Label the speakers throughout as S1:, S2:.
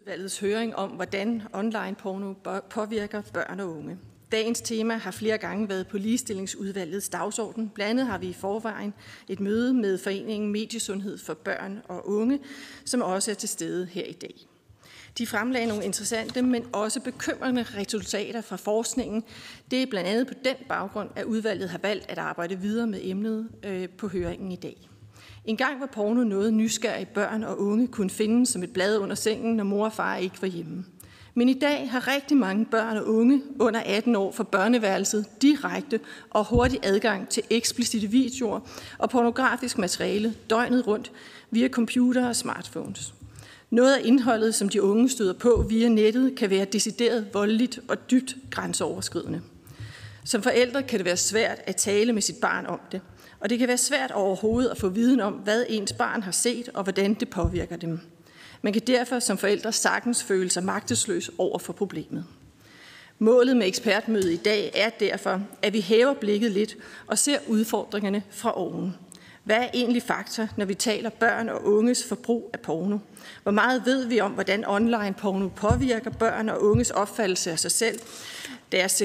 S1: Udvalgets høring om, hvordan online porno påvirker børn og unge. Dagens tema har flere gange været på Ligestillingsudvalgets dagsorden. Blandt andet har vi i forvejen et møde med Foreningen Mediesundhed for Børn og Unge, som også er til stede her i dag. De fremlagde nogle interessante, men også bekymrende resultater fra forskningen. Det er blandt andet på den baggrund, at udvalget har valgt at arbejde videre med emnet på høringen i dag. En gang var porno noget nysgerrige børn og unge kunne finde som et blad under sengen, når mor og far ikke var hjemme. Men i dag har rigtig mange børn og unge under 18 år fra børneværelset direkte og hurtig adgang til eksplicite videoer og pornografisk materiale døgnet rundt via computer og smartphones. Noget af indholdet, som de unge støder på via nettet, kan være decideret voldeligt og dybt grænseoverskridende. Som forældre kan det være svært at tale med sit barn om det, og det kan være svært overhovedet at få viden om, hvad ens barn har set og hvordan det påvirker dem. Man kan derfor som forældre sagtens føle sig magtesløs over for problemet. Målet med ekspertmødet i dag er derfor, at vi hæver blikket lidt og ser udfordringerne fra oven. Hvad er egentlig fakta, når vi taler børn og unges forbrug af porno? Hvor meget ved vi om, hvordan online porno påvirker børn og unges opfattelse af sig selv, deres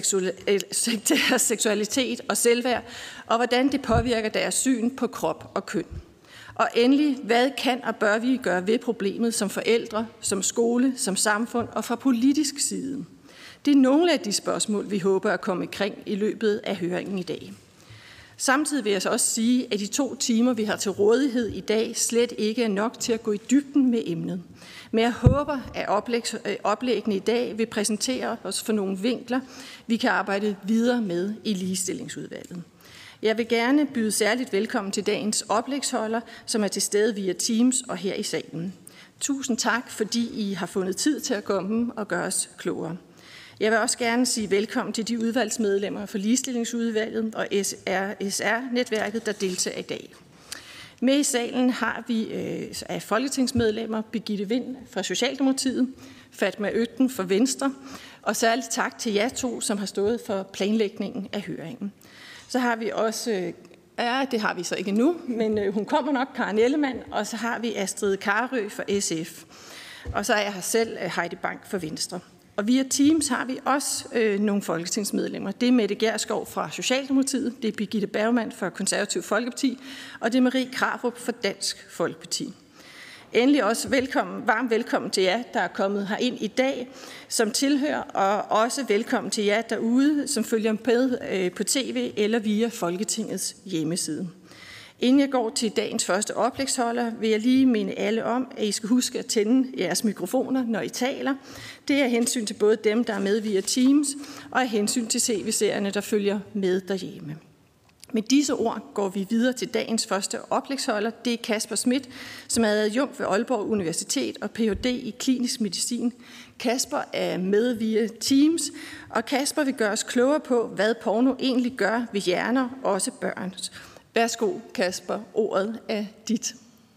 S1: seksualitet og selvværd, og hvordan det påvirker deres syn på krop og køn? Og endelig, hvad kan og bør vi gøre ved problemet som forældre, som skole, som samfund og fra politisk side? Det er nogle af de spørgsmål, vi håber at komme omkring i løbet af høringen i dag. Samtidig vil jeg så også sige, at de 2 timer, vi har til rådighed i dag, slet ikke er nok til at gå i dybden med emnet. Men jeg håber, at oplæggene i dag vil præsentere os for nogle vinkler, vi kan arbejde videre med i Ligestillingsudvalget. Jeg vil gerne byde særligt velkommen til dagens oplægsholder, som er til stede via Teams og her i salen. Tusind tak, fordi I har fundet tid til at komme og gøre os klogere. Jeg vil også gerne sige velkommen til de udvalgsmedlemmer for Ligestillingsudvalget og SR-netværket, der deltager i dag. Med i salen har vi af folketingsmedlemmer Birgitte Vind fra Socialdemokratiet, Fatma Øktem fra Venstre, og særligt tak til jer 2, som har stået for planlægningen af høringen. Så har vi også, det har vi så ikke nu, men hun kommer nok, Karen Ellemann, og så har vi Astrid Carøe fra SF, og så er jeg her selv, Heidi Bank fra Venstre. Og via Teams har vi også nogle folketingsmedlemmer. Det er Mette Gjerskov fra Socialdemokratiet, det er Birgitte Bergmann fra Konservativ Folkeparti, og det er Marie Krarup fra Dansk Folkeparti. Endelig også varmt velkommen til jer, der er kommet herind i dag som tilhører, og også velkommen til jer derude, som følger med på tv eller via Folketingets hjemmeside. Inden jeg går til dagens første oplægsholder, vil jeg lige minde alle om, at I skal huske at tænde jeres mikrofoner, når I taler. Det er hensyn til både dem, der er med via Teams, og af hensyn til tv-seerne, der følger med derhjemme. Med disse ord går vi videre til dagens første oplægsholder. Det er Kasper Schmidt, som er adjunkt ved Aalborg Universitet og Ph.D. i klinisk medicin. Kasper er med via Teams, og Kasper vil gøre os klogere på, hvad porno egentlig gør ved hjerner, også børns. Værsgo, Kasper. Ordet er dit.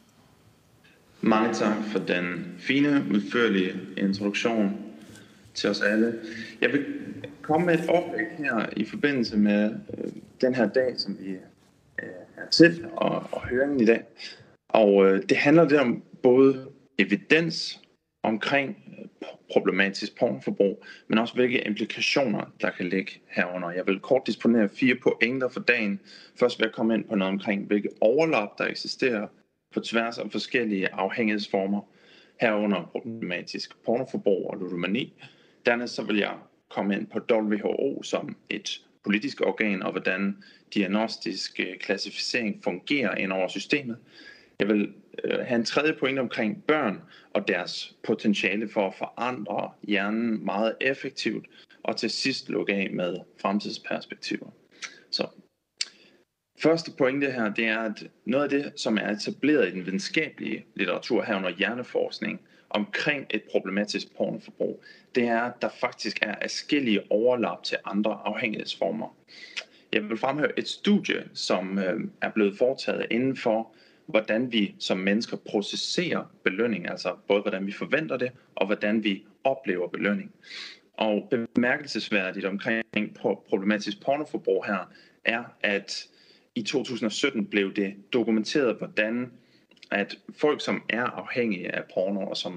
S2: Mange tak for den fine, udførlige introduktion til os alle. Jeg vil komme med et oplæg her i forbindelse med den her dag, som vi er til, og høringen i dag. Og det handler der om både evidens omkring problematisk pornoforbrug, men også hvilke implikationer, der kan ligge herunder. Jeg vil kort disponere 4 pointer for dagen. Først vil jeg komme ind på noget omkring, hvilke overlap, der eksisterer på tværs af forskellige afhængighedsformer, herunder problematisk pornoforbrug og ludomani. Dernæst så vil jeg komme ind på WHO som et politisk organ, og hvordan diagnostisk klassificering fungerer ind over systemet. Jeg vil have en tredje point omkring børn og deres potentiale for at forandre hjernen meget effektivt, og til sidst lukke af med fremtidsperspektiver. Så første pointe her, det er, at noget af det, som er etableret i den videnskabelige litteratur herunder hjerneforskning omkring et problematisk pornoforbrug, det er, at der faktisk er adskillige overlap til andre afhængighedsformer. Jeg vil fremhæve et studie, som er blevet foretaget inden for, hvordan vi som mennesker processerer belønning, altså både hvordan vi forventer det, og hvordan vi oplever belønning. Og bemærkelsesværdigt omkring problematisk pornoforbrug her, er, at i 2017 blev det dokumenteret, hvordan at folk, som er afhængige af porno, og som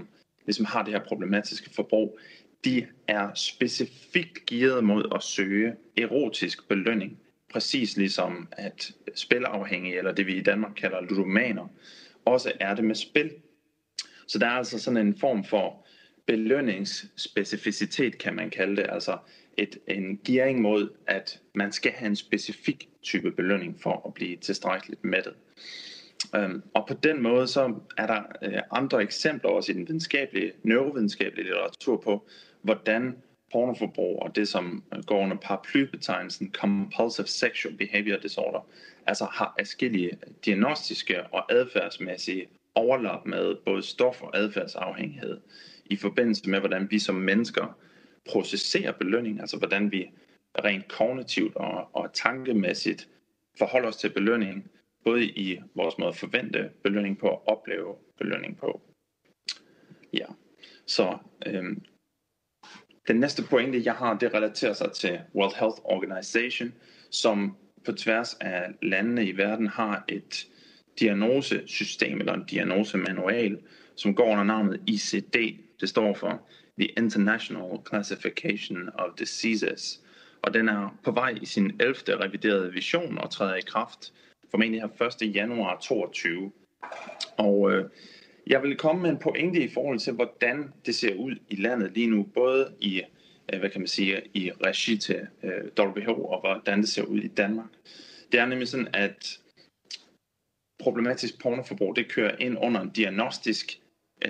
S2: ligesom har det her problematiske forbrug, de er specifikt gearet mod at søge erotisk belønning. Præcis ligesom at spilafhængige, eller det vi i Danmark kalder ludomaner, også er det med spil. Så der er altså sådan en form for belønningsspecificitet, kan man kalde det. Altså en gearing mod, at man skal have en specifik type belønning for at blive tilstrækkeligt mættet. Og på den måde så er der andre eksempler også i den neurovidenskabelige litteratur på, hvordan pornoforbrug og det, som går under paraplybetegnelsen Compulsive Sexual Behavior Disorder, altså har forskellige diagnostiske og adfærdsmæssige overlap med både stof- og adfærdsafhængighed i forbindelse med, hvordan vi som mennesker processerer belønning, altså hvordan vi rent kognitivt og tankemæssigt forholder os til belønning, både i vores måde at forvente belønning på og opleve belønning på. Ja, så den næste pointe, jeg har, det relaterer sig til World Health Organization, som på tværs af landene i verden har et diagnosesystem eller en diagnosemanual, som går under navnet ICD. Det står for The International Classification of Diseases. Og den er på vej i sin 11. reviderede vision og træder i kraft formentlig her 1. januar 2022. Og jeg vil komme med en pointe i forhold til, hvordan det ser ud i landet lige nu, både i, i regi til WHO, og hvordan det ser ud i Danmark. Det er nemlig sådan, at problematisk pornoforbrug, det kører ind under en diagnostisk,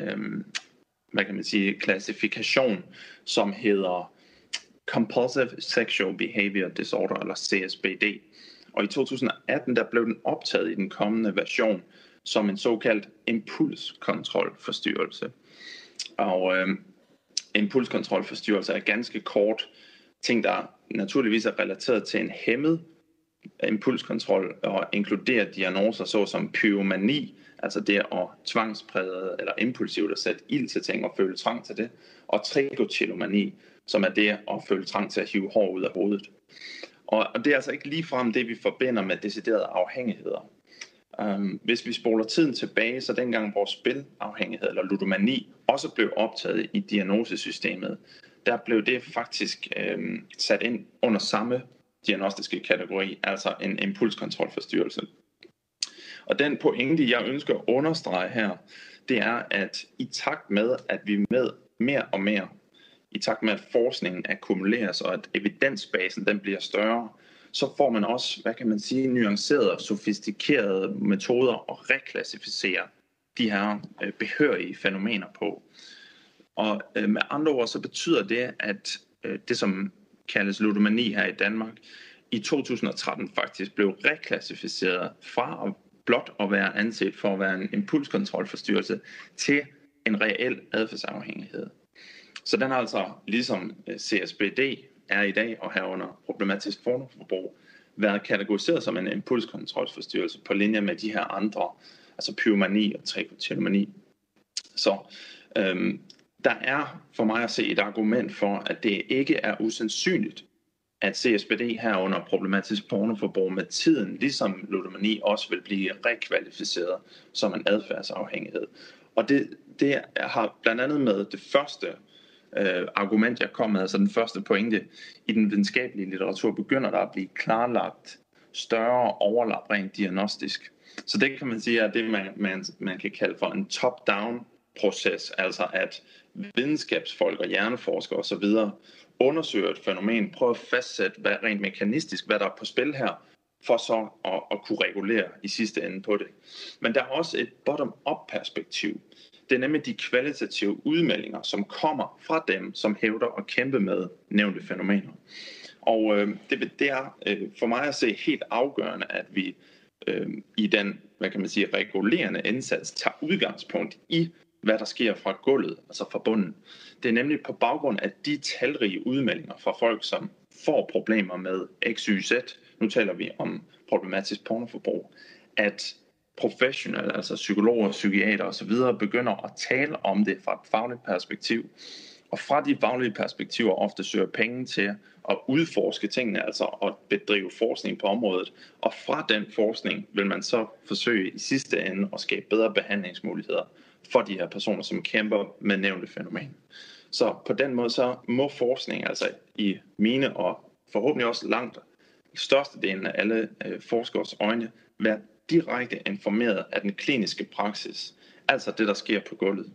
S2: klassifikation, som hedder Compulsive Sexual Behavior Disorder, eller CSBD. Og i 2018, der blev den optaget i den kommende version som en såkaldt impulskontrolforstyrrelse. Og impulskontrolforstyrrelse er ganske kort ting, der naturligvis er relateret til en hæmmet impulskontrol og inkluderer diagnoser såsom pyromani, altså det at tvangspræget eller impulsivt at sætte ild til ting og føle trang til det, og trichotillomani, som er det at føle trang til at hive hår ud af hovedet. Og det er altså ikke ligefrem det, vi forbinder med deciderede afhængigheder. Hvis vi spoler tiden tilbage, så dengang vores spilafhængighed eller ludomani også blev optaget i diagnosesystemet, der blev det faktisk sat ind under samme diagnostiske kategori, altså en impulskontrolforstyrrelse. Og den pointe, jeg ønsker at understrege her, det er, at i takt med, at vi med mere og mere, i takt med, at forskningen akkumuleres, og at evidensbasen den bliver større, så får man også, nuancerede og sofistikerede metoder at reklassificere de her behørige fænomener på. Og med andre ord, så betyder det, at det, som kaldes ludomani her i Danmark, i 2013 faktisk blev reklassificeret fra blot at være anset for at være en impulskontrolforstyrrelse til en reel adfærdsafhængighed. Så den har altså, ligesom CSBD er i dag og herunder problematisk pornoforbrug, været kategoriseret som en impulskontrolforstyrrelse på linje med de her andre, altså pyromani og trichotillomani. Så der er for mig at se et argument for, at det ikke er usandsynligt, at CSBD herunder problematisk pornoforbrug med tiden, ligesom ludomani, også vil blive rekvalificeret som en adfærdsafhængighed. Og det har blandt andet med det første argument, jeg kom med, altså den første pointe i den videnskabelige litteratur, begynder der at blive klarlagt større overlap rent diagnostisk. Så det kan man sige er det, man kan kalde for en top-down proces, altså at videnskabsfolk og hjerneforskere osv. undersøger et fænomen, prøver at fastsætte rent mekanistisk, hvad der er på spil her, for så at kunne regulere i sidste ende på det. Men der er også et bottom-up perspektiv. Det er nemlig de kvalitative udmeldinger, som kommer fra dem, som hævder at kæmpe med nævnte fænomener. Og det er for mig at se helt afgørende, at vi i den, regulerende indsats tager udgangspunkt i, hvad der sker fra gulvet, altså fra bunden. Det er nemlig på baggrund af de talrige udmeldinger fra folk, som får problemer med XYZ, nu taler vi om problematisk pornoforbrug, at professionelle, altså psykologer, psykiater osv., begynder at tale om det fra et fagligt perspektiv. Og fra de faglige perspektiver ofte søger penge til at udforske tingene, altså at bedrive forskning på området. Og fra den forskning vil man så forsøge i sidste ende at skabe bedre behandlingsmuligheder for de her personer, som kæmper med nævnte fænomen. Så på den måde så må forskning altså i mine og forhåbentlig også langt størstedelen af alle forskers øjne være direkte informeret af den kliniske praksis, altså det, der sker på gulvet.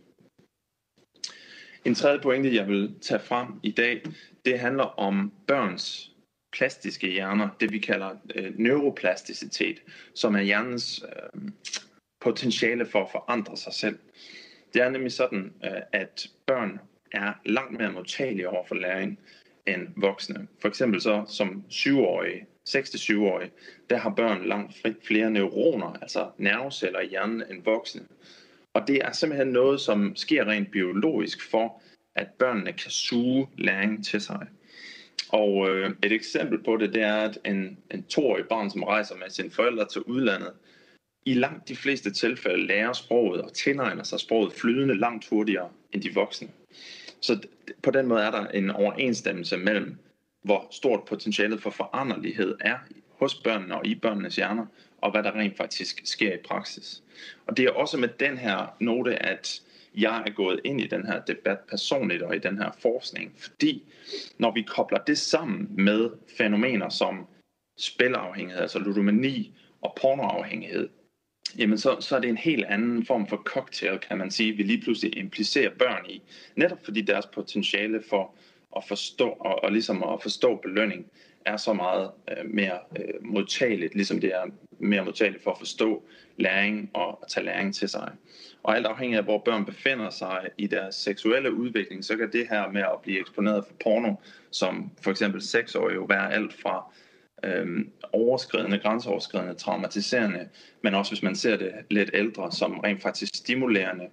S2: En tredje pointe, jeg vil tage frem i dag, det handler om børns plastiske hjerner, det vi kalder neuroplasticitet, som er hjernens potentiale for at forandre sig selv. Det er nemlig sådan, at børn er langt mere modtagelige over for læring end voksne. For eksempel så som 7-årige, 6-7-årige, der har børn langt flere neuroner, altså nerveceller i hjernen end voksne. Og det er simpelthen noget, som sker rent biologisk for, at børnene kan suge læring til sig. Og et eksempel på det er, at en 2-årig barn, som rejser med sine forældre til udlandet, i langt de fleste tilfælde lærer sproget og tilegner sig sproget flydende langt hurtigere end de voksne. Så på den måde er der en overensstemmelse mellem, hvor stort potentialet for foranderlighed er hos børnene og i børnenes hjerner, og hvad der rent faktisk sker i praksis. Og det er også med den her note, at jeg er gået ind i den her debat personligt og i den her forskning, fordi når vi kobler det sammen med fænomener som spilafhængighed, altså ludomani og pornoafhængighed, jamen så er det en helt anden form for cocktail, kan man sige, vi lige pludselig implicerer børn i. Netop fordi deres potentiale for at forstå og ligesom at forstå belønning er så meget mere modtageligt, ligesom det er mere modtageligt for at forstå læring og at tage læring til sig. Og alt afhængig af, hvor børn befinder sig i deres seksuelle udvikling, så kan det her med at blive eksponeret for porno, som for eksempel 6-årige, jo være alt fra grænseoverskridende, traumatiserende, men også hvis man ser det lidt ældre, som rent faktisk stimulerende.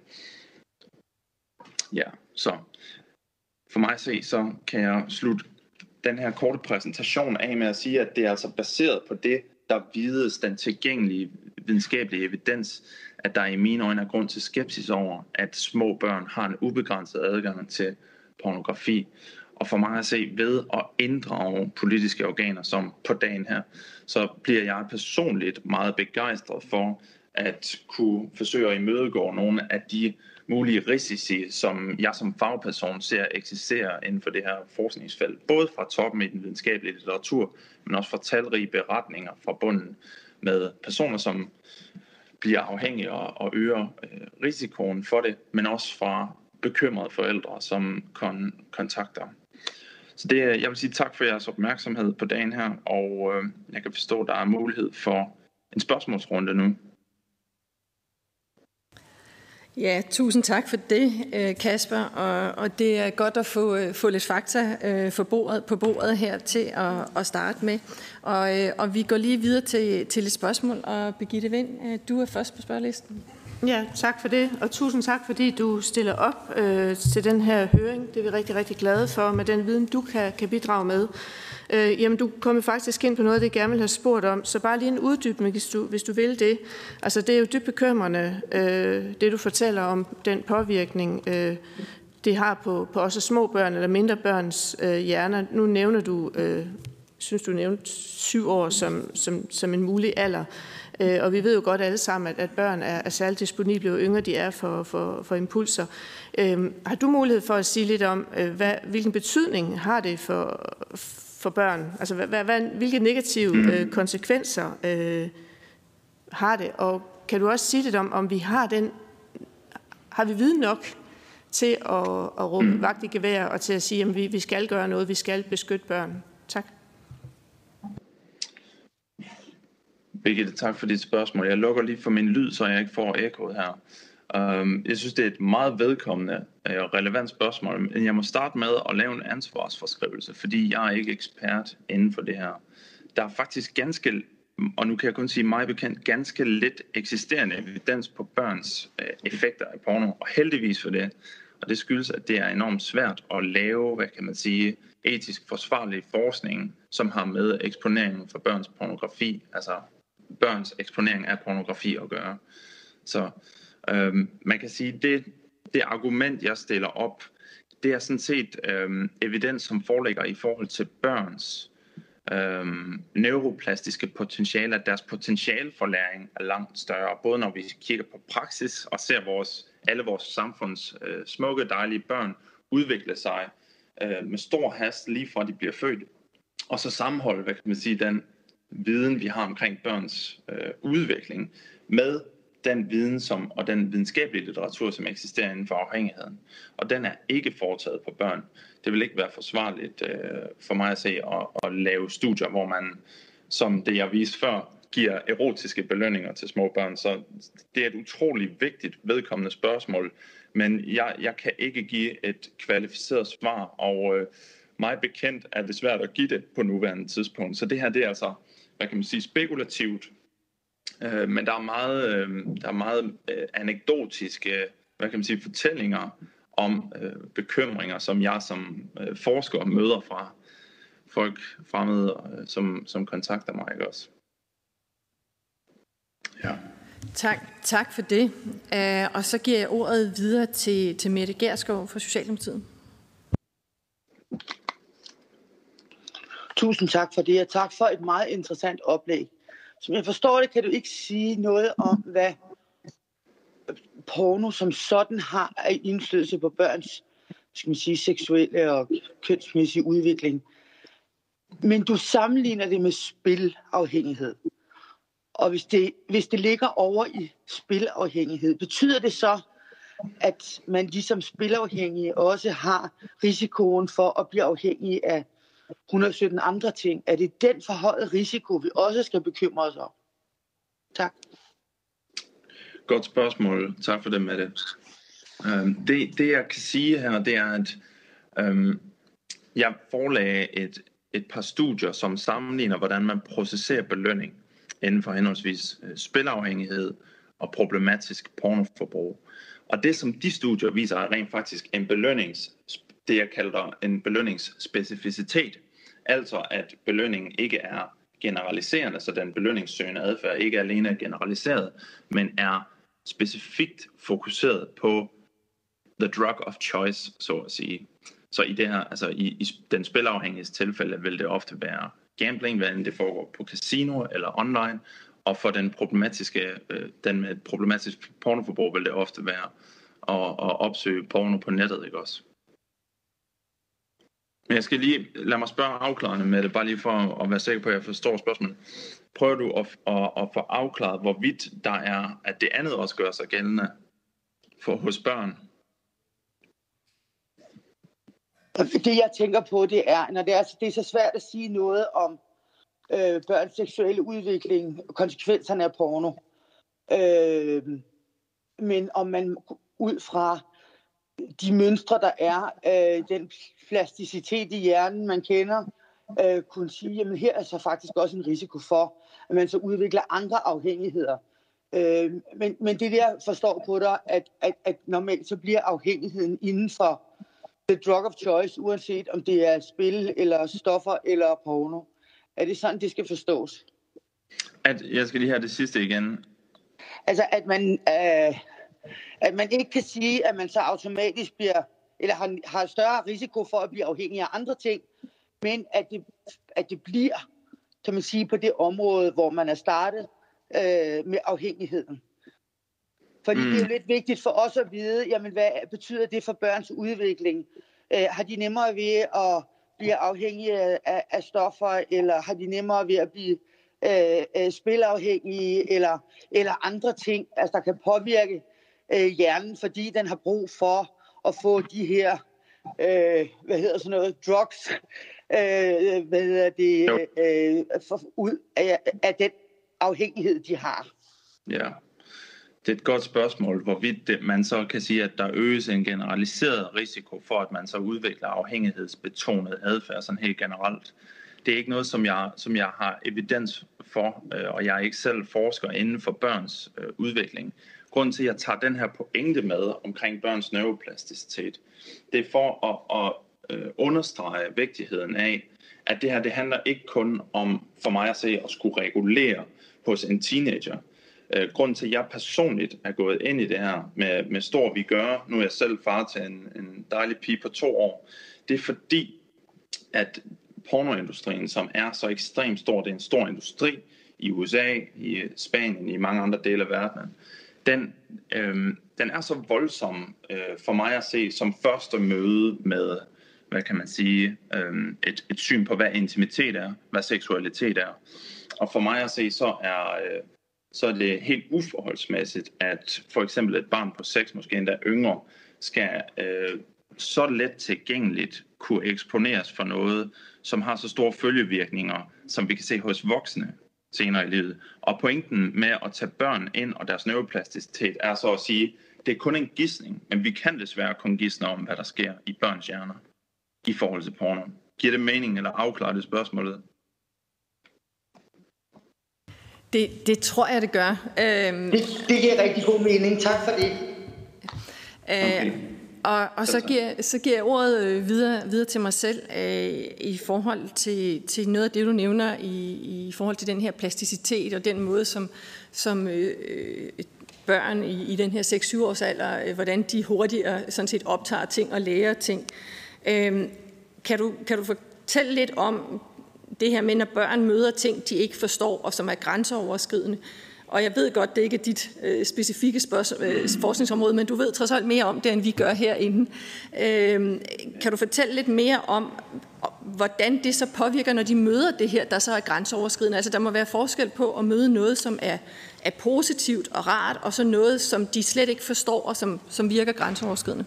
S2: Ja, så for mig at se, så kan jeg slutte den her korte præsentation af med at sige, at det er altså baseret på det, der vides, den tilgængelige videnskabelige evidens, at der i mine øjne er grund til skepsis over, at små børn har en ubegrænset adgang til pornografi. Og for mig at se, ved at inddrage politiske organer som på dagen her, så bliver jeg personligt meget begejstret for at kunne forsøge at imødegå nogle af de mulige risici, som jeg som fagperson ser eksistere inden for det her forskningsfelt. Både fra toppen i den videnskabelige litteratur, men også fra talrige beretninger fra bunden med personer, som bliver afhængige og øger risikoen for det, men også fra bekymrede forældre, som kontakter. Så jeg vil sige tak for jeres opmærksomhed på dagen her, og jeg kan forstå, at der er mulighed for en spørgsmålsrunde nu.
S1: Ja, tusind tak for det, Kasper, og det er godt at få lidt fakta på bordet her til at starte med. Og vi går lige videre til et spørgsmål, og Birgitte Vind, du er først på spørgelisten.
S3: Ja, tak for det, og tusind tak, fordi du stiller op til den her høring. Det er vi rigtig, rigtig glade for, med den viden, du kan bidrage med. Jamen, du kommer faktisk ind på noget, det jeg gerne vil have spurgt om, så bare lige en uddybning, hvis du vil det. Altså, det er jo dybt bekymrende, det du fortæller om den påvirkning, det har på også små børn eller mindre børns hjerner. Nu nævner du, synes du nævnte 7 år som en mulig alder. Og vi ved jo godt alle sammen, at børn er særligt disponible, jo yngre de er for impulser. Har du mulighed for at sige lidt om, hvilken betydning har det for børn? Altså, hvilke negative konsekvenser har det? Og kan du også sige lidt om vi har vi viden nok til at råbe vagt i gevær og til at sige, at vi skal gøre noget, vi skal beskytte børn? Tak.
S2: Birgitte, tak for dit spørgsmål. Jeg lukker lige for min lyd, så jeg ikke får ekkoet her. Jeg synes, det er et meget vedkommende og relevant spørgsmål, men jeg må starte med at lave en ansvarsforskrivelse, fordi jeg er ikke ekspert inden for det her. Der er faktisk og nu kan jeg kun sige mig bekendt, ganske lidt eksisterende evidens på børns effekter af porno, og heldigvis for det. Og det skyldes, at det er enormt svært at lave, etisk forsvarlig forskning, som har med eksponeringen for børns pornografi, altså børns eksponering af pornografi at gøre. Så man kan sige, det argument, jeg stiller op, det er sådan set evidens, som foreligger i forhold til børns neuroplastiske potentiale, at deres potentiale for læring er langt større, både når vi kigger på praksis og ser alle vores samfunds smukke, dejlige børn udvikle sig med stor hast lige fra de bliver født, og så sammenholde, hvad kan man sige, den viden, vi har omkring børns udvikling med den viden og den videnskabelige litteratur, som eksisterer inden for afhængigheden. Og den er ikke foretaget på børn. Det vil ikke være forsvarligt for mig at se at lave studier, hvor man, som det jeg viste før, giver erotiske belønninger til små børn. Så det er et utroligt vigtigt vedkommende spørgsmål, men jeg kan ikke give et kvalificeret svar, og mig bekendt er det svært at give det på nuværende tidspunkt. Så det her, det er altså, hvad kan man sige, spekulativt, men der er meget anekdotiske, hvad kan man sige, fortællinger om bekymringer, som jeg som forsker møder fra folk fremmede, som kontakter mig, ikke også? Ja.
S1: Tak for det. Og så giver jeg ordet videre til Mette Gjerskov fra Socialdemokratiet.
S4: Tusind tak for det, og tak for et meget interessant oplæg. Som jeg forstår det, kan du ikke sige noget om, hvad porno som sådan har af indflydelse på børns, skal man sige, seksuelle og kønsmæssige udvikling. Men du sammenligner det med spilafhængighed. Og hvis det ligger over i spilafhængighed, betyder det så, at man ligesom spilafhængige også har risikoen for at blive afhængig af 117 andre ting? Er det den forhøjede risiko, vi også skal bekymre os om? Tak.
S2: Godt spørgsmål. Tak for det, Mette. Det jeg kan sige her, det er, at jeg forelagde et par studier, som sammenligner, hvordan man processerer belønning inden for henholdsvis spilafhængighed og problematisk pornoforbrug. Og det, som de studier viser, er rent faktisk det jeg kalder en belønningsspecificitet. Altså at belønningen ikke er generaliserende, så den belønningssøgende adfærd ikke alene er generaliseret, men er specifikt fokuseret på the drug of choice, så at sige. Så i det her, altså i den spilafhængige tilfælde, vil det ofte være gambling, hvad end det foregår på casino eller online, og for den med et problematisk pornoforbrug vil det ofte være at opsøge porno på nettet, ikke også? Men jeg skal lige lade mig spørge afklarende med det, bare lige for at være sikker på, at jeg forstår spørgsmålet. Prøver du at få afklaret, hvorvidt der er, at det andet også gør sig gældende hos børn?
S4: Det jeg tænker på, det er, når det er så svært at sige noget om børns seksuelle udvikling og konsekvenserne af porno. Men om man ud fra de mønstre, der er, den plasticitet i hjernen, man kender, kunne sige, jamen her er så faktisk også en risiko for, at man så udvikler andre afhængigheder. Men det jeg forstår på dig, at normalt så bliver afhængigheden inden for the drug of choice, uanset om det er spil, eller stoffer, eller porno. Er det sådan, det skal forstås?
S2: Jeg skal lige have det sidste igen.
S4: Altså, at man ikke kan sige, at man så automatisk bliver, eller har større risiko for at blive afhængig af andre ting, men at det bliver, kan man sige, på det område, hvor man er startet med afhængigheden. Fordi det er jo lidt vigtigt for os at vide, jamen hvad betyder det for børns udvikling? Har de nemmere ved at blive afhængige af stoffer, eller har de nemmere ved at blive spilafhængige, eller andre ting, altså der kan påvirke hjernen, fordi den har brug for at få de her, drugs, ud af den afhængighed, de har.
S2: Ja, det er et godt spørgsmål, hvorvidt man så kan sige, at der øges en generaliseret risiko for, at man så udvikler afhængighedsbetonet adfærd sådan helt generelt. Det er ikke noget, som jeg har evidens for, og jeg er ikke selv forsker inden for børns udvikling. Grunden til, at jeg tager den her pointe med omkring børns neuroplasticitet, det er for at understrege vigtigheden af, at det her, det handler ikke kun om, for mig at se, at skulle regulere hos en teenager. Grunden til, at jeg personligt er gået ind i det her med stor vigør, nu er jeg selv far til en dejlig pige på 2 år, det er fordi, at pornoindustrien, som er så ekstremt stor, det er en stor industri i USA, i Spanien, i mange andre dele af verden, den er så voldsom for mig at se som første møde med, hvad kan man sige, et syn på, hvad intimitet er, hvad seksualitet er. Og for mig at se, så er det helt uforholdsmæssigt, at for eksempel et barn på 6, måske endda yngre, skal så let tilgængeligt kunne eksponeres for noget, som har så store følgevirkninger, som vi kan se hos voksne senere i livet. Og pointen med at tage børn ind og deres neuroplasticitet er så at sige, det er kun en gidsning, men vi kan desværre kun gisne om, hvad der sker i børns hjerner i forhold til porno. Giver det mening, eller afklarer det spørgsmålet?
S1: Det tror jeg, det gør.
S4: Det giver rigtig god mening. Tak for det.
S2: Okay.
S1: Og så giver jeg ordet videre til mig selv i forhold til noget af det, du nævner i forhold til den her plasticitet og den måde, som børn i den her 6-7 års alder, hvordan de hurtigere sådan set optager ting og lærer ting. Kan du fortælle lidt om det her med, når børn møder ting, de ikke forstår, og som er grænseoverskridende? Og jeg ved godt, det ikke er dit specifikke forskningsområde, men du ved trods alt mere om det, end vi gør herinde. Kan du fortælle lidt mere om, hvordan det så påvirker, når de møder det her, der så er grænseoverskridende? Altså, der må være forskel på at møde noget, som er positivt og rart, og så noget, som de slet ikke forstår, og som virker grænseoverskridende.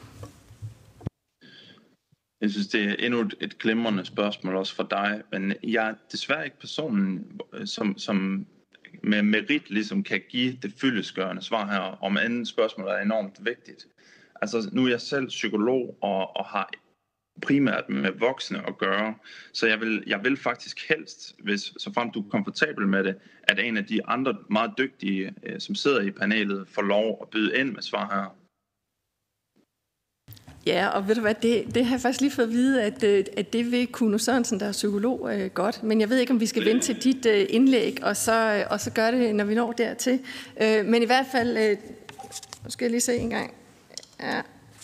S2: Jeg synes, det er endnu et glimrende spørgsmål også for dig, men jeg er desværre ikke personen, som med merit ligesom kan give det fyldestgørende svar her, om andet spørgsmål er enormt vigtigt. Altså, nu er jeg selv psykolog og har primært med voksne at gøre, så jeg vil faktisk helst, såfremt du er komfortabel med det, at en af de andre meget dygtige, som sidder i panelet, får lov at byde ind med svar her.
S1: Ja, og ved du hvad, det har jeg faktisk lige fået at vide, at det vil Kuno Sørensen, der er psykolog, godt. Men jeg ved ikke, om vi skal vente til dit indlæg, og så gøre det, når vi når dertil. Men i hvert fald, nu skal jeg lige se en gang. Ja.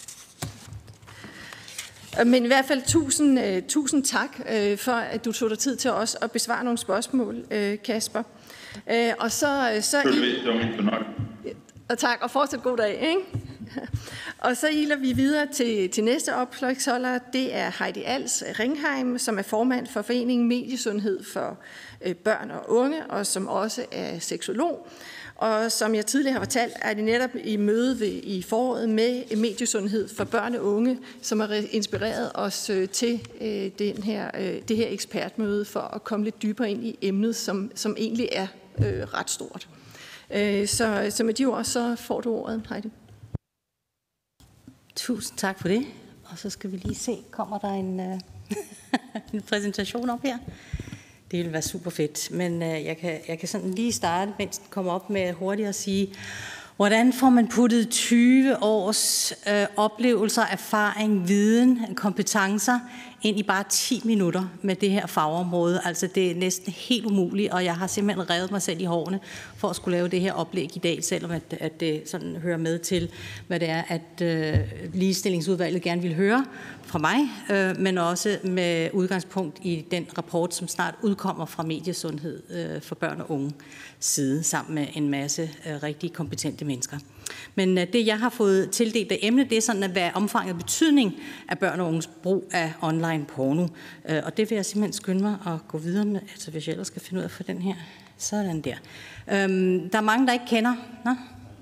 S1: Men i hvert fald tusind tak for, at du tog dig tid til os at besvare nogle spørgsmål, Kasper. Og så
S2: det var min fornøjelse.
S1: Og tak, og fortsat god dag, ikke? Og så iler vi videre til næste opslagsholder. Det er Heidi Als Ringheim, som er formand for Foreningen Mediesundhed for Børn og Unge, og som også er seksolog. Og som jeg tidligere har fortalt, er det netop i møde i foråret med mediesundhed for børn og unge, som har inspireret os til det her ekspertmøde for at komme lidt dybere ind i emnet, som egentlig er ret stort. Så med de ord, så får du ordet, Heidi.
S5: Tusind tak for det. Og så skal vi lige se, kommer der en præsentation op her? Det vil være super fedt, men jeg kan sådan lige starte, mens den kommer op med hurtigt at sige, hvordan får man puttet 20 års oplevelser, erfaring, viden, kompetencer ind i bare 10 minutter med det her fagområde. Altså det er næsten helt umuligt, og jeg har simpelthen revet mig selv i hårene for at skulle lave det her oplæg i dag, selvom at det sådan hører med til, hvad det er, at ligestillingsudvalget gerne vil høre fra mig, men også med udgangspunkt i den rapport, som snart udkommer fra Mediesundhed for børn og unge side, sammen med en masse rigtig kompetente mennesker. Men det, jeg har fået tildelt af emne, det er sådan, at hvad er omfanget og betydning af børn og unges brug af online porno. Og det vil jeg simpelthen skynde mig at gå videre med, altså hvis jeg ellers skal finde ud af for den her. Sådan der. Der er mange, der ikke kender. Nå?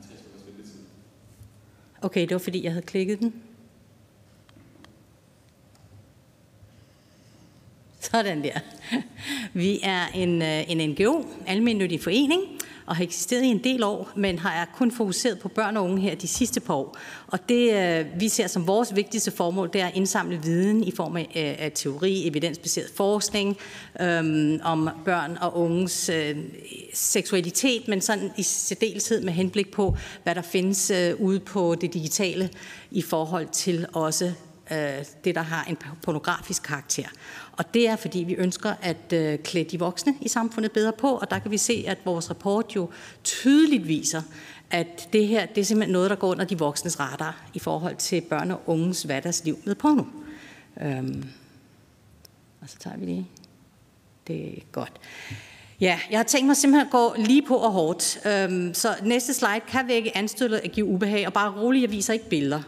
S5: Okay, det var fordi, jeg havde klikket den. Sådan der. Vi er en NGO, almennyttig forening, og har eksisteret i en del år, men har kun fokuseret på børn og unge her de sidste par år. Og det, vi ser som vores vigtigste formål, det er at indsamle viden i form af teori, evidensbaseret forskning om børn og unges seksualitet, men sådan i særdeleshed med henblik på, hvad der findes ude på det digitale i forhold til også det, der har en pornografisk karakter. Og det er, fordi vi ønsker at klæde de voksne i samfundet bedre på, og der kan vi se, at vores rapport jo tydeligt viser, at det her, det er simpelthen noget, der går under de voksnes radar i forhold til børn og unges hverdagsliv med porno. Og så tager vi lige. Det er godt. Ja, jeg har tænkt mig simpelthen at gå lige på og hårdt. Så næste slide kan vække anstødet at give ubehag, og bare roligt, jeg viser ikke billeder.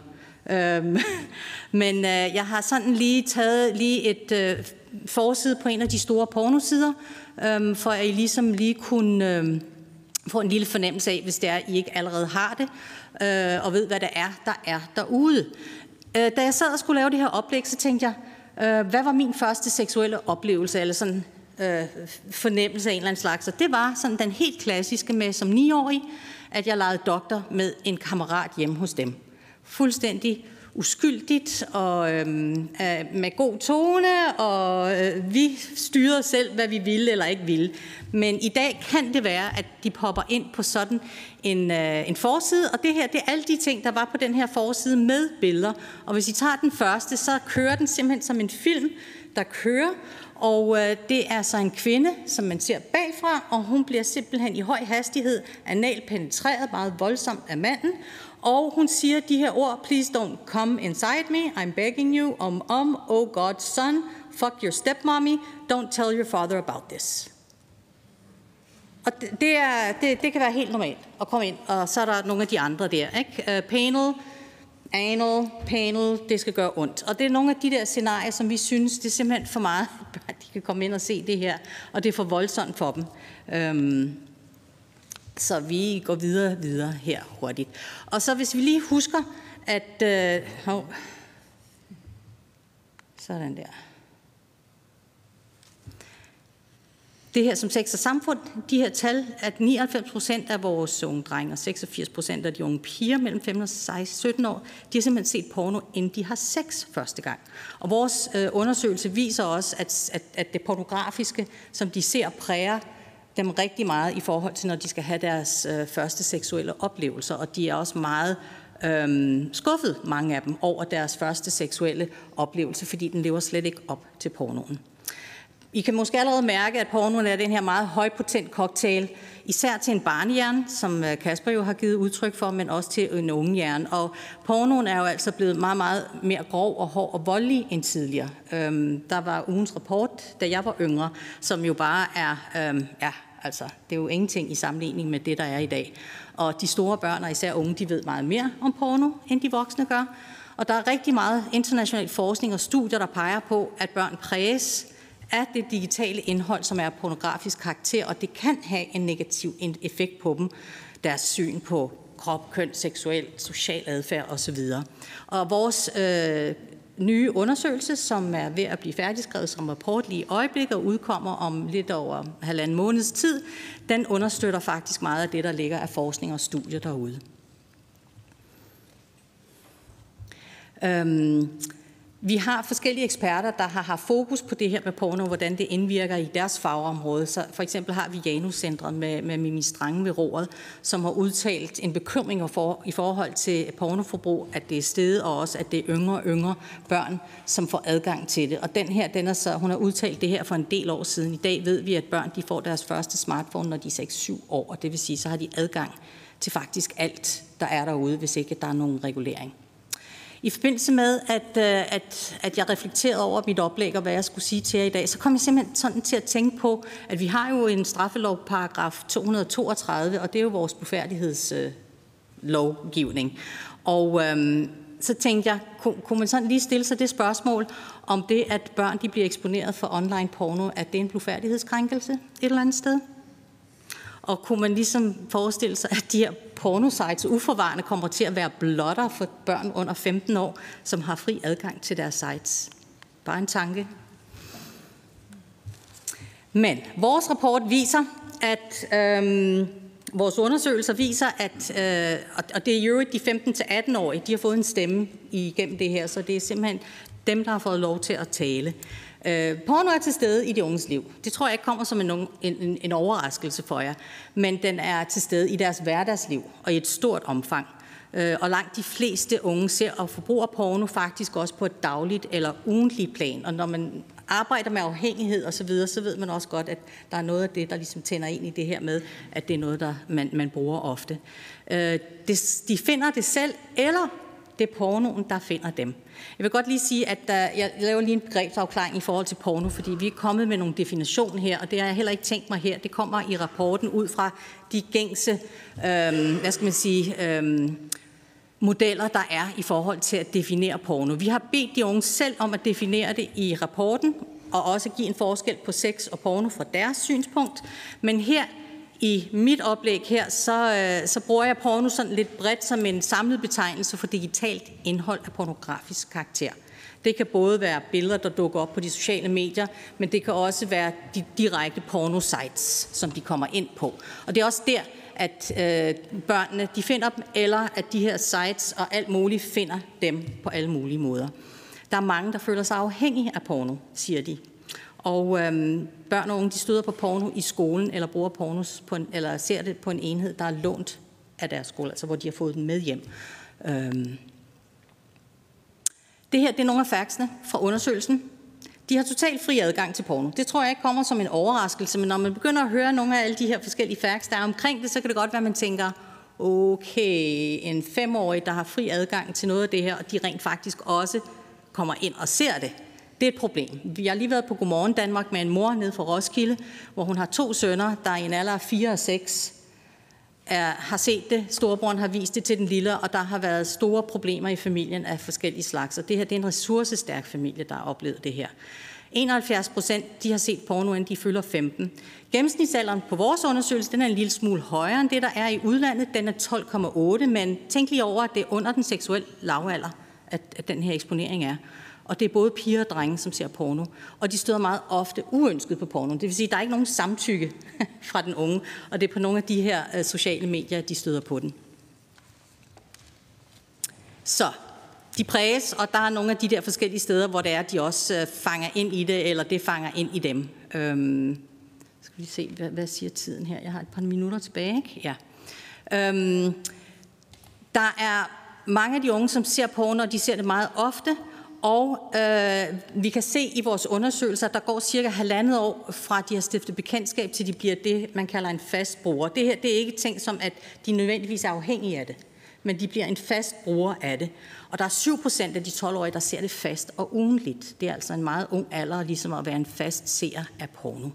S5: Men jeg har sådan lige taget et forside på en af de store pornosider, for at I ligesom lige kunne få en lille fornemmelse af, hvis det er, I ikke allerede har det, og ved, hvad det er, der er derude. Da jeg sad og skulle lave det her oplæg, så tænkte jeg, hvad var min første seksuelle oplevelse, eller sådan fornemmelse af en eller anden slags, og det var sådan den helt klassiske med som 9-årig, at jeg legede doktor med en kammerat hjemme hos dem. Fuldstændig uskyldigt og med god tone, og vi styrede selv, hvad vi ville eller ikke ville. Men i dag kan det være, at de popper ind på sådan en forside, og det her, det er alle de ting, der var på den her forside med billeder. Og hvis I tager den første, så kører den simpelthen som en film, der kører, og det er så en kvinde, som man ser bagfra, og hun bliver simpelthen i høj hastighed analt penetreret, meget voldsomt af manden, og hun siger de her ord: please don't come inside me, I'm begging you, oh God, son, fuck your stepmommy, don't tell your father about this. Og det kan være helt normalt at komme ind, og så er der nogle af de andre der, ikke? Anal, det skal gøre ondt. Og det er nogle af de der scenarier, som vi synes, det er simpelthen for meget, at de kan komme ind og se det her, og det er for voldsomt for dem. Så vi går videre her hurtigt. Og så hvis vi lige husker, at sådan der. Det her som sex og samfund, de her tal, at 99% af vores unge drenge og 86% af de unge piger mellem 15 og 17 år, de har simpelthen set porno, inden de har sex første gang. Og vores undersøgelse viser også, at det pornografiske, som de ser, præger dem rigtig meget i forhold til, når de skal have deres første seksuelle oplevelser. Og de er også meget skuffet, mange af dem, over deres første seksuelle oplevelse, fordi den lever slet ikke op til pornoen. I kan måske allerede mærke, at pornoen er den her meget højpotent cocktail, især til en barnehjerne, som Kasper jo har givet udtryk for, men også til en ungehjerne. Og pornoen er jo altså blevet meget, meget mere grov og hård og voldelig end tidligere. Der var ugens rapport, da jeg var yngre, som jo bare er, altså det er jo ingenting i sammenligning med det, der er i dag. Og de store børn, og især unge, de ved meget mere om porno, end de voksne gør. Og der er rigtig meget international forskning og studier, der peger på, at børn præges af det digitale indhold, som er pornografisk karakter, og det kan have en negativ effekt på dem, deres syn på krop, køn, seksuel, social adfærd osv. Og vores nye undersøgelse, som er ved at blive færdigskrevet som rapport lige i øjeblikket og udkommer om lidt over 1,5 måneds tid, den understøtter faktisk meget af det, der ligger af forskning og studier derude. Vi har forskellige eksperter, der har haft fokus på det her med porno, hvordan det indvirker i deres fagområde. Så for eksempel har vi Janus-centret med Mimi Strange ved roret, som har udtalt en bekymring i forhold til pornoforbrug, at det er steget, og også at det er yngre og yngre børn, som får adgang til det. Og den her, hun har udtalt det her for en del år siden. I dag ved vi, at børn de får deres første smartphone, når de er 6-7 år, og det vil sige, så har de adgang til faktisk alt, der er derude, hvis ikke der er nogen regulering. I forbindelse med, at jeg reflekterede over mit oplæg og hvad jeg skulle sige til jer i dag, så kom jeg simpelthen sådan til at tænke på, at vi har jo en straffelovparagraf 232, og det er jo vores blufærdighedslovgivning. Og så tænkte jeg, kunne man sådan lige stille sig det spørgsmål, om det, at børn de bliver eksponeret for online porno, at det er en blufærdighedskrænkelse et eller andet sted? Og kunne man ligesom forestille sig, at de her pornosites uforvarende kommer til at være blotter for børn under 15 år, som har fri adgang til deres sites? Bare en tanke. Men vores rapport viser, at vores undersøgelser viser, at, og det er jo de 15-18-årige, de har fået en stemme igennem det her, så det er simpelthen dem, der har fået lov til at tale. Porno er til stede i de unges liv. Det tror jeg ikke kommer som en overraskelse for jer, men den er til stede i deres hverdagsliv og i et stort omfang. Og langt de fleste unge ser og forbruger porno faktisk også på et dagligt eller ugentligt plan. Og når man arbejder med afhængighed og så videre, så ved man også godt, at der er noget af det, der ligesom tænder ind i det her med, at det er noget, der man bruger ofte. De finder det selv, eller det er pornoen, der finder dem. Jeg vil godt lige sige, at jeg laver lige en begrebsafklaring i forhold til porno, fordi vi er kommet med nogle definitioner her, og det har jeg heller ikke tænkt mig her. Det kommer i rapporten ud fra de gængse, modeller, der er i forhold til at definere porno. Vi har bedt de unge selv om at definere det i rapporten, og også give en forskel på sex og porno fra deres synspunkt. Men her i mit oplæg her, så bruger jeg porno sådan lidt bredt som en samlet betegnelse for digitalt indhold af pornografisk karakter. Det kan både være billeder, der dukker op på de sociale medier, men det kan også være de direkte pornosites, som de kommer ind på. Og det er også der, at børnene de finder dem, eller at de her sites og alt muligt finder dem på alle mulige måder. Der er mange, der føler sig afhængige af porno, siger de. Og børn og unge, de støder på porno i skolen, eller bruger pornos eller ser det på en enhed, der er lånt af deres skole, altså hvor de har fået den med hjem. Det her, det er nogle af factsene fra undersøgelsen. De har totalt fri adgang til porno. Det tror jeg ikke kommer som en overraskelse, men når man begynder at høre nogle af alle de her forskellige facts, der er omkring det, så kan det godt være, at man tænker, okay, en 5-årig, der har fri adgang til noget af det her, og de rent faktisk også kommer ind og ser det. Det er et problem. Vi har lige været på Godmorgen Danmark med en mor nede fra Roskilde, hvor hun har 2 sønner, der i en alder af 4 og 6 har set det. Storebroren har vist det til den lille, og der har været store problemer i familien af forskellige slags. Og det her det er en ressourcestærk familie, der har oplevet det her. 71% de har set porno, inden de fylder 15. Gennemsnitsalderen på vores undersøgelse den er en lille smule højere end det, der er i udlandet. Den er 12,8, men tænk lige over, at det er under den seksuelle lavalder, at den her eksponering er. Og det er både piger og drenge, som ser porno. Og de støder meget ofte uønsket på porno. Det vil sige, at der er ikke nogen samtykke fra den unge. Og det er på nogle af de her sociale medier, de støder på den. Så de præges, og der er nogle af de der forskellige steder, hvor det er, de også fanger ind i det, eller det fanger ind i dem. Skal vi se, hvad siger tiden her? Jeg har et par minutter tilbage, ikke? Ja. Der er mange af de unge, som ser porno, og de ser det meget ofte. Og vi kan se i vores undersøgelser, at der går cirka 1,5 år fra de har stiftet bekendtskab til de bliver det, man kalder en fast bruger. Det her det er ikke tænkt som, at de nødvendigvis er afhængige af det, men de bliver en fast bruger af det. Og der er 7% af de 12-årige, der ser det fast og ugentligt. Det er altså en meget ung alder, ligesom at være en fast seer af porno.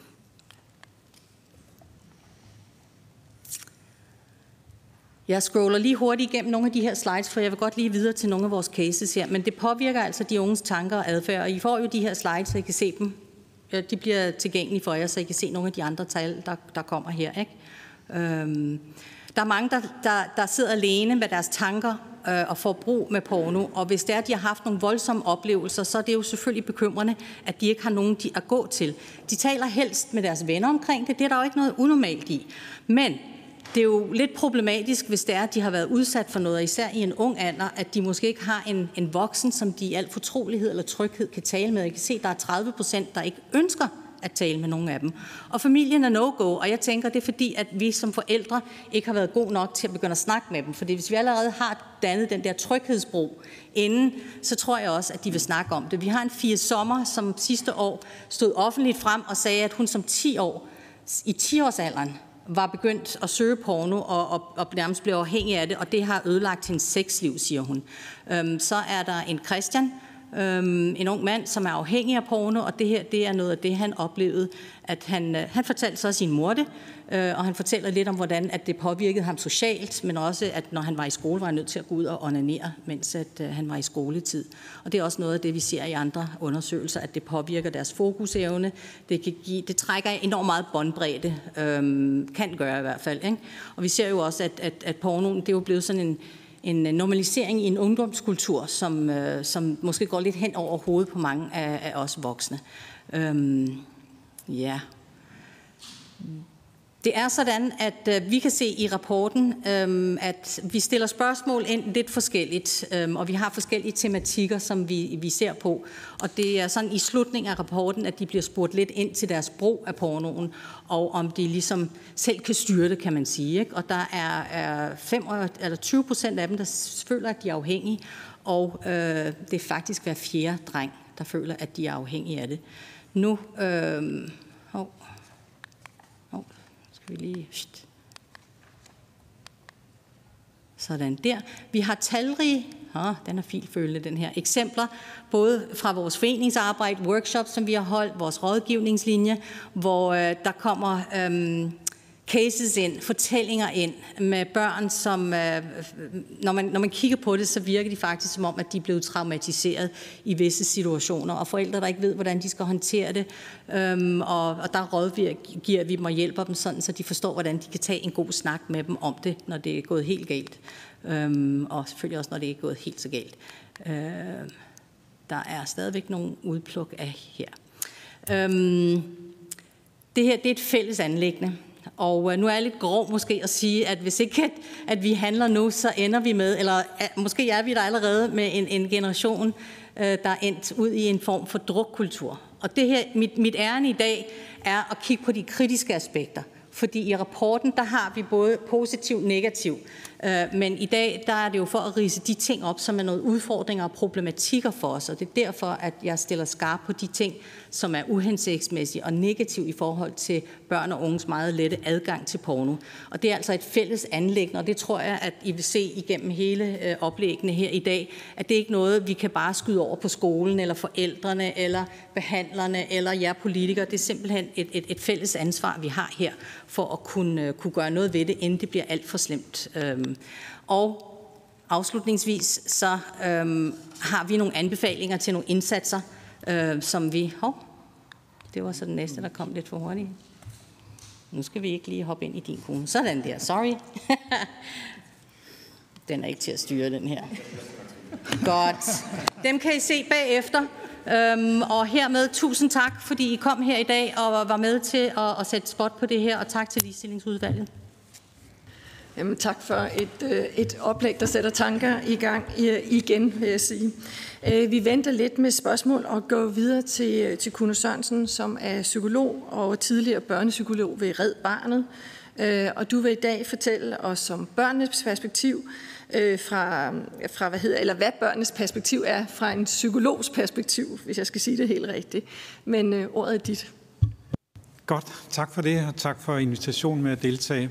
S5: Jeg scroller lige hurtigt igennem nogle af de her slides, for jeg vil godt lige videre til nogle af vores cases her. Men det påvirker altså de unges tanker og adfærd, og I får jo de her slides, så I kan se dem. De bliver tilgængelige for jer, så I kan se nogle af de andre tal, der kommer her. Ikke? Der er mange, der sidder alene med deres tanker og får brug med porno, og hvis det er, at de har haft nogle voldsomme oplevelser, så er det jo selvfølgelig bekymrende, at de ikke har nogen at gå til. De taler helst med deres venner omkring det, det er der jo ikke noget unormalt i. Men det er jo lidt problematisk, hvis det er, at de har været udsat for noget, især i en ung alder, at de måske ikke har en voksen, som de i al fortrolighed eller tryghed kan tale med. Jeg kan se, at der er 30%, der ikke ønsker at tale med nogen af dem. Og familien er no-go, og jeg tænker, det er fordi, at vi som forældre ikke har været god nok til at begynde at snakke med dem. Fordi hvis vi allerede har dannet den der tryghedsbro inden, så tror jeg også, at de vil snakke om det. Vi har en Fie Sommer, som sidste år stod offentligt frem og sagde, at hun som 10 år, i 10-årsalderen, var begyndt at søge porno og nærmest blev afhængig af det, og det har ødelagt hendes sexliv, siger hun. Så er der en Christian, en ung mand, som er afhængig af porno, og det her det er noget af det, han oplevede, at han fortalte så sin mor det, og han fortæller lidt om, hvordan at det påvirkede ham socialt, men også, at når han var i skole, var han nødt til at gå ud og onanere, mens at han var i skoletid. Og det er også noget af det, vi ser i andre undersøgelser, at det påvirker deres fokusevne. Det trækker enormt meget båndbredde, kan gøre i hvert fald. Ikke? Og vi ser jo også, at pornoen, det er jo blevet sådan en normalisering i en ungdomskultur, som måske går lidt hen over hovedet på mange af os voksne. Ja. Det er sådan, at vi kan se i rapporten, at vi stiller spørgsmål ind lidt forskelligt, og vi har forskellige tematikker, som vi ser på. Og det er sådan i slutningen af rapporten, at de bliver spurgt lidt ind til deres brug af pornoen, og om de ligesom selv kan styre det, kan man sige. Ikke? Og der er 20% af dem, der føler, at de er afhængige, og det er faktisk hver fjerde dreng, der føler, at de er afhængige af det. Nu... skal vi lige... Sådan der. Vi har talrige, den er filfølende, den her, eksempler, både fra vores foreningsarbejde, workshops, som vi har holdt, vores rådgivningslinje, hvor der kommer cases ind, fortællinger ind med børn, som, når man kigger på det, så virker de faktisk som om, at de er blevet traumatiseret i visse situationer, og forældre, der ikke ved, hvordan de skal håndtere det, og der rådgiver vi dem og hjælper dem sådan, så de forstår, hvordan de kan tage en god snak med dem om det, når det er gået helt galt, og selvfølgelig også, når det er gået helt så galt. Der er stadigvæk nogle udpluk af her. Det her, det er et fælles anliggende. Og nu er jeg lidt grov måske at sige, at hvis ikke at vi handler nu, så ender vi med, eller måske er vi der allerede med en generation, der er endt ud i en form for drukkultur. Og det her, mit ærne i dag er at kigge på de kritiske aspekter. Fordi i rapporten, der har vi både positiv og negativ. Men i dag, der er det jo for at ridse de ting op, som er noget udfordringer og problematikker for os. Og det er derfor, at jeg stiller skarp på de ting, som er uhensigtsmæssige og negative i forhold til børn og unges meget lette adgang til porno. Og det er altså et fælles anliggende, og det tror jeg, at I vil se igennem hele oplæggene her i dag, at det ikke er noget, vi kan bare skyde over på skolen, eller forældrene, eller behandlerne, eller jer politikere. Det er simpelthen et fælles ansvar, vi har her, for at kunne gøre noget ved det, inden det bliver alt for slemt. Og afslutningsvis så har vi nogle anbefalinger til nogle indsatser, som vi... det var så den næste, der kom lidt for hurtigt. Nu skal vi ikke lige hoppe ind i din kone. Sådan der, sorry. Den er ikke til at styre, den her. Godt. Dem kan I se bagefter. Og hermed tusind tak, fordi I kom her i dag og var med til at sætte spot på det her, og tak til Ligestillingsudvalget.
S1: Jamen, tak for et oplæg, der sætter tanker i gang igen, vil jeg sige. Vi venter lidt med spørgsmål og går videre til Kuno Sørensen, som er psykolog og tidligere børnepsykolog ved Red Barnet. Og du vil i dag fortælle os om børnenes perspektiv, hvad børnenes perspektiv er fra en psykologs perspektiv, hvis jeg skal sige det helt rigtigt. Men ordet er dit.
S6: Godt, tak for det, og tak for invitationen med at deltage.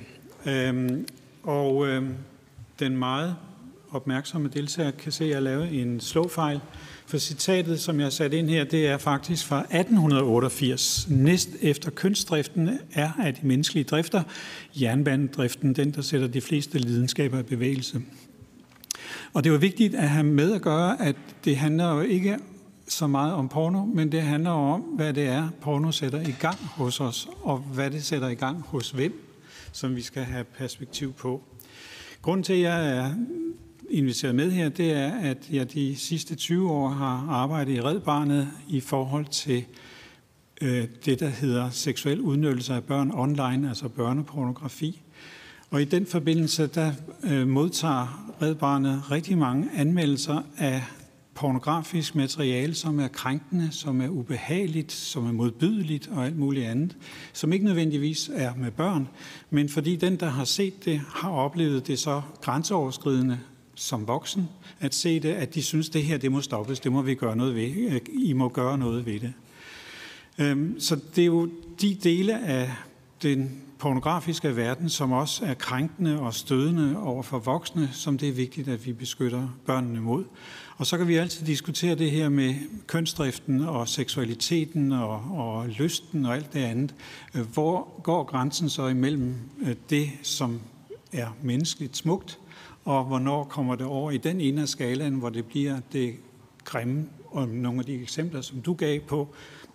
S6: Den meget opmærksomme deltager kan se, at jeg har lavet en slåfejl. For citatet, som jeg har sat ind her, det er faktisk fra 1888. Næst efter kønsdriften er af de menneskelige drifter jernbanedriften den, der sætter de fleste lidenskaber i bevægelse. Og det var vigtigt at have med at gøre, at det handler jo ikke så meget om porno, men det handler om, hvad det er, porno sætter i gang hos os, og hvad det sætter i gang hos hvem, som vi skal have perspektiv på. Grunden til, at jeg er inviteret med her, det er, at jeg de sidste 20 år har arbejdet i Red Barnet i forhold til det, der hedder seksuel udnyttelse af børn online, altså børnepornografi. Og i den forbindelse, der modtager Red Barnet rigtig mange anmeldelser af pornografisk materiale, som er krænkende, som er ubehageligt, som er modbydeligt og alt muligt andet, som ikke nødvendigvis er med børn, men fordi den, der har set det, har oplevet det så grænseoverskridende som voksen, at se det, at de synes, det her, det må stoppes, det må vi gøre noget ved, I må gøre noget ved det. Så det er jo de dele af den pornografiske verden, som også er krænkende og stødende over for voksne, som det er vigtigt, at vi beskytter børnene mod. Og så kan vi altid diskutere det her med kønsdriften og seksualiteten og lysten og alt det andet. Hvor går grænsen så imellem det, som er menneskeligt smukt, og hvornår kommer det over i den ene af skalaen, hvor det bliver det grimme, og nogle af de eksempler, som du gav på,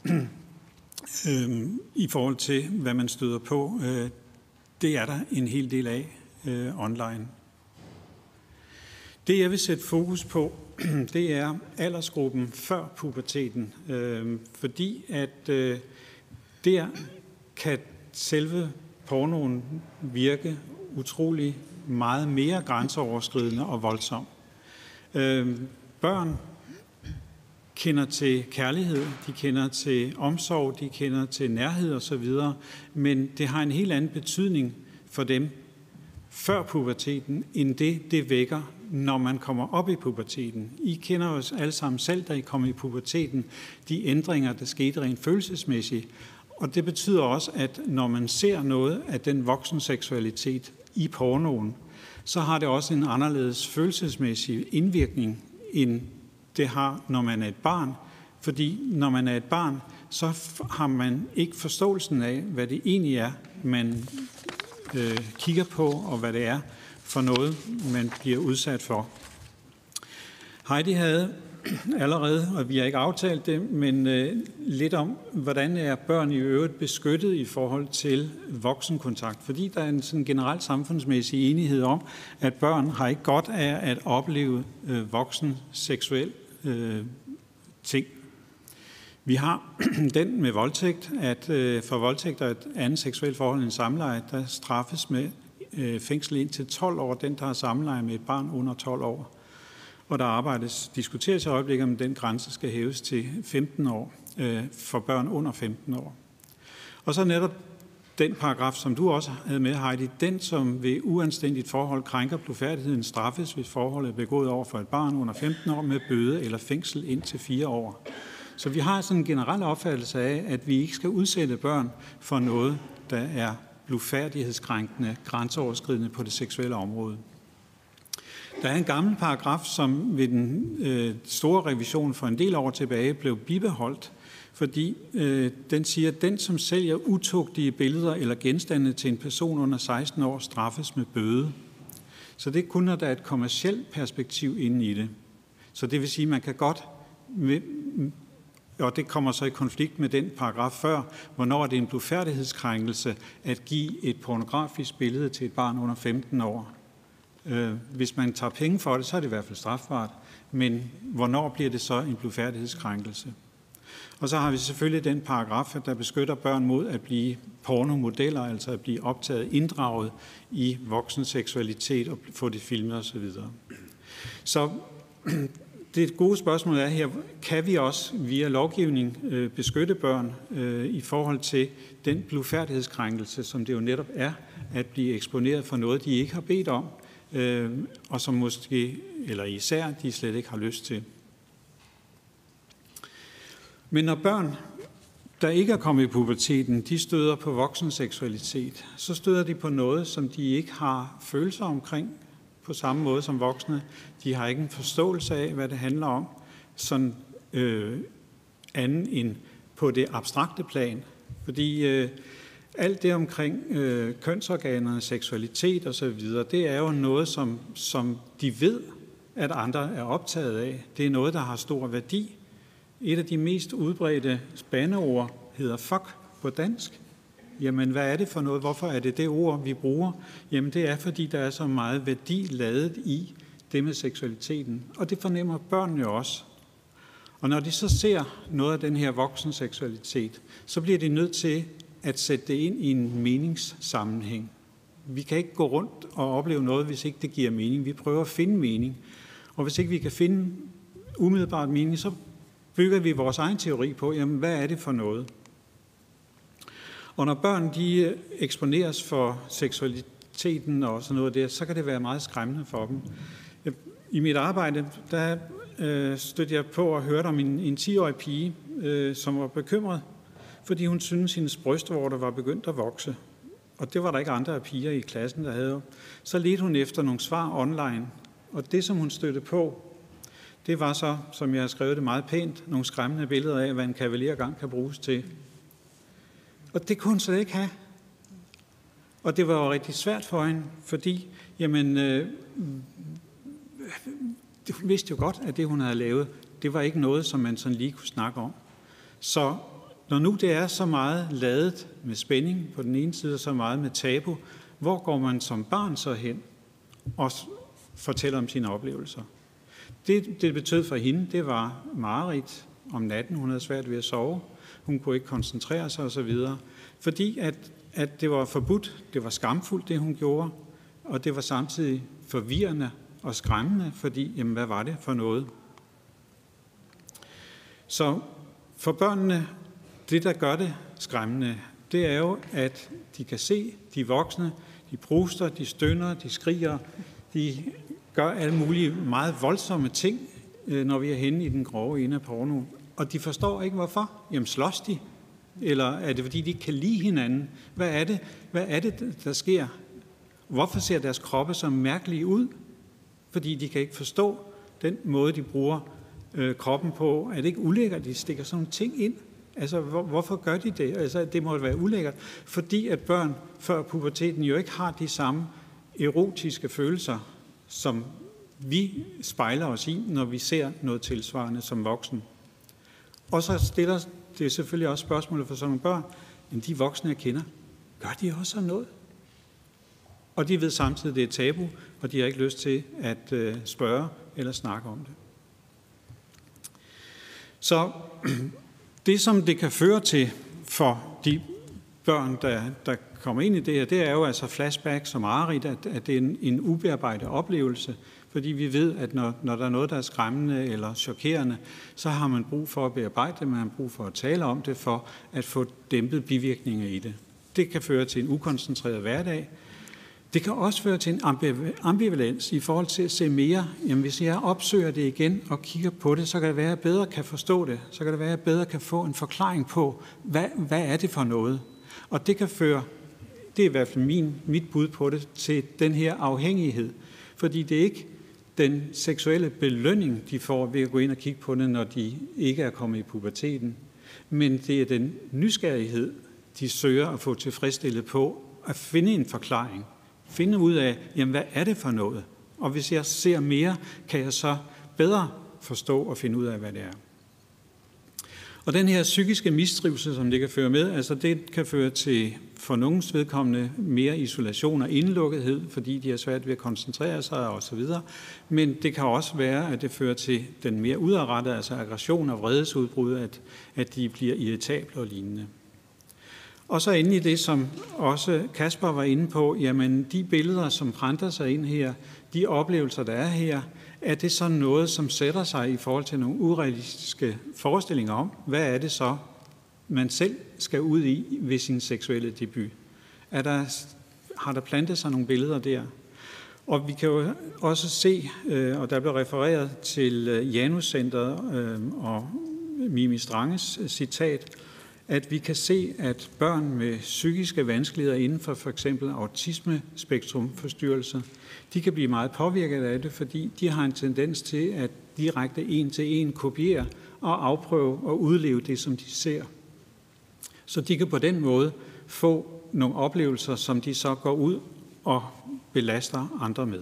S6: i forhold til, hvad man støder på, det er der en hel del af online. Det, jeg vil sætte fokus på, det er aldersgruppen før puberteten, fordi at der kan selve pornoen virke utrolig meget mere grænseoverskridende og voldsom. Børn kender til kærlighed, de kender til omsorg, de kender til nærhed osv., men det har en helt anden betydning for dem før puberteten, end det vækker, når man kommer op i puberteten. I kender os alle sammen selv, da I kommer i puberteten, de ændringer, der skete rent følelsesmæssigt. Og det betyder også, at når man ser noget af den voksenseksualitet i pornoen, så har det også en anderledes følelsesmæssig indvirkning, end det har, når man er et barn. Fordi når man er et barn, så har man ikke forståelsen af, hvad det egentlig er, man kigger på, og hvad det er for noget, man bliver udsat for. Heidi havde allerede, og vi har ikke aftalt det, men lidt om, hvordan er børn i øvrigt beskyttet i forhold til voksenkontakt. Fordi der er en sådan generelt samfundsmæssig enighed om, at børn har ikke godt af at opleve voksen seksuel ting. Vi har den med voldtægt, at for voldtægt og et andet seksuelt forhold end samleje, der straffes med fængsel indtil 12 år, den der har samleje med et barn under 12 år. Og der diskuteres i øjeblikket, om den grænse skal hæves til 15 år for børn under 15 år. Og så netop den paragraf, som du også havde med, Heidi, den som ved uanstændigt forhold krænker blufærdigheden straffes, hvis forholdet er begået over for et barn under 15 år med bøde eller fængsel indtil 4 år. Så vi har sådan en generel opfattelse af, at vi ikke skal udsætte børn for noget, der er blufærdighedskrænkende, grænseoverskridende på det seksuelle område. Der er en gammel paragraf, som ved den store revision for en del år tilbage blev bibeholdt, fordi den siger, at den, som sælger utugtige billeder eller genstande til en person under 16 år, straffes med bøde. Så det er kun, når der er et kommercielt perspektiv inde i det. Så det vil sige, at man kan godt, og det kommer så i konflikt med den paragraf før, hvornår er det en blufærdighedskrænkelse at give et pornografisk billede til et barn under 15 år. Hvis man tager penge for det, så er det i hvert fald strafbart, men hvornår bliver det så en blufærdighedskrænkelse? Og så har vi selvfølgelig den paragraf, der beskytter børn mod at blive pornomodeller, altså at blive optaget, inddraget i voksen seksualitet og få det filmet osv. Så det gode spørgsmål er her, kan vi også via lovgivning beskytte børn i forhold til den blufærdighedskrænkelse, som det jo netop er, at blive eksponeret for noget, de ikke har bedt om, og som måske, eller især, de slet ikke har lyst til. Men når børn, der ikke er kommet i puberteten, de støder på voksenseksualitet, så støder de på noget, som de ikke har følelser omkring på samme måde som voksne. De har ikke en forståelse af, hvad det handler om, sådan anden end på det abstrakte plan. Fordi alt det omkring kønsorganerne, seksualitet osv., det er jo noget, som de ved, at andre er optaget af. Det er noget, der har stor værdi. Et af de mest udbredte bandeord hedder fuck på dansk. Jamen, hvad er det for noget? Hvorfor er det ord, vi bruger? Jamen, det er, fordi der er så meget værdi ladet i det med seksualiteten. Og det fornemmer børnene jo også. Og når de så ser noget af den her voksenseksualitet, så bliver de nødt til at sætte det ind i en meningssammenhæng. Vi kan ikke gå rundt og opleve noget, hvis ikke det giver mening. Vi prøver at finde mening. Og hvis ikke vi kan finde umiddelbart mening, så bygger vi vores egen teori på, jamen, hvad er det for noget? Og når børn de eksponeres for seksualiteten og sådan noget der, så kan det være meget skræmmende for dem. I mit arbejde, der stødte jeg på og hørte om en 10-årig pige, som var bekymret, fordi hun syntes, hendes brystvorter var begyndt at vokse. Og det var der ikke andre af piger i klassen, der havde. Så ledte hun efter nogle svar online, og det, som hun stødte på, det var så, som jeg har skrevet det meget pænt, nogle skræmmende billeder af, hvad en kavalergang kan bruges til. Og det kunne hun slet ikke have. Og det var jo rigtig svært for hende, fordi, jamen, hun vidste jo godt, at det, hun havde lavet, det var ikke noget, som man sådan lige kunne snakke om. Så når nu det er så meget ladet med spænding på den ene side, og så meget med tabu, hvor går man som barn så hen og fortæller om sine oplevelser? Det betød for hende, det var mareridt om natten. Hun havde svært ved at sove. Hun kunne ikke koncentrere sig osv. Fordi at det var forbudt, det var skamfuldt, det hun gjorde, og det var samtidig forvirrende og skræmmende, fordi, jamen, hvad var det for noget? Så for børnene, det der gør det skræmmende, det er jo, at de kan se de voksne, de pruster, de stønner, de skriger, de gør alle mulige meget voldsomme ting, når vi er henne i den grove ende af porno. Og de forstår ikke, hvorfor. Jamen, slås de? Eller er det, fordi de ikke kan lide hinanden? Hvad er det, der sker? Hvorfor ser deres kroppe så mærkelige ud? Fordi de kan ikke forstå den måde, de bruger kroppen på. Er det ikke ulækkert, at de stikker sådan nogle ting ind? Altså, hvorfor gør de det? Altså, det må være ulækkert. Fordi at børn før puberteten jo ikke har de samme erotiske følelser, som vi spejler os i, når vi ser noget tilsvarende som voksen. Og så stiller det selvfølgelig også spørgsmålet for sådan nogle børn, men de voksne, jeg kender, gør de også sådan noget? Og de ved samtidig, at det er tabu, og de har ikke lyst til at spørge eller snakke om det. Så det, som det kan føre til for de børn, der kommer ind i det her, det er jo altså flashback som mareridt, at det er en ubearbejdet oplevelse, fordi vi ved, at når der er noget, der er skræmmende eller chokerende, så har man brug for at bearbejde det, man har brug for at tale om det, for at få dæmpet bivirkninger i det. Det kan føre til en ukoncentreret hverdag. Det kan også føre til en ambivalens i forhold til at se mere. Jamen, hvis jeg opsøger det igen og kigger på det, så kan det være, at jeg bedre kan forstå det. Så kan det være, at jeg bedre kan få en forklaring på, hvad er det for noget. Og det kan føre, det er i hvert fald mit bud på det, til den her afhængighed. Fordi det er ikke den seksuelle belønning, de får ved at gå ind og kigge på det, når de ikke er kommet i puberteten. Men det er den nysgerrighed, de søger at få tilfredsstillet på, at finde en forklaring. Finde ud af, jamen, hvad er det for noget? Og hvis jeg ser mere, kan jeg så bedre forstå og finde ud af, hvad det er. Og den her psykiske mistrivsel, som det kan føre med, altså det kan føre til for nogens vedkommende mere isolation og indlukkethed, fordi de har svært ved at koncentrere sig osv. Men det kan også være, at det fører til den mere udadrettede, altså aggression og vredesudbrud, at de bliver irritable og lignende. Og så endelig det, som også Kasper var inde på, jamen de billeder, som prænter sig ind her, de oplevelser, der er her, er det så noget, som sætter sig i forhold til nogle urealistiske forestillinger om, hvad er det så, man selv skal ud i ved sin seksuelle debut? Har der plantet sig nogle billeder der? Og vi kan jo også se, og der blev refereret til Janus-centret og Mimi Stranges citat, at vi kan se, at børn med psykiske vanskeligheder inden for f.eks. autismespektrumforstyrrelser, de kan blive meget påvirket af det, fordi de har en tendens til at direkte en til en kopiere og afprøve og udleve det, som de ser. Så de kan på den måde få nogle oplevelser, som de så går ud og belaster andre med.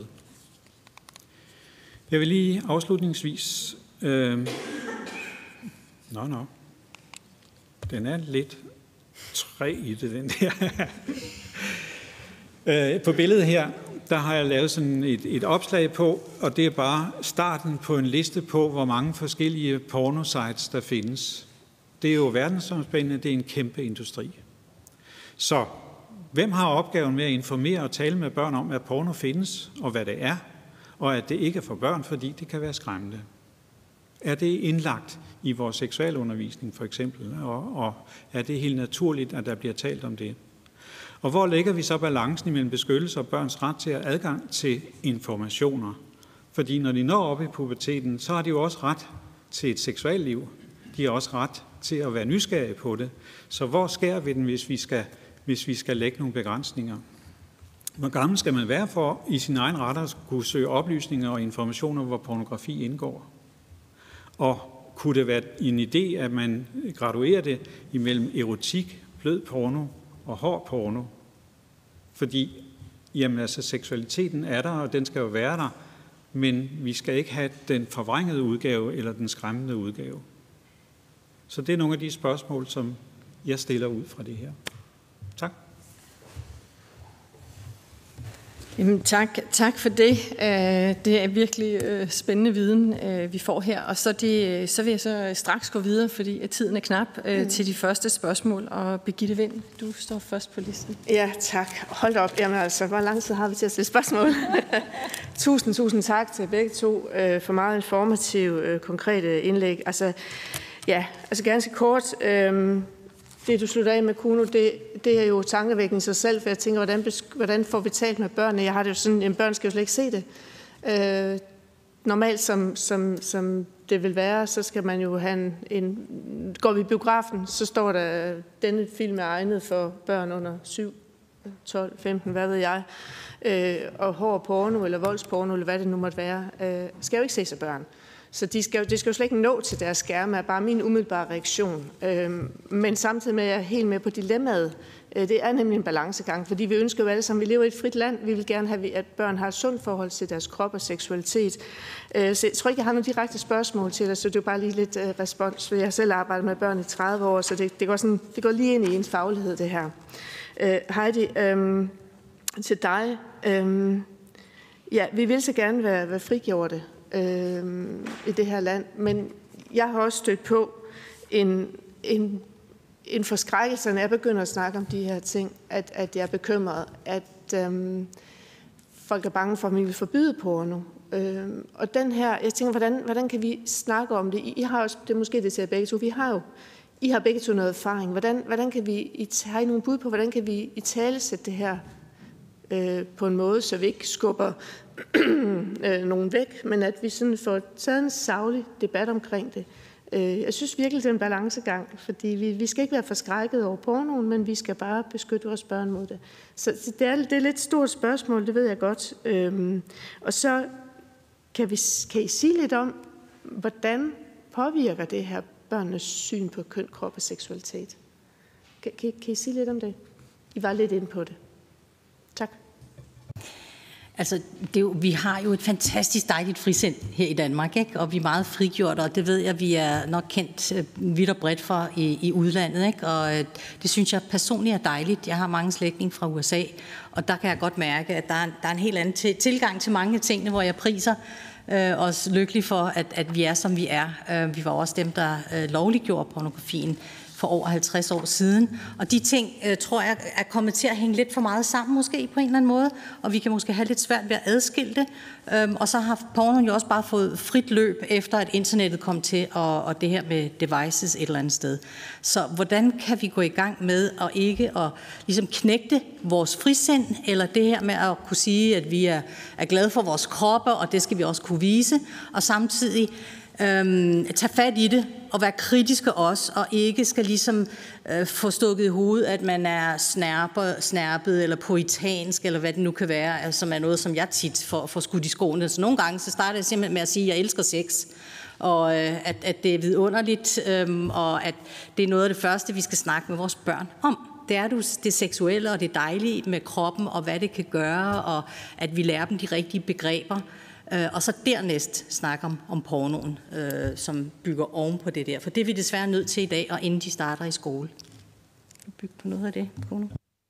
S6: Jeg vil lige afslutningsvis... Den er lidt træ i det, den der. På billedet her, der har jeg lavet sådan et opslag på, og det er bare starten på en liste på, hvor mange forskellige pornosites der findes. Det er jo verdensomspændende, det er en kæmpe industri. Så hvem har opgaven med at informere og tale med børn om, at porno findes, og hvad det er, og at det ikke er for børn, fordi det kan være skræmmende? Er det indlagt i vores seksualundervisning for eksempel, og er det helt naturligt, at der bliver talt om det? Og hvor lægger vi så balancen imellem beskyttelse og børns ret til at have adgang til informationer? Fordi når de når op i puberteten, så har de jo også ret til et seksualliv. De har også ret til at være nysgerrige på det. Så hvor skærer vi den, hvis vi skal lægge nogle begrænsninger? Hvor gammel skal man være for i sin egen ret at kunne søge oplysninger og informationer, hvor pornografi indgår? Og kunne det være en idé, at man graduerer det imellem erotik, blød porno og hård porno? Fordi jamen, altså, seksualiteten er der, og den skal jo være der, men vi skal ikke have den forvrængede udgave eller den skræmmende udgave. Så det er nogle af de spørgsmål, som jeg stiller ud fra det her. Tak.
S1: Jamen, tak for det. Det er virkelig spændende viden, vi får her. Og så vil jeg så straks gå videre, fordi tiden er knap til de første spørgsmål. Og Birgitte Vind, du står først på listen.
S3: Ja, tak. Hold da op. Jamen altså, hvor lang tid har vi til at stille spørgsmål? Tusind tak til begge to for meget informative, konkrete indlæg. Altså ganske kort. Det, du slutter af med, Kuno, det er jo tankevækkende i sig selv, for jeg tænker, hvordan får vi talt med børnene? Jeg har det jo sådan, at børn skal jo slet ikke se det. Normalt, som det vil være, så skal man jo have går vi i biografen, så står der, denne film er egnet for børn under 7, 12, 15, hvad ved jeg. Og hård porno, eller voldsporno, eller hvad det nu måtte være, skal jo ikke ses af børn. Så det skal jo slet ikke nå til deres skærme, er bare min umiddelbare reaktion. Men samtidig med, at jeg er helt med på dilemmaet. Det er nemlig en balancegang, fordi vi ønsker jo alle sammen, vi lever i et frit land. Vi vil gerne have, at børn har et sundt forhold til deres krop og seksualitet. Så jeg tror ikke, jeg har nogle direkte spørgsmål til dig, så det er jo bare lige lidt respons. Jeg har selv arbejdet med børn i 30 år, så det går lige ind i ens faglighed, det her. Heidi, til dig. Ja, vi vil så gerne være frigjorte i det her land, men jeg har også stødt på en forskrækkelse, når jeg begynder at snakke om de her ting, at jeg er bekymret, at folk er bange for, at vi vil forbyde porno. Og den her, jeg tænker, hvordan kan vi snakke om det? I har også, det er måske det til begge to, I har begge to noget erfaring. Hvordan kan vi, har I nogle bud på, hvordan kan vi italesætte det her på en måde, så vi ikke skubber nogen væk, men at vi sådan får taget en saglig debat omkring det. Jeg synes virkelig, det er en balancegang, fordi vi skal ikke være forskrækket over pornoen, men vi skal bare beskytte vores børn mod det. Så det er lidt stort spørgsmål, det ved jeg godt. Og så kan I sige lidt om, hvordan påvirker det her børnenes syn på køn, krop og seksualitet? Kan I sige lidt om det? I var lidt inde på det. Tak.
S5: Altså, vi har jo et fantastisk dejligt frisind her i Danmark, ikke? Og vi er meget frigjorte, og det ved jeg, vi er nok kendt vidt og bredt for i udlandet, ikke? Og det synes jeg personligt er dejligt. Jeg har mange slægtninge fra USA, og der kan jeg godt mærke, at der er en helt anden tilgang til mange af tingene, hvor jeg priser os lykkelig for, at vi er, som vi er. Vi var også dem, der lovliggjorde pornografien for over 50 år siden. Og de ting, tror jeg, er kommet til at hænge lidt for meget sammen, måske på en eller anden måde, og vi kan måske have lidt svært ved at adskille det. Og så har pornoen jo også bare fået frit løb, efter at internettet kom til, og det her med devices et eller andet sted. Så hvordan kan vi gå i gang med at ikke at ligesom knægte vores frisind, eller det her med at kunne sige, at vi er glade for vores kroppe, og det skal vi også kunne vise, og samtidig tage fat i det og være kritiske også, og ikke skal ligesom få stukket i hovedet, at man er snærpet eller puritansk, eller hvad det nu kan være, som er noget, som jeg tit får skudt i skoene. Så nogle gange så starter jeg simpelthen med at sige, at jeg elsker sex, og at det er vidunderligt, og at det er noget af det første, vi skal snakke med vores børn om. Det er det seksuelle og det dejlige med kroppen, og hvad det kan gøre, og at vi lærer dem de rigtige begreber. Og så dernæst snakke om pornoen, som bygger oven på det der. For det er vi desværre nødt til i dag, og inden de starter i skole. Bygge på noget af det, Kuno.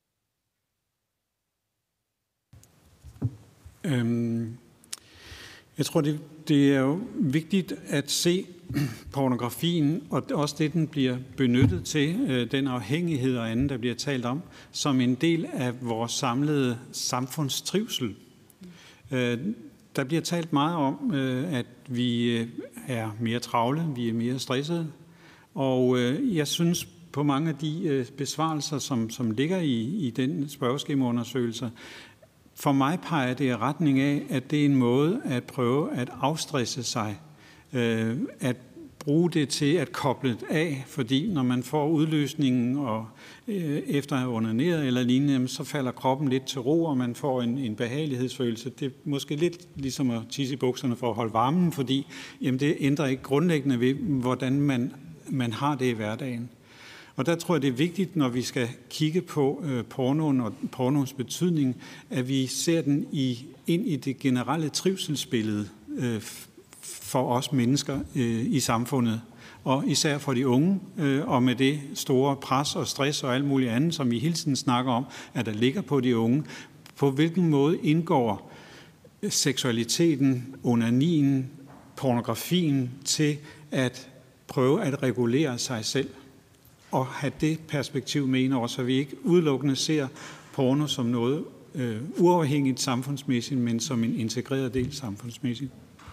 S6: Jeg tror, det er jo vigtigt at se pornografien, og også det, den bliver benyttet til, den afhængighed og andet, der bliver talt om, som en del af vores samlede samfundstrivsel. Der bliver talt meget om, at vi er mere travle, vi er mere stressede, og jeg synes på mange af de besvarelser, som ligger i den spørgeskemaundersøgelse, for mig peger det i retning af, at det er en måde at prøve at afstresse sig, at bruge det til at koble af, fordi når man får udløsningen og efter at have onaneret eller lignende, så falder kroppen lidt til ro, og man får en behagelighedsfølelse. Det er måske lidt ligesom at tisse i bukserne for at holde varmen, fordi det ændrer ikke grundlæggende ved, hvordan man har det i hverdagen. Og der tror jeg, det er vigtigt, når vi skal kigge på pornoen og pornoens betydning, at vi ser den ind i det generelle trivselsbillede for os mennesker i samfundet, og især for de unge, og med det store pres og stress og alt muligt andet, som vi hele tiden snakker om, at der ligger på de unge, På hvilken måde indgår seksualiteten, onanien, pornografien til at prøve at regulere sig selv og have det perspektiv med ind over, så vi ikke udelukkende ser porno som noget uafhængigt samfundsmæssigt, men som en integreret del samfundsmæssigt.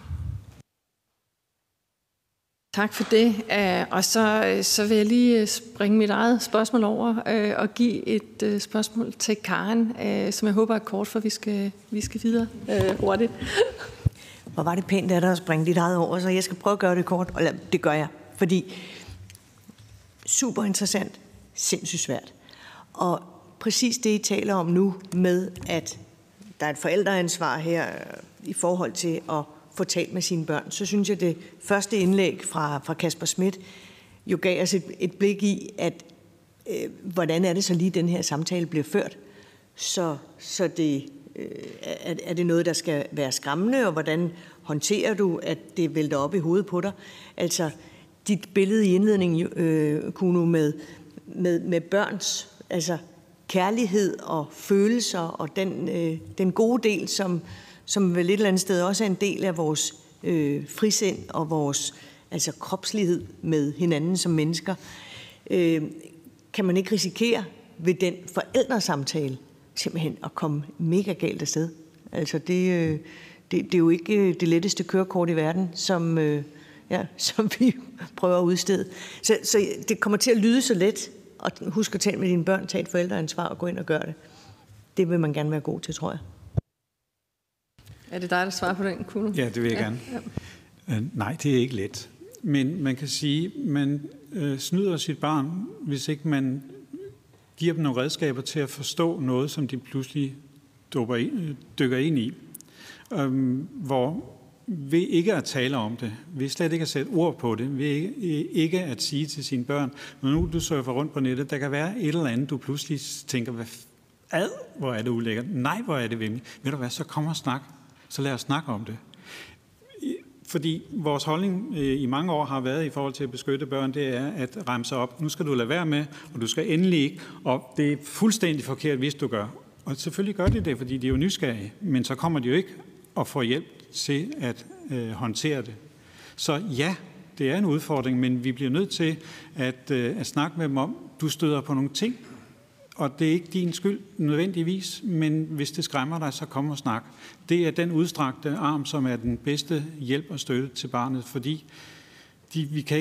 S1: Tak for det. Og så vil jeg lige springe mit eget spørgsmål over og give et spørgsmål til Karen, som jeg håber er kort, for vi skal videre hurtigt.
S7: Hvor var det pænt af dig at springe dit eget over, så jeg skal prøve at gøre det kort, og det gør jeg, fordi super interessant, sindssygt svært. Og præcis det, I taler om nu med, at der er et forældreansvar her i forhold til at få talt med sine børn, så synes jeg, det første indlæg fra Kasper Schmidt jo gav os et blik i, at hvordan er det så lige, den her samtale bliver ført, så det er det noget, der skal være skræmmende, og hvordan håndterer du, at det vælter op i hovedet på dig? Altså, dit billede i indledningen, Kuno, med børns kærlighed og følelser, og den gode del, som vel et eller andet sted også er en del af vores frisind og vores kropslighed med hinanden som mennesker. Kan man ikke risikere ved den forældresamtale simpelthen at komme mega galt afsted? Altså det er jo ikke det letteste kørekort i verden, som vi prøver at udstede. Så det kommer til at lyde så let, og husk at tale med dine børn, tage et forældreansvar og gå ind og gøre det. Det vil man gerne være god til, tror jeg.
S1: Er det dig, der svarer på den, Kuno?
S6: Ja, det vil jeg gerne. Ja. Nej, det er ikke let. Men man kan sige, at man snyder sit barn, hvis ikke man giver dem nogle redskaber til at forstå noget, som de pludselig dykker ind i. Hvor ved ikke at tale om det, ved slet ikke at sætte ord på det, ved ikke at sige til sine børn, når nu du surfer rundt på nettet, der kan være et eller andet, du pludselig tænker, hvor er det ulækkert, nej, hvor er det vemmeligt. Ved du hvad, så kom og snak. Så lad os snakke om det. Fordi vores holdning i mange år har været i forhold til at beskytte børn, det er at remse op. Nu skal du lade være med, og du skal endelig ikke. Og det er fuldstændig forkert, hvis du gør. Og selvfølgelig gør de det, fordi de er jo nysgerrige. Men så kommer de jo ikke og får hjælp til at håndtere det. Så ja, det er en udfordring, men vi bliver nødt til at snakke med dem om, du støder på nogle ting, og det er ikke din skyld nødvendigvis, men hvis det skræmmer dig, så kom og snak. Det er den udstrakte arm, som er den bedste hjælp og støtte til barnet, fordi vi kan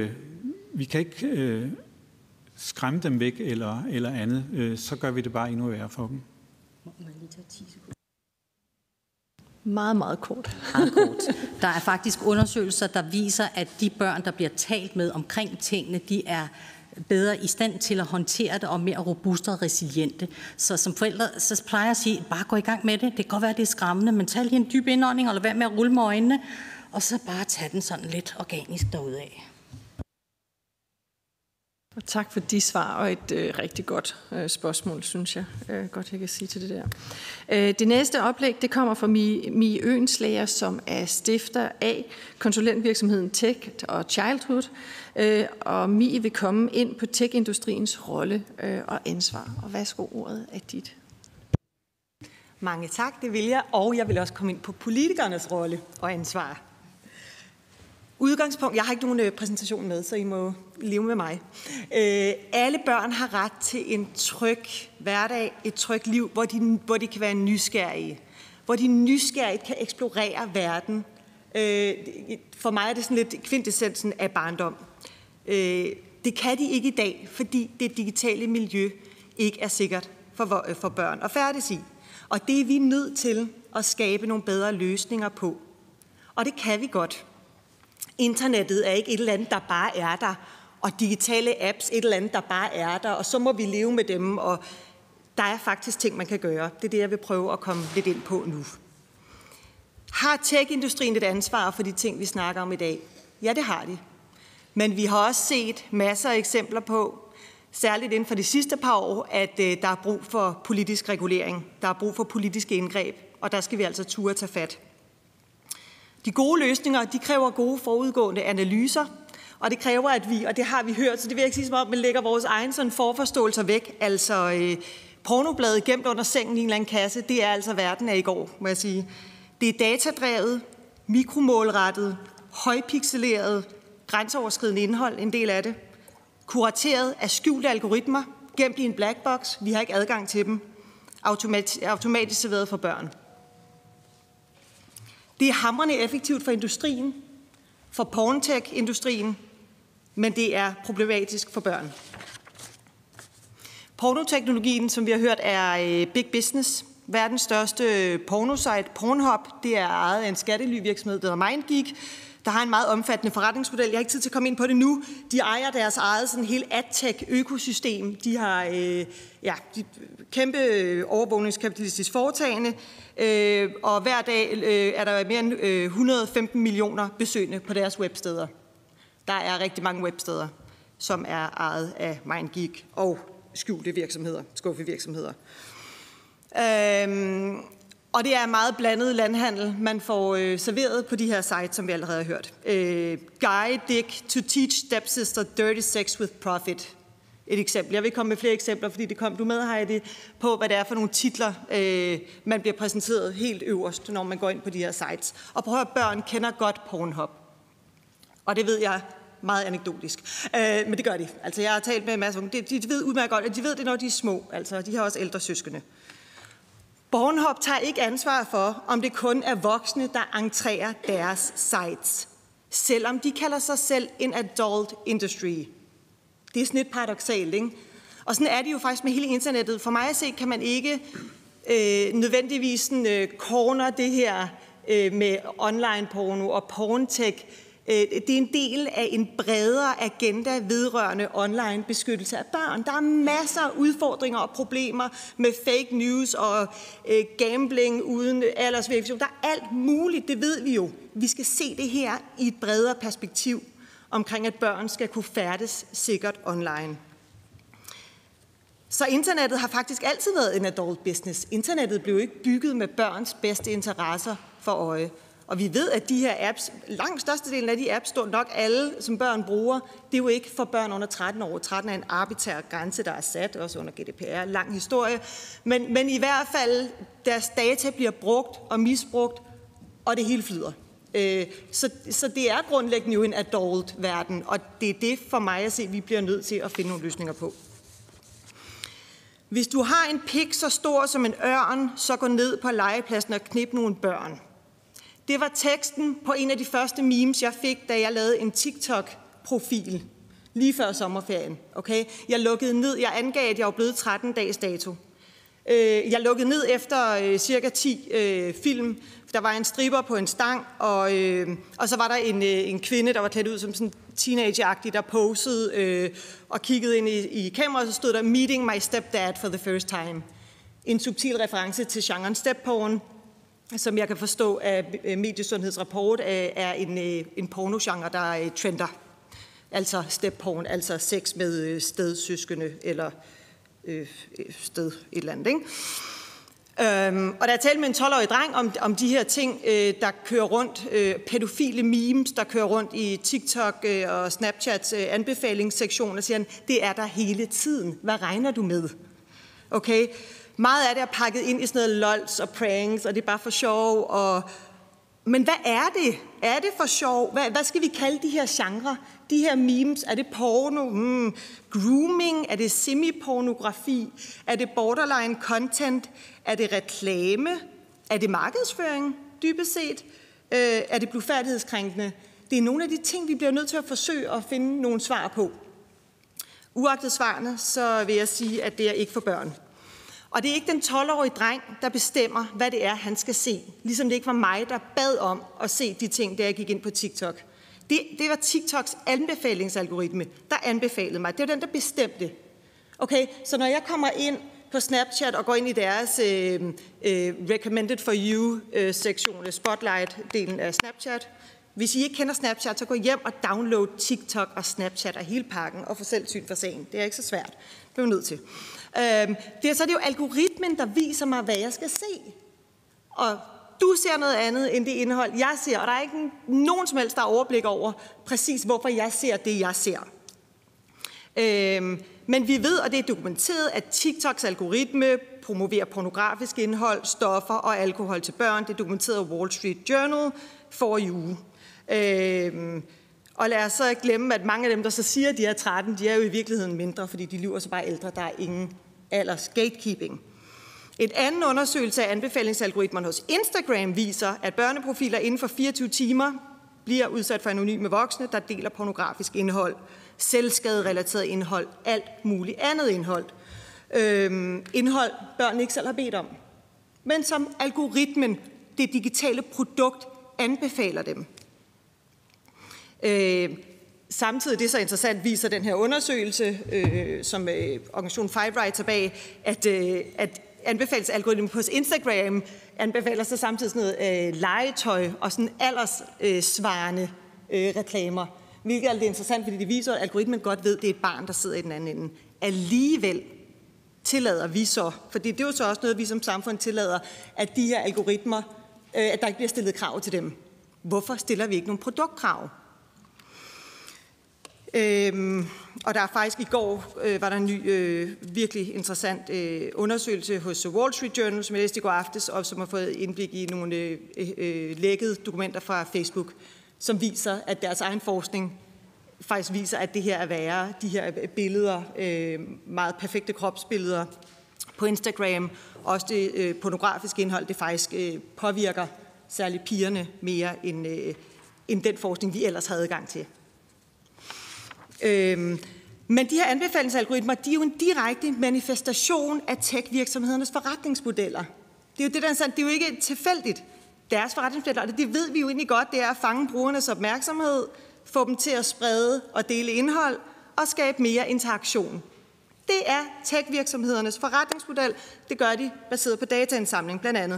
S6: ikke skræmme dem væk eller andet. Så gør vi det bare endnu værre for dem.
S1: Meget, meget kort.
S5: Meget kort. Der er faktisk undersøgelser, der viser, at de børn, der bliver talt med omkring tingene, de er bedre i stand til at håndtere det og mere robuste og resiliente. Så som forældre, så plejer jeg at sige, bare gå i gang med det. Det kan godt være, det er skræmmende, men tag lige en dyb indånding, og lad være med at rulle med øjnene, og så bare tage den sådan lidt organisk derudad.
S1: Og tak for de svar, og et rigtig godt spørgsmål, synes jeg. Godt, jeg kan sige til det der. Det næste oplæg, det kommer fra Mie Øenslager, som er stifter af konsulentvirksomheden Tech og Childhood. Og Mie vil komme ind på tech-industriens rolle og ansvar. Og værsgo, ordet er dit.
S8: Mange tak, det vil jeg. Og jeg vil også komme ind på politikernes rolle og ansvar. Udgangspunkt, jeg har ikke nogen præsentation med, så I må leve med mig. Alle børn har ret til en tryg hverdag, et trygt liv, hvor de kan være nysgerrige. Hvor de nysgerrigt kan eksplorere verden. For mig er det sådan lidt kvintessensen af barndom. Det kan de ikke i dag, fordi det digitale miljø ikke er sikkert for børn at færdes i. Og det er vi nødt til at skabe nogle bedre løsninger på. Og det kan vi godt. Internettet er ikke et eller andet, der bare er der, og digitale apps et eller andet, der bare er der, og så må vi leve med dem, og der er faktisk ting, man kan gøre. Det er det, jeg vil prøve at komme lidt ind på nu. Har tech-industrien et ansvar for de ting, vi snakker om i dag? Ja, det har de. Men vi har også set masser af eksempler på, særligt inden for de sidste par år, at der er brug for politisk regulering. Der er brug for politiske indgreb, og der skal vi altså turde tage fat. De gode løsninger, de kræver gode forudgående analyser, og det kræver, at vi, og det har vi hørt, så det vil jeg ikke sige som om, vi lægger vores egen sådan forforståelser væk, altså Pornobladet gemt under sengen i en eller anden kasse, det er altså verden af i går, må jeg sige. Det er datadrevet, mikromålrettet, højpixeleret, grænseoverskridende indhold, en del af det. Kurateret af skjulte algoritmer, gemt i en blackbox, vi har ikke adgang til dem. Automatisk serveret for børn. Det er hamrende effektivt for industrien, for porntech-industrien, men det er problematisk for børn. Pornoteknologien, som vi har hørt, er big business. Verdens største pornosite, Pornhub, det er ejet af en skattelyvirksomhed, der hedder MindGeek, der har en meget omfattende forretningsmodel. Jeg har ikke tid til at komme ind på det nu. De ejer deres eget sådan helt adtech-økosystem. De har kæmpe overvågningskapitalistisk foretagende, og hver dag er der mere end 115 millioner besøgende på deres websteder. Der er rigtig mange websteder, som er ejet af MindGeek og skjulte virksomheder, skuffevirksomheder. Og det er meget blandet landhandel, man får serveret på de her sites, som vi allerede har hørt. Guide Dick to teach stepsister dirty sex with profit. Et eksempel. Jeg vil komme med flere eksempler, fordi det kom du med, Heidi, på, hvad det er for nogle titler, man bliver præsenteret helt øverst, når man går ind på de her sites. Og prøv at høre, børn kender godt Pornhub. Og det ved jeg meget anekdotisk. Men det gør de. Altså, jeg har talt med en masse unge. De ved udmærket godt, at de ved det, når de er små. Altså, de har også ældre søskende. Pornhub tager ikke ansvar for, om det kun er voksne, der entrerer deres sites, selvom de kalder sig selv en adult industry. Det er sådan lidt paradoksalt, ikke? Og sådan er det jo faktisk med hele internettet. For mig at se, kan man ikke nødvendigvis corner det her med online porno og porntech. Det er en del af en bredere agenda vedrørende online beskyttelse af børn. Der er masser af udfordringer og problemer med fake news og gambling uden aldersverifikation. Der er alt muligt, det ved vi jo. Vi skal se det her i et bredere perspektiv omkring, at børn skal kunne færdes sikkert online. Så internettet har faktisk altid været en adult business. Internettet blev ikke bygget med børns bedste interesser for øje. Og vi ved, at de her apps, langt størstedelen af de apps, står nok alle, som børn bruger, det er jo ikke for børn under 13 år. 13 er en arbitrær grænse, der er sat, også under GDPR, lang historie. Men i hvert fald, deres data bliver brugt og misbrugt, og det hele flyder. Så det er grundlæggende jo en adult-verden, og det er det for mig at se, vi bliver nødt til at finde nogle løsninger på. Hvis du har en pik så stor som en ørn, så gå ned på legepladsen og knip nogle børn. Det var teksten på en af de første memes, jeg fik, da jeg lavede en TikTok-profil lige før sommerferien. Okay? Jeg lukkede ned. Jeg angav, at jeg var blevet 13 dages dato. Jeg lukkede ned efter cirka 10 film. Der var en stripper på en stang, og så var der en kvinde, der var klædt ud som sådan teenager-agtig, der posede og kiggede ind i kameraet, og så stod der, "Meeting my stepdad for the first time." En subtil reference til genren stepporn, som jeg kan forstå af Mediesundhedsrapport, er en pornogenre, der trender. Altså stepporn, altså sex med stedsøskende eller sted et eller andet, ikke? Og da jeg talte med en 12-årig dreng om de her ting, der kører rundt, pædofile memes, der kører rundt i TikTok og Snapchats anbefalingssektion, og siger han, det er der hele tiden. Hvad regner du med? Okay? Meget af det er pakket ind i sådan noget lols og pranks, og det er bare for sjov. Men hvad er det? Er det for sjov? Hvad skal vi kalde de her genrer? De her memes? Er det porno? Grooming? Er det semi-pornografi? Er det borderline content? Er det reklame? Er det markedsføring, dybest set? Er det blufærdighedskrænkende? Det er nogle af de ting, vi bliver nødt til at forsøge at finde nogle svar på. Uagtet svarene, så vil jeg sige, at det er ikke for børn. Og det er ikke den 12-årige dreng, der bestemmer, hvad det er, han skal se. Ligesom det ikke var mig, der bad om at se de ting, da jeg gik ind på TikTok. Det var TikToks anbefalingsalgoritme, der anbefalede mig. Det var den, der bestemte. Okay, så når jeg kommer ind på Snapchat og går ind i deres recommended for you-sektion, spotlight-delen af Snapchat. Hvis I ikke kender Snapchat, så gå hjem og download TikTok og Snapchat og hele pakken og få selv syn for sagen. Det er ikke så svært. Det er jo nødt til. Det er jo algoritmen, der viser mig, hvad jeg skal se. Og du ser noget andet end det indhold, jeg ser, og der er ikke nogen som helst, der overblik over præcis, hvorfor jeg ser det, jeg ser. Men vi ved, og det er dokumenteret, at TikToks algoritme promoverer pornografisk indhold, stoffer og alkohol til børn. Det er dokumenteret af Wall Street Journal for i uge. Og lad os så ikke glemme, at mange af dem, der så siger, at de er 13, de er jo i virkeligheden mindre, fordi de lyver så bare ældre. Der er ingen alders gatekeeping. Et anden undersøgelse af anbefalingsalgoritmerne hos Instagram viser, at børneprofiler inden for 24 timer bliver udsat for anonyme voksne, der deler pornografisk indhold, selvskaderelateret indhold, alt muligt andet indhold. Indhold, børn ikke selv har bedt om, men som algoritmen, det digitale produkt, anbefaler dem. Samtidig, det er så interessant, viser den her undersøgelse, som organisationen Five Rights er bag, at anbefalingsalgoritmen på Instagram anbefaler så samtidig sådan noget legetøj og sådan alderssvarende reklamer. Hvilket er lidt interessant, fordi det viser, at algoritmen godt ved, at det er et barn, der sidder i den anden ende. Alligevel tillader vi så, fordi det er jo så også noget, vi som samfund tillader, at de her algoritmer, at der ikke bliver stillet krav til dem. Hvorfor stiller vi ikke nogle produktkrav? Og der er faktisk i går, var der en ny, virkelig interessant undersøgelse hos Wall Street Journal, som jeg læste i går aftes, og som har fået indblik i nogle lækkede dokumenter fra Facebook, som viser, at deres egen forskning faktisk viser, at det her er værre. De her billeder, meget perfekte kropsbilleder på Instagram, også det pornografiske indhold, det faktisk påvirker særligt pigerne mere end den forskning, vi ellers havde adgang til. Men de her anbefalingsalgoritmer, de er jo en direkte manifestation af tech-virksomhedernes forretningsmodeller. Det er jo det, der er sandt. Det er jo ikke tilfældigt. Deres forretningsmodeller, det ved vi jo egentlig godt, det er at fange brugernes opmærksomhed, få dem til at sprede og dele indhold og skabe mere interaktion. Det er tech-virksomhedernes forretningsmodel. Det gør de baseret på dataindsamling blandt andet.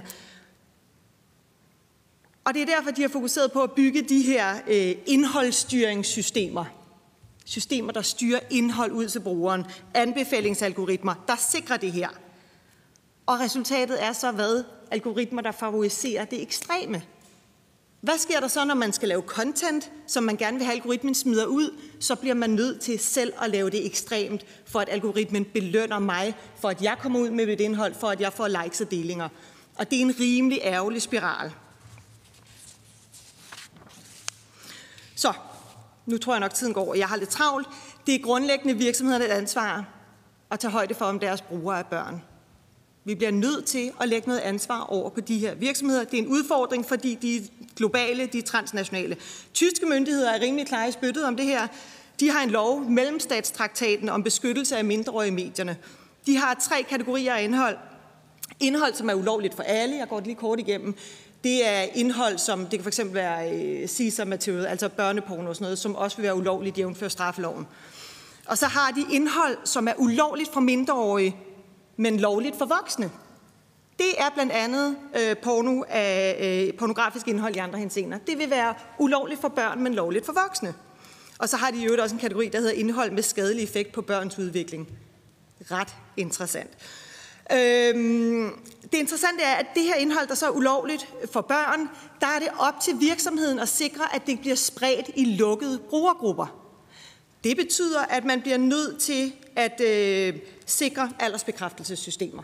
S8: Og det er derfor, de har fokuseret på at bygge de her indholdsstyringssystemer. Systemer, der styrer indhold ud til brugeren. Anbefalingsalgoritmer, der sikrer det her. Og resultatet er så hvad? Algoritmer, der favoriserer det ekstreme. Hvad sker der så, når man skal lave content, som man gerne vil have algoritmen smider ud? Så bliver man nødt til selv at lave det ekstremt, for at algoritmen belønner mig, for at jeg kommer ud med mit indhold, for at jeg får likes og delinger. Og det er en rimelig ærgerlig spiral. Så, nu tror jeg nok, tiden går, og jeg har lidt travlt. Det er grundlæggende virksomhedernes ansvar at tage højde for, om deres brugere er børn. Vi bliver nødt til at lægge noget ansvar over på de her virksomheder. Det er en udfordring, fordi de er globale, de er transnationale. Tyske myndigheder er rimelig klare i spyttet om det her. De har en lov, Mellemstatstraktaten, om beskyttelse af mindreårige i medierne. De har 3 kategorier af indhold. Indhold, som er ulovligt for alle. Jeg går det lige kort igennem. Det er indhold, som det kan fx være Caesar material, altså børneporno og sådan noget, som også vil være ulovligt jævnfør straffeloven. Og så har de indhold, som er ulovligt for mindreårige, men lovligt for voksne. Det er blandt andet pornografisk indhold i andre henseender. Det vil være ulovligt for børn, men lovligt for voksne. Og så har de jo også en kategori, der hedder indhold med skadelig effekt på børns udvikling. Ret interessant. Det interessante er, at det her indhold, der så er ulovligt for børn, der er det op til virksomheden at sikre, at det bliver spredt i lukkede brugergrupper. Det betyder, at man bliver nødt til at sikre aldersbekræftelsessystemer.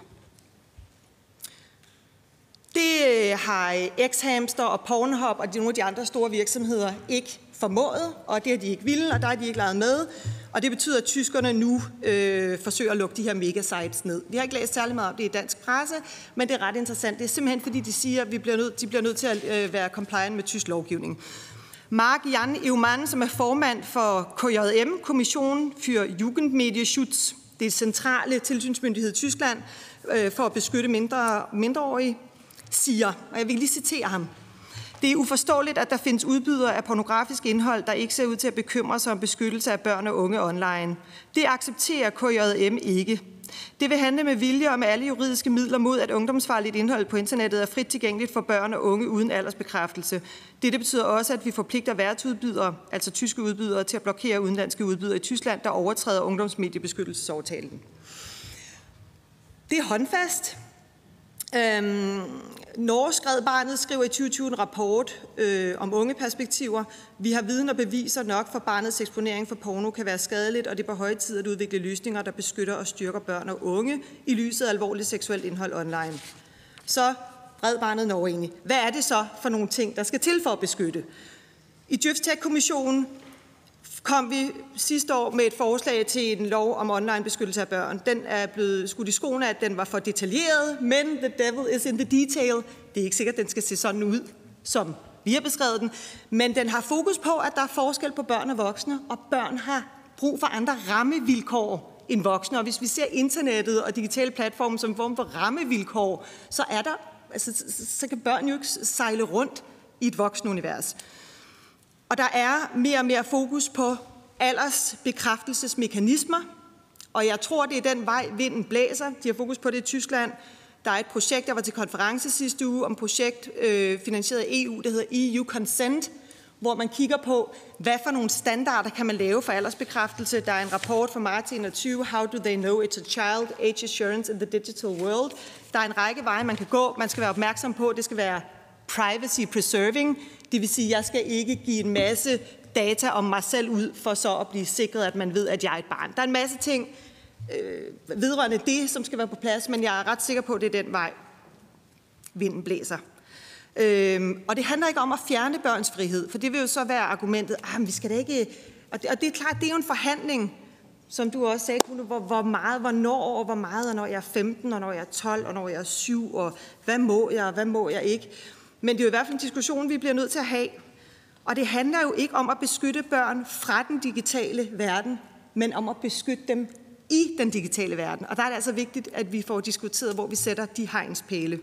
S8: Det har Xhamster og Pornhub og nogle af de andre store virksomheder ikke formået, og det har de ikke ville, og der har de ikke lavet med. Og det betyder, at tyskerne nu forsøger at lukke de her megasites ned. Vi har ikke læst særlig meget om det i dansk presse, men det er ret interessant. Det er simpelthen, fordi de siger, at de bliver nødt til at være compliant med tysk lovgivning. Marc-Jan Eumann, som er formand for KJM, Kommissionen für Jugendmedieschutz, det er centrale tilsynsmyndighed i Tyskland for at beskytte mindreårige, siger, og jeg vil lige citere ham: "Det er uforståeligt, at der findes udbydere af pornografisk indhold, der ikke ser ud til at bekymre sig om beskyttelse af børn og unge online. Det accepterer KJM ikke. Det vil handle med vilje og med alle juridiske midler mod, at ungdomsfarligt indhold på internettet er frit tilgængeligt for børn og unge uden aldersbekræftelse. Dette betyder også, at vi forpligter værtsudbydere, altså tyske udbydere, til at blokere udenlandske udbydere i Tyskland, der overtræder ungdomsmediebeskyttelsesaftalen." Det er håndfast. Norsk Red Barnet skriver i 2020 en rapport om ungeperspektiver. Vi har viden og beviser nok for barnets eksponering for porno kan være skadeligt, og det er på høje tid at udvikle løsninger, der beskytter og styrker børn og unge i lyset af alvorligt seksuelt indhold online. Så Red Barnet Norge egentlig. Hvad er det så for nogle ting, der skal til for at beskytte? I Djøfstek-kommissionen kom vi sidste år med et forslag til en lov om online beskyttelse af børn. Den er blevet skudt i skoene, at den var for detaljeret, men the devil is in the detail. Det er ikke sikkert, at den skal se sådan ud, som vi har beskrevet den, men den har fokus på, at der er forskel på børn og voksne, og børn har brug for andre rammevilkår end voksne. Og hvis vi ser internettet og digitale platforme som form for rammevilkår, så er der, så kan børn jo ikke sejle rundt i et voksenunivers. Og der er mere og mere fokus på aldersbekræftelsesmekanismer, og jeg tror, det er den vej, vinden blæser. De har fokus på det i Tyskland. Der er et projekt, der var til konference sidste uge, om projekt finansieret af EU, der hedder EU Consent, hvor man kigger på, hvad for nogle standarder kan man lave for aldersbekræftelse. Der er en rapport fra marts 2021, How do they know it's a child? Age assurance in the digital world. Der er en række veje, man kan gå. Man skal være opmærksom på, det skal være privacy preserving. Det vil sige, at jeg skal ikke give en masse data om mig selv ud, for så at blive sikret, at man ved, at jeg er et barn. Der er en masse ting vedrørende det, som skal være på plads, men jeg er ret sikker på, at det er den vej, vinden blæser. Og det handler ikke om at fjerne børns frihed, for det vil jo så være argumentet, vi skal da ikke... Og det er klart, det er jo en forhandling, som du også sagde, hvor meget, hvornår, og hvor meget, og når jeg er 15, og når jeg er 12, og når jeg er 7, og hvad må jeg, og hvad må jeg ikke. Men det er jo i hvert fald en diskussion, vi bliver nødt til at have. Og det handler jo ikke om at beskytte børn fra den digitale verden, men om at beskytte dem i den digitale verden. Og der er det altså vigtigt, at vi får diskuteret, hvor vi sætter de hegnspæle.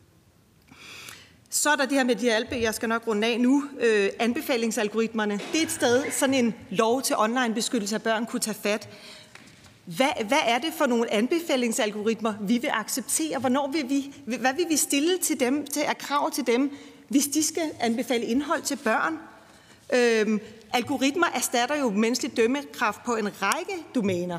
S8: Så er der det her med Dialbe, jeg skal nok runde af nu. Anbefalingsalgoritmerne, det er et sted, sådan en lov til online beskyttelse af børn kunne tage fat. Hvad er det for nogle anbefalingsalgoritmer, vi vil acceptere? Hvad vil vi stille til dem, til at krav til dem, hvis de skal anbefale indhold til børn? Algoritmer erstatter jo menneskelig dømmekraft på en række domæner.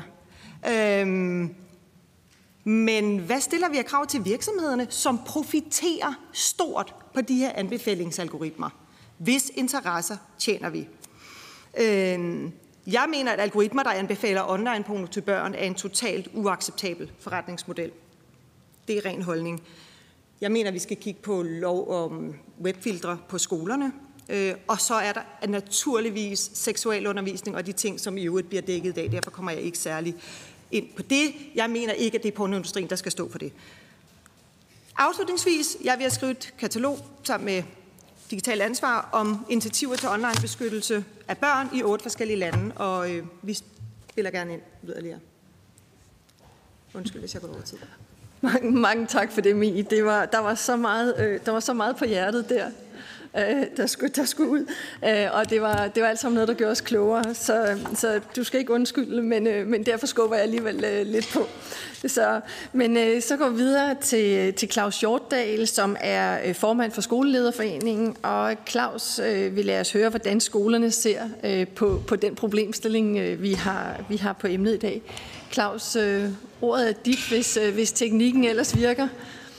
S8: Men hvad stiller vi af krav til virksomhederne, som profiterer stort på de her anbefalingsalgoritmer? Hvis interesser tjener vi? Jeg mener, at algoritmer, der anbefaler online porno til børn, er en totalt uacceptabel forretningsmodel. Det er ren holdning. Jeg mener, vi skal kigge på lov om webfiltre på skolerne. Og så er der naturligvis seksualundervisning og de ting, som i øvrigt bliver dækket i dag. Derfor kommer jeg ikke særlig ind på det. Jeg mener ikke, at det er pornoindustrien, der skal stå for det. Afslutningsvis, jeg vil have skrevet et katalog sammen med Digital Ansvar om initiativer til online beskyttelse af børn i 8 forskellige lande, og vi spiller gerne ind yderligere. Undskyld, hvis jeg går over tid.
S1: Mange tak for det, Mie. Der var så meget på hjertet der. Der skulle ud, og det var alt sammen noget, der gjorde os klogere, så du skal ikke undskylde, men derfor skubber jeg alligevel lidt på. Så går vi videre til Claus Hjortdal, som er formand for Skolelederforeningen, og Claus vil lade os høre, hvordan skolerne ser på den problemstilling, vi har på emnet i dag. Claus, ordet er dit, hvis teknikken ellers virker.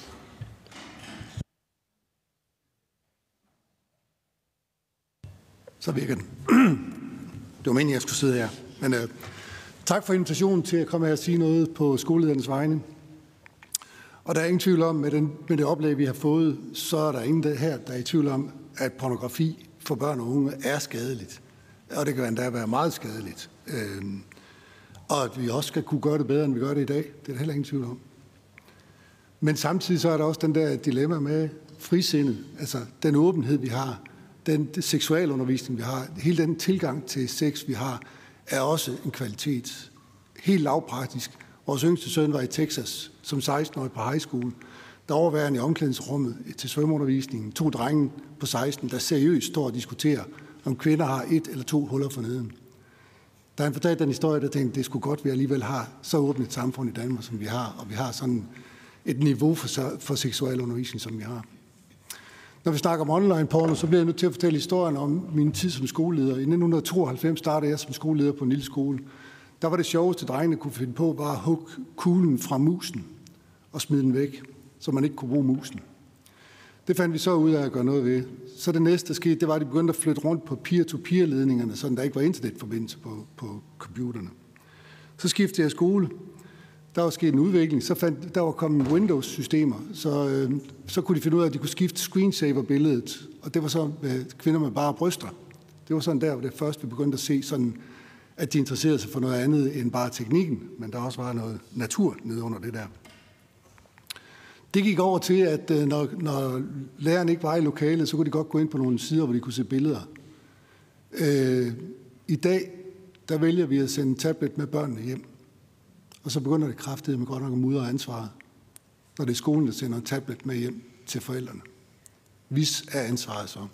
S9: Så virker den. Det var meningen, jeg skulle sidde her. Men tak for invitationen til at komme her og sige noget på skoleledernes vegne. Og der er ingen tvivl om, med det oplæg, vi har fået, så er der ingen her, der er i tvivl om, at pornografi for børn og unge er skadeligt. Og det kan endda være meget skadeligt. Og at vi også skal kunne gøre det bedre, end vi gør det i dag, det er der heller ingen tvivl om. Men samtidig så er der også den der dilemma med frisindet, altså den åbenhed, vi har, den seksualundervisning, vi har, hele den tilgang til sex, vi har, er også en kvalitet. Helt lavpraktisk. Vores yngste søn var i Texas som 16-årig på high school. Der overværende i omklædningsrummet til svømmeundervisningen 2 drenge på 16, der seriøst står og diskuterer, om kvinder har 1 eller 2 huller for neden. Da han fortalte den historie, der tænkte, det skulle godt, vi alligevel har så åbent et samfund i Danmark, som vi har, og vi har sådan et niveau for seksualundervisning, som vi har. Når vi snakker om online porno, så bliver jeg nødt til at fortælle historien om min tid som skoleleder. I 1992 startede jeg som skoleleder på en lille skole. Der var det sjoveste, drengene kunne finde på, var at hugge kuglen fra musen og smide den væk. så man ikke kunne bruge musen. Det fandt vi så ud af at gøre noget ved. Så det næste, der skete, det var, at de begyndte at flytte rundt på peer-to-peer-ledningerne, så der ikke var internetforbindelse på computerne. Så skiftede jeg skole. Der var sket en udvikling. Der var kommet Windows-systemer, så kunne de finde ud af, at de kunne skifte screensaver-billedet. Og det var så med kvinder med bare bryster. Det var sådan der, hvor det først vi begyndte at se sådan, at de interesserede sig for noget andet end bare teknikken, men der også var noget natur nede under det der. Det gik over til, at når læreren ikke var i lokalet, så kunne de godt gå ind på nogle sider, hvor de kunne se billeder. I dag, der vælger vi at sende en tablet med børnene hjem. Og så begynder det kraftedeme godt nok at mudre ansvaret, når det er skolen, der sender en tablet med hjem til forældrene. Hvis er ansvaret så.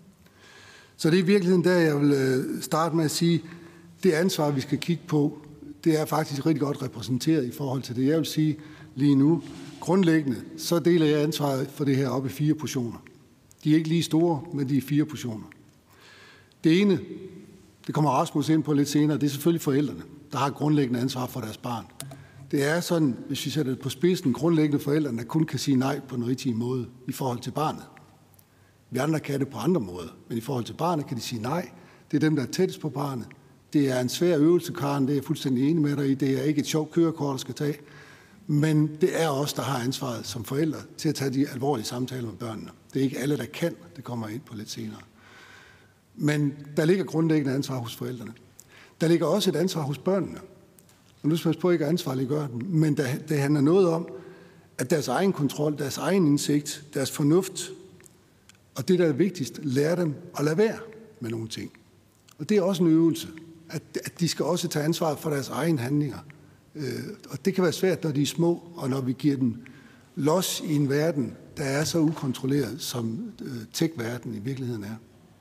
S9: Så det er i virkeligheden der, jeg vil starte med at sige, det ansvar, vi skal kigge på, det er faktisk rigtig godt repræsenteret i forhold til det. Jeg vil sige lige nu, grundlæggende, så deler jeg ansvaret for det her op i 4 portioner. De er ikke lige store, men de er 4 portioner. Det ene, det kommer Rasmus ind på lidt senere, det er selvfølgelig forældrene, der har et grundlæggende ansvar for deres barn. Det er sådan, hvis vi sætter det på spidsen, grundlæggende forældrene, der kun kan sige nej på den rigtige måde i forhold til barnet. Vi andre kan det på andre måder, men i forhold til barnet kan de sige nej. Det er dem, der er tættest på barnet. Det er en svær øvelse, Karen, det er jeg fuldstændig enig med dig i. Det er ikke et sjovt kørekort, der skal tage. Men det er os, der har ansvaret som forældre til at tage de alvorlige samtaler med børnene. Det er ikke alle, der kan. Det kommer ind på lidt senere. Men der ligger grundlæggende ansvar hos forældrene. Der ligger også et ansvar hos børnene. Og nu skal jeg på ikke at ansvarliggøre dem, men det handler noget om, at deres egen kontrol, deres egen indsigt, deres fornuft, og det, der er vigtigst, lærer dem at lade være med nogle ting. Og det er også en øvelse, at de skal også tage ansvar for deres egne handlinger. Og det kan være svært, når de er små, og når vi giver dem los i en verden, der er så ukontrolleret, som tech-verden i virkeligheden er.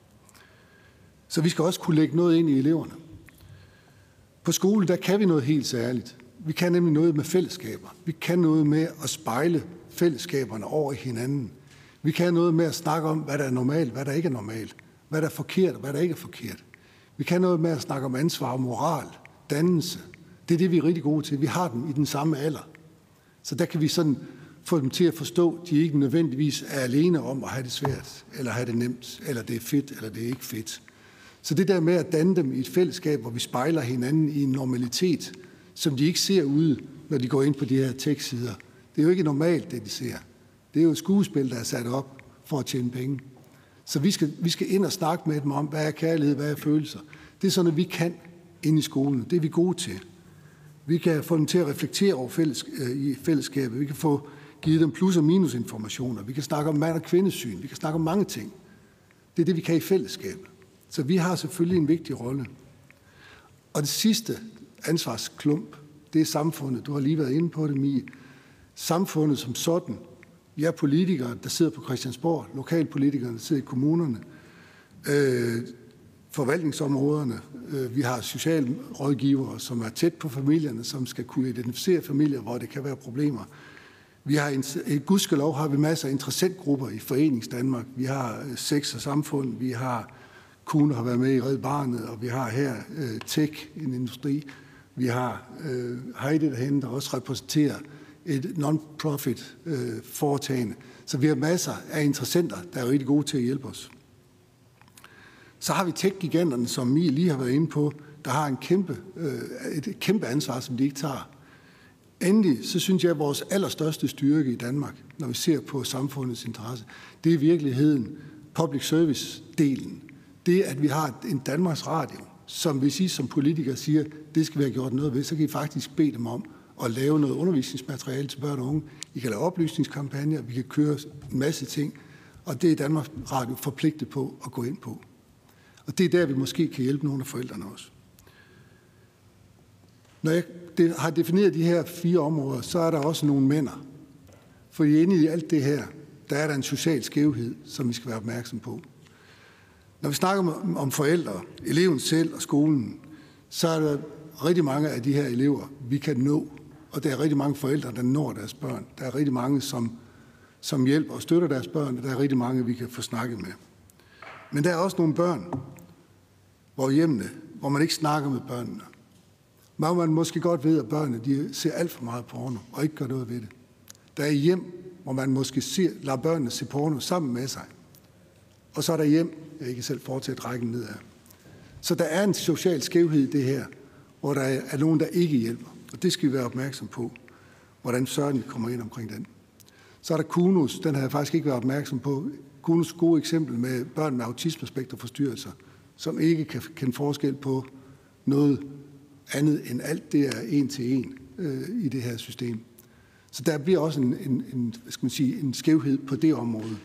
S9: Så vi skal også kunne lægge noget ind i eleverne. På skolen, der kan vi noget helt særligt. Vi kan nemlig noget med fællesskaber. Vi kan noget med at spejle fællesskaberne over i hinanden. Vi kan noget med at snakke om, hvad der er normalt, hvad der ikke er normalt. Hvad der er forkert, og hvad der ikke er forkert. Vi kan noget med at snakke om ansvar og moral, dannelse. Det er det, vi er rigtig gode til. Vi har dem i den samme alder. Så der kan vi sådan få dem til at forstå, at de ikke nødvendigvis er alene om at have det svært, eller have det nemt, eller det er fedt, eller det er ikke fedt. Så det der med at danne dem i et fællesskab, hvor vi spejler hinanden i en normalitet, som de ikke ser ude, når de går ind på de her tekstsider. Det er jo ikke normalt, det de ser. Det er jo et skuespil, der er sat op for at tjene penge. Så vi skal ind og snakke med dem om, hvad er kærlighed, hvad er følelser. Det er sådan, at vi kan ind i skolen. Det er vi gode til. Vi kan få dem til at reflektere over i fællesskabet. Vi kan få givet dem plus- og minusinformationer. Vi kan snakke om mand- og kvindesyn. Vi kan snakke om mange ting. Det er det, vi kan i fællesskabet. Så vi har selvfølgelig en vigtig rolle. Og det sidste ansvarsklump, det er samfundet. Du har lige været inde på det, Mie. Samfundet som sådan. Vi er politikere, der sidder på Christiansborg, lokalpolitikere, der sidder i kommunerne, forvaltningsområderne. Vi har socialrådgivere, som er tæt på familierne, som skal kunne identificere familier, hvor det kan være problemer. Vi har gudskelov har vi masser af interessentgrupper i Foreningsdanmark. Vi har Sex og Samfund, vi har Kuhne har været med i Red Barnet, og vi har her Tech, en industri. Vi har Heidi derhenne, der også repræsenterer et non-profit foretagende. Så vi har masser af interessenter, der er rigtig gode til at hjælpe os. Så har vi tech-giganterne, som Mie lige har været inde på, der har et kæmpe ansvar, som de ikke tager. Endelig, så synes jeg, at vores allerstørste styrke i Danmark, når vi ser på samfundets interesse, det er i virkeligheden public service-delen. Det, at vi har en Danmarks Radio, som hvis I som politikere siger, det skal vi have gjort noget ved, så kan I faktisk bede dem om at lave noget undervisningsmateriale til børn og unge. I kan lave oplysningskampagner, vi kan køre en masse ting, og det er Danmarks Radio forpligtet på at gå ind på. Og det er der, vi måske kan hjælpe nogle af forældrene også. Når jeg har defineret de her 4 områder, så er der også nogle mænder. For inde i alt det her, der er der en social skævhed, som vi skal være opmærksom på. Når vi snakker om forældre, eleven selv og skolen, så er der rigtig mange af de her elever, vi kan nå. Og der er rigtig mange forældre, der når deres børn. Der er rigtig mange, som hjælper og støtter deres børn, og der er rigtig mange, vi kan få snakket med. Men der er også nogle børn, hvor man ikke snakker med børnene. Hvor man måske godt ved, at børnene de ser alt for meget porno og ikke gør noget ved det. Der er hjem, hvor man måske lader børnene se porno sammen med sig. Og så er der hjem, jeg kan selv fortsætte rækken nedad. Så der er en social skævhed i det her, hvor der er nogen, der ikke hjælper. Og det skal vi være opmærksom på, hvordan søren vi kommer ind omkring den. Så er der KUNUS, den har jeg faktisk ikke været opmærksom på. KUNUS gode eksempel med børn med autismespekterforstyrrelser, som ikke kan kende forskel på noget andet end alt det er en til en i det her system. Så der bliver også en skævhed på det område.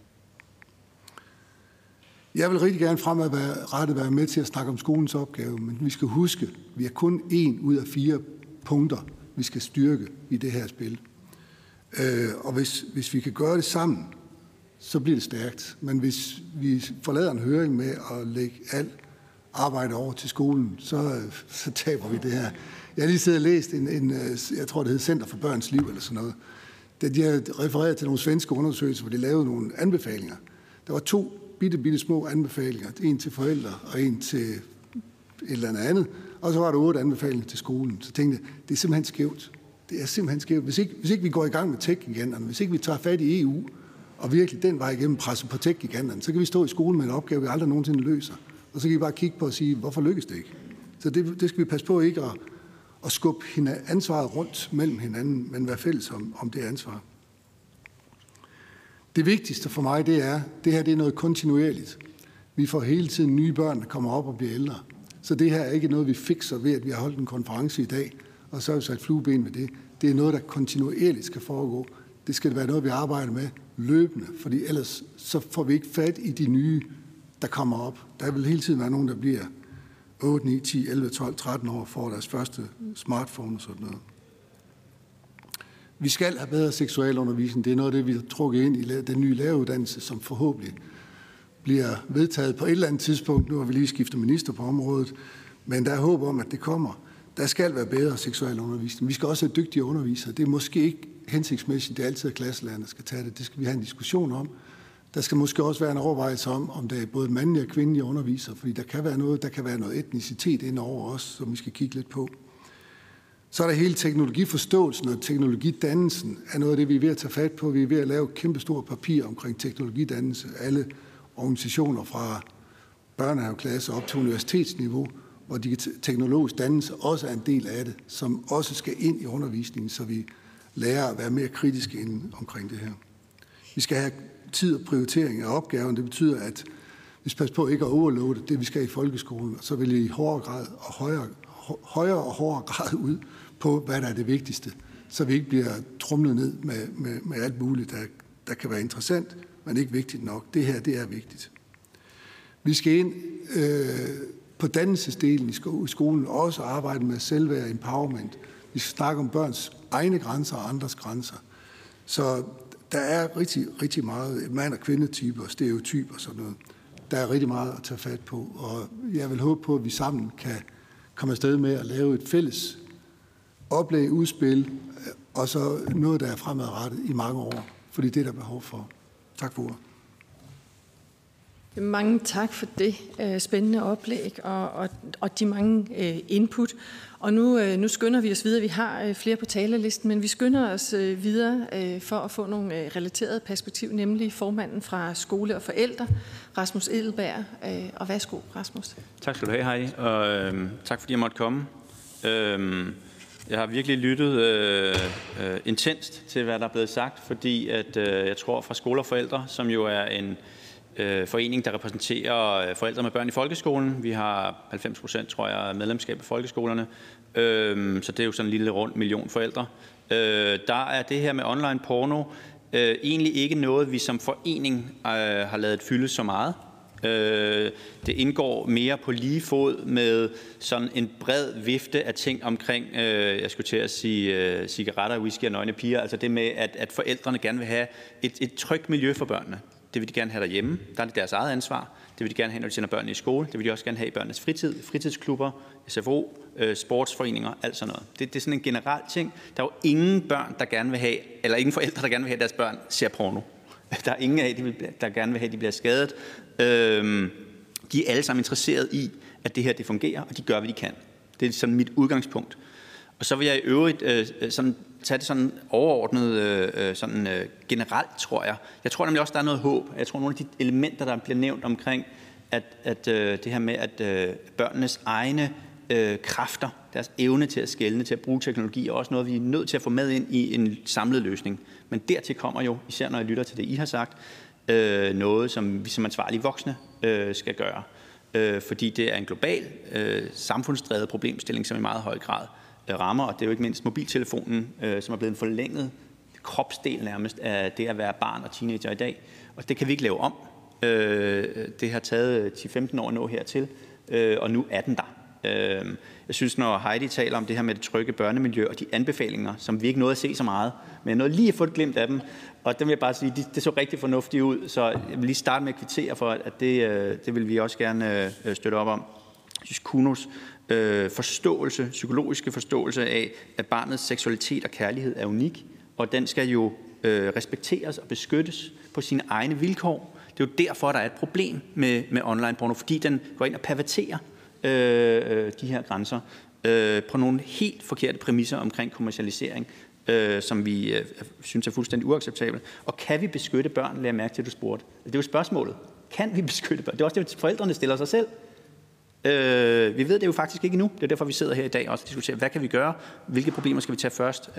S9: Jeg vil rigtig gerne fremadrettet være med til at snakke om skolens opgave, men vi skal huske, at vi er kun 1 ud af 4 punkter, vi skal styrke i det her spil. Og hvis vi kan gøre det sammen, så bliver det stærkt. Men hvis vi forlader en høring med at lægge alt arbejde over til skolen, så taber vi det her. Jeg har lige siddet og læst jeg tror det hed Center for Børns Liv eller sådan noget. De har refereret til nogle svenske undersøgelser, hvor de lavede nogle anbefalinger. Der var 2 bitte små anbefalinger. En til forældre og en til et eller andet. Og så var der 8 anbefalinger til skolen. Så tænkte jeg, det er simpelthen skævt. Det er simpelthen skævt. Hvis ikke vi går i gang med tech-giganterne, hvis ikke vi tager fat i EU, og virkelig den vej igennem presser på tech-giganterne, så kan vi stå i skolen med en opgave, vi aldrig nogensinde løser. Og så kan vi bare kigge på og sige, hvorfor lykkes det ikke? Så det skal vi passe på ikke at skubbe ansvaret rundt mellem hinanden, men være fælles om det ansvar. Det vigtigste for mig, det her er noget kontinuerligt. Vi får hele tiden nye børn, der kommer op og bliver ældre. Så det her er ikke noget, vi fikser ved, at vi har holdt en konference i dag, og så har vi sat flueben med det. Det er noget, der kontinuerligt skal foregå. Det skal være noget, vi arbejder med løbende, fordi ellers så får vi ikke fat i de nye, der kommer op. Der vil hele tiden være nogen, der bliver 8, 9, 10, 11, 12, 13 år for deres første smartphone og sådan noget. Vi skal have bedre seksualundervisning. Det er noget af det, vi har trukket ind i den nye læreruddannelse, som forhåbentlig bliver vedtaget på et eller andet tidspunkt. Nu har vi lige skiftet minister på området, men der er håb om, at det kommer. Der skal være bedre seksualundervisning. Vi skal også have dygtige undervisere. Det er måske ikke hensigtsmæssigt, det er altid klasselærerne skal tage det. Det skal vi have en diskussion om. Der skal måske også være en overvejelse om det er både mandlige og kvindelige undervisere, fordi der kan være noget etnicitet ind over os, som vi skal kigge lidt på. Så er der hele teknologiforståelsen og teknologidannelsen er noget af det, vi er ved at tage fat på. Vi er ved at lave et kæmpestort papir omkring teknologidannelse. Alle organisationer fra børnehaveklasse op til universitetsniveau, hvor teknologisk dannelse også er en del af det, som også skal ind i undervisningen, så vi lærer at være mere kritiske inden omkring det her. Vi skal have tid og prioritering af opgaven. Det betyder, at vi skal passe på ikke at overloade det, vi skal i folkeskolen, og så vil vi i højere og hårdere grad ud på, hvad der er det vigtigste, så vi ikke bliver tromlet ned med alt muligt, der kan være interessant, men ikke vigtigt nok. Det her, det er vigtigt. Vi skal ind på dannelsesdelen i skolen også arbejde med selvværd og empowerment. Vi skal snakke om børns egne grænser og andres grænser. Så der er rigtig, rigtig meget mand- og kvindetyper, stereotyper og sådan noget. Der er rigtig meget at tage fat på, og jeg vil håbe på, at vi sammen kan komme afsted med at lave et fælles oplæg, udspil, og så noget, der er fremadrettet i mange år, fordi det er der behov for. Tak for ordet.
S1: Mange tak for det spændende oplæg og de mange input. Og nu skynder vi os videre. Vi har flere på talerlisten, men vi skynder os videre for at få nogle relaterede perspektiv, nemlig formanden fra Skole og Forældre, Rasmus Edelberg. Og værsgo, Rasmus.
S10: Tak skal du have, Heidi, og tak fordi jeg måtte komme. Jeg har virkelig lyttet intenst til, hvad der er blevet sagt, fordi at, jeg tror fra Skole og Forældre, som jo er en forening, der repræsenterer forældre med børn i folkeskolen. Vi har 90%, tror jeg, medlemskab af folkeskolerne, så det er jo sådan en lille rund million forældre. Der er det her med online porno egentlig ikke noget, vi som forening har ladet fylde så meget. Det indgår mere på lige fod med sådan en bred vifte af ting omkring, jeg skulle til at sige cigaretter, whisky og nøgne piger, altså det med, at forældrene gerne vil have et trygt miljø for børnene. Det vil de gerne have derhjemme. Der er det deres eget ansvar. Det vil de gerne have, når de sender børnene i skole. Det vil de også gerne have i børnenes fritid, fritidsklubber, SFO, sportsforeninger, alt sådan noget. Det er sådan en generel ting. Der er jo ingen børn, der gerne vil have, eller ingen forældre, der gerne vil have, at deres børn ser porno. Der er ingen af, der gerne vil have, at de bliver skadet. De er alle sammen interesseret i, at det her det fungerer, og de gør, hvad de kan. Det er sådan mit udgangspunkt. Og så vil jeg i øvrigt sådan tage det sådan overordnet, generelt, tror jeg. Jeg tror nemlig også, der er noget håb. Jeg tror, nogle af de elementer, der bliver nævnt omkring, at det her med, at børnenes egne kræfter, deres evne til at skelne, til at bruge teknologi, er også noget, vi er nødt til at få med ind i en samlet løsning. Men dertil kommer jo, især når jeg lytter til det, I har sagt, noget, som vi som ansvarlige voksne skal gøre. Fordi det er en global, samfundsdrevet problemstilling, som i meget høj grad rammer, og det er jo ikke mindst mobiltelefonen, som er blevet en forlænget kropsdel nærmest af det at være barn og teenager i dag. Og det kan vi ikke lave om. Det har taget 10-15 år at nå hertil, og nu er den der. Jeg synes, når Heidi taler om det her med det trygge børnemiljø og de anbefalinger, som vi ikke nåede at se så meget, men jeg nåede lige at få et glimt af dem, og dem vil jeg bare sige, det så rigtig fornuftigt ud, så jeg vil lige starte med at kvittere for, at det vil vi også gerne støtte op om. Jeg synes, Kunos psykologiske forståelse af, at barnets seksualitet og kærlighed er unik, og den skal jo respekteres og beskyttes på sine egne vilkår. Det er jo derfor, der er et problem med online porno, fordi den går ind og perverterer de her grænser på nogle helt forkerte præmisser omkring kommercialisering, som vi synes er fuldstændig uacceptabelt. Og kan vi beskytte børn? Lad jeg mærke til, at du spurgte. Det er jo spørgsmålet. Kan vi beskytte børn? Det er også det, forældrene stiller sig selv. Vi ved det jo faktisk ikke endnu. Det er derfor, vi sidder her i dag og også diskuterer, hvad kan vi gøre? Hvilke problemer skal vi tage først?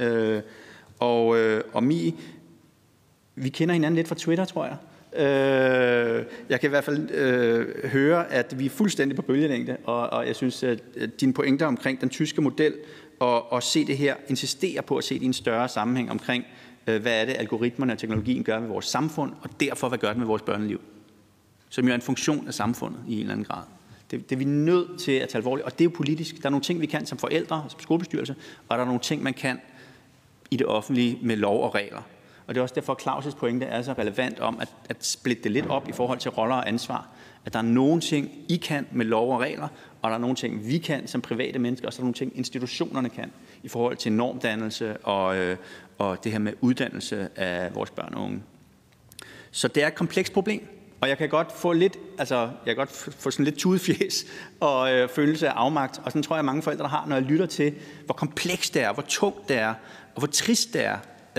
S10: Og Mie, vi kender hinanden lidt fra Twitter, tror jeg. Jeg kan i hvert fald høre, at vi er fuldstændig på bølgelængde, og jeg synes, at dine pointer omkring den tyske model, og se det her, insistere på at se det i en større sammenhæng omkring, hvad er det, algoritmerne og teknologien gør ved vores samfund, og derfor, hvad gør det med vores børneliv, som jo er en funktion af samfundet i en eller anden grad. Det er vi nødt til at tage alvorligt, og det er jo politisk. Der er nogle ting, vi kan som forældre, som skolebestyrelse, og der er nogle ting, man kan i det offentlige med lov og regler. Og det er også derfor, at Claus' pointe er så relevant om at splitte det lidt op i forhold til roller og ansvar. At der er nogle ting, I kan med lov og regler, og der er nogle ting, vi kan som private mennesker, og så er der nogle ting, institutionerne kan i forhold til normdannelse og det her med uddannelse af vores børn og unge. Så det er et komplekst problem, og jeg kan godt få lidt, sådan lidt tudefjæs og følelse af afmagt, og sådan tror jeg, mange forældre har, når jeg lytter til, hvor komplekst det er, hvor tungt det er, og hvor trist det er.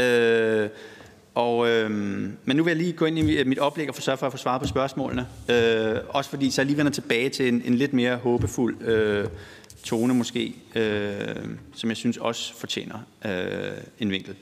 S10: Men nu vil jeg lige gå ind i mit oplæg og forsøge for at få svaret på spørgsmålene. Også fordi så jeg lige vender tilbage til en lidt mere håbefuld tone måske, som jeg synes også fortjener en vinkel.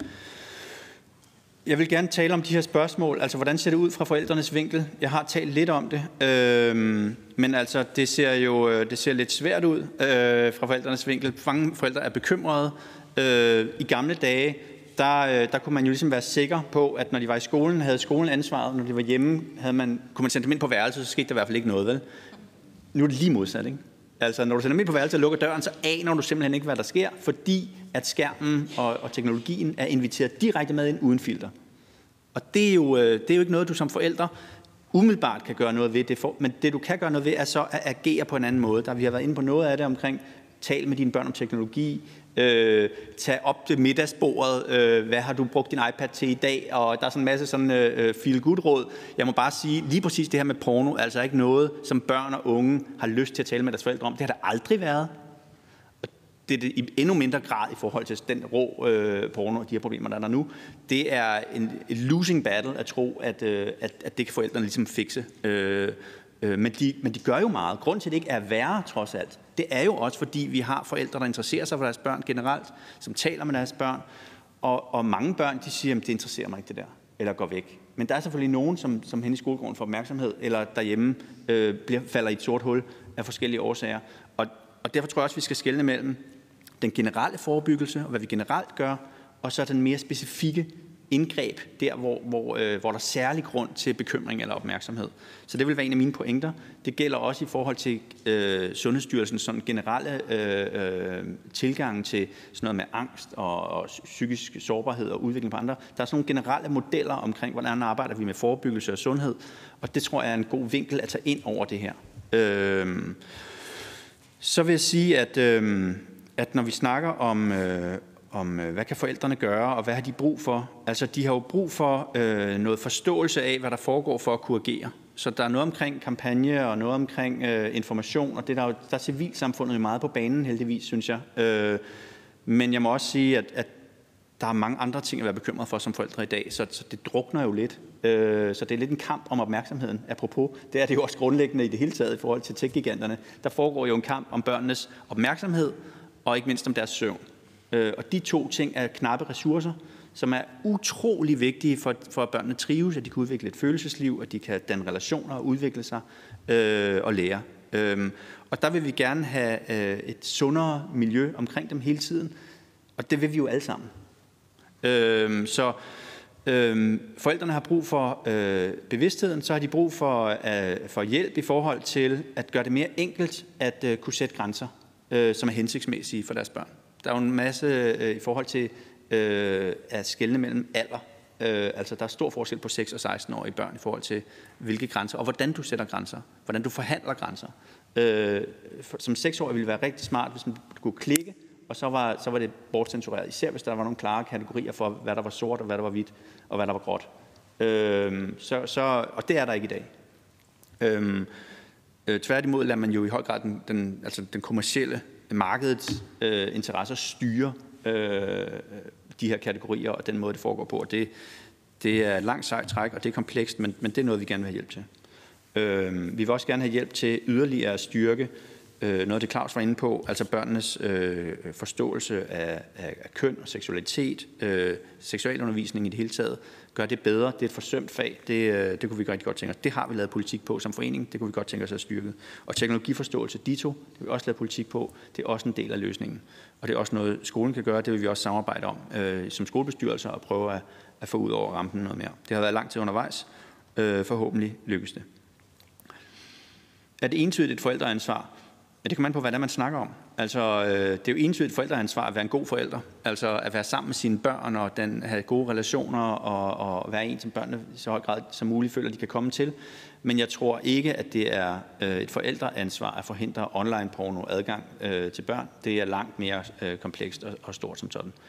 S10: Jeg vil gerne tale om de her spørgsmål. Altså, hvordan ser det ud fra forældrenes vinkel? Jeg har talt lidt om det, men altså, det ser lidt svært ud fra forældrenes vinkel. Mange forældre er bekymrede. I gamle dage, der kunne man jo ligesom være sikker på, at når de var i skolen, havde skolen ansvaret, når de var hjemme, kunne man sende dem ind på værelset, så skete der i hvert fald ikke noget, vel? Nu er det lige modsat, ikke? Altså, når du sender dem ind på værelset og lukker døren, så aner du simpelthen ikke, hvad der sker, fordi at skærmen og teknologien er inviteret direkte med ind uden filter. Og det er jo ikke noget, du som forældre umiddelbart kan gøre noget ved, men det du kan gøre noget ved, er så at agere på en anden måde. Vi har været inde på noget af det omkring, tal med dine børn om teknologi, tag op til middagsbordet, hvad har du brugt din iPad til i dag, og der er sådan en masse feel-good-råd. Jeg må bare sige, lige præcis det her med porno, altså ikke noget, som børn og unge har lyst til at tale med deres forældre om. Det har der aldrig været. Og det er det i endnu mindre grad i forhold til den rå porno og de her problemer, der er der nu. Det er en losing battle at tro, at det kan forældrene ligesom fikse. Men de gør jo meget. Grunden til, at det ikke er værre, trods alt, det er jo også, fordi vi har forældre, der interesserer sig for deres børn generelt, som taler med deres børn, og mange børn, de siger, at det interesserer mig ikke det der, eller går væk. Men der er selvfølgelig nogen, som hen i skolegården får opmærksomhed, eller derhjemme falder i et sort hul af forskellige årsager. Og derfor tror jeg også, vi skal skelne mellem den generelle forebyggelse, og hvad vi generelt gør, og så den mere specifikke indgreb, der hvor der er særlig grund til bekymring eller opmærksomhed. Så det vil være en af mine pointer. Det gælder også i forhold til Sundhedsstyrelsens sådan generelle tilgang til sådan noget med angst og psykisk sårbarhed og udvikling på andre. Der er sådan nogle generelle modeller omkring, hvordan arbejder vi med forebyggelse og sundhed, og det tror jeg er en god vinkel at tage ind over det her. Så vil jeg sige, at når vi snakker om hvad kan forældrene gøre, og hvad har de brug for? Altså, de har jo brug for noget forståelse af, hvad der foregår for at kunne agere. Så der er noget omkring kampagne, og noget omkring information, og der er civilsamfundet meget på banen, heldigvis, synes jeg. Men jeg må også sige, at der er mange andre ting at være bekymret for som forældre i dag, så det drukner jo lidt. Så det er lidt en kamp om opmærksomheden. Apropos, det er det jo også grundlæggende i det hele taget i forhold til tech-giganterne. Der foregår jo en kamp om børnenes opmærksomhed, og ikke mindst om deres søvn. Og de to ting er knappe ressourcer, som er utrolig vigtige for at børnene trives, at de kan udvikle et følelsesliv, at de kan danne relationer og udvikle sig og lære. Og der vil vi gerne have et sundere miljø omkring dem hele tiden, og det vil vi jo alle sammen. Forældrene har brug for bevidstheden, så har de brug for hjælp i forhold til at gøre det mere enkelt at kunne sætte grænser, som er hensigtsmæssige for deres børn. Der er jo en masse i forhold til at skelne mellem alder. Altså der er stor forskel på 6- og 16-årige børn i forhold til hvilke grænser, og hvordan du sætter grænser, hvordan du forhandler grænser. Som 6-årig ville det være rigtig smart, hvis man kunne klikke, og så var det bortcensureret, især hvis der var nogle klare kategorier for, hvad der var sort, og hvad der var hvidt, og hvad der var gråt. Og det er der ikke i dag. Tværtimod lader man jo i høj grad den kommercielle markedets interesser styre de her kategorier, og den måde, det foregår på. Og det er et langt sejt træk, og det er komplekst, men det er noget, vi gerne vil have hjælp til. Vi vil også gerne have hjælp til yderligere at styrke noget af det, Claus var inde på, altså børnenes forståelse af køn og seksualitet, seksualundervisning i det hele taget, gør det bedre. Det er et forsømt fag, det kunne vi rigtig godt tænke os. Det har vi lavet politik på som forening, det kunne vi godt tænke os at styrke. Og teknologiforståelse, dito, det har vi også lavet politik på, det er også en del af løsningen. Og det er også noget, skolen kan gøre, det vil vi også samarbejde om som skolebestyrelser og prøve at få ud over rampen noget mere. Det har været lang tid undervejs, forhåbentlig lykkes det. Er det entydigt et forældreansvar? Ja, det kommer an på, hvad det er, man snakker om. Altså, det er jo entydigt forældreansvar at være en god forælder. Altså at være sammen med sine børn og have gode relationer og være en, som børnene i så høj grad som muligt føler, de kan komme til. Men jeg tror ikke, at det er et forældreansvar at forhindre online porno adgang til børn. Det er langt mere komplekst og stort som sådan.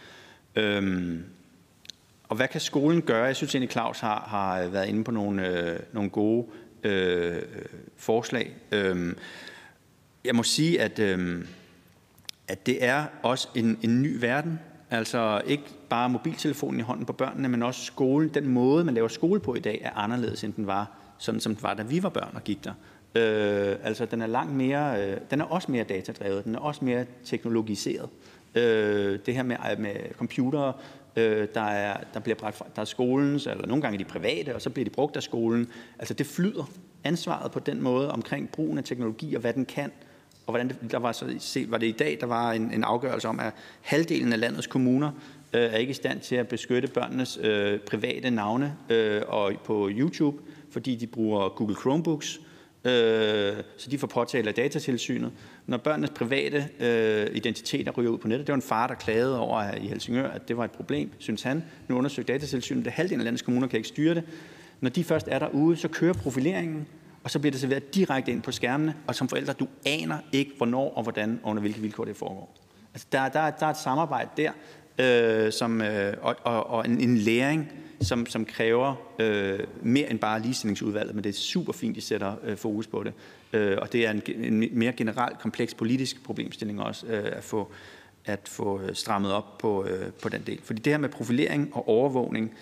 S10: Og hvad kan skolen gøre? Jeg synes egentlig, Claus har været inde på nogle gode forslag. Jeg må sige, at det er også en ny verden. Altså ikke bare mobiltelefonen i hånden på børnene, men også skole. Den måde, man laver skole på i dag, er anderledes, end den var, sådan som den var, da vi var børn og gik der. Altså den er langt mere, den er også mere datadrevet, den er også mere teknologiseret. Det her med computere, der bliver bragt fra, der er skolens, eller nogle gange de private, og så bliver de brugt af skolen. Altså det flyder. Ansvaret på den måde omkring brugen af teknologi og hvad den kan, og hvordan var det i dag, der var en afgørelse om, at halvdelen af landets kommuner er ikke i stand til at beskytte børnenes private navne og på YouTube, fordi de bruger Google Chromebooks, så de får påtalt af Datatilsynet. Når børnenes private identiteter ryger ud på nettet, det var en far, der klagede over i Helsingør, at det var et problem, synes han. Nu undersøgte Datatilsynet, at halvdelen af landets kommuner kan ikke styre det. Når de først er derude, så kører profileringen, og så bliver det serveret direkte ind på skærmene, og som forældre, du aner ikke, hvornår og hvordan, og under hvilke vilkår det foregår. Altså, der er et samarbejde der, og en læring, som kræver mere end bare ligestillingsudvalget, men det er super fint, de sætter fokus på det. Og det er en mere generelt kompleks politisk problemstilling også, at få strammet op på den del. Fordi det her med profilering og overvågning,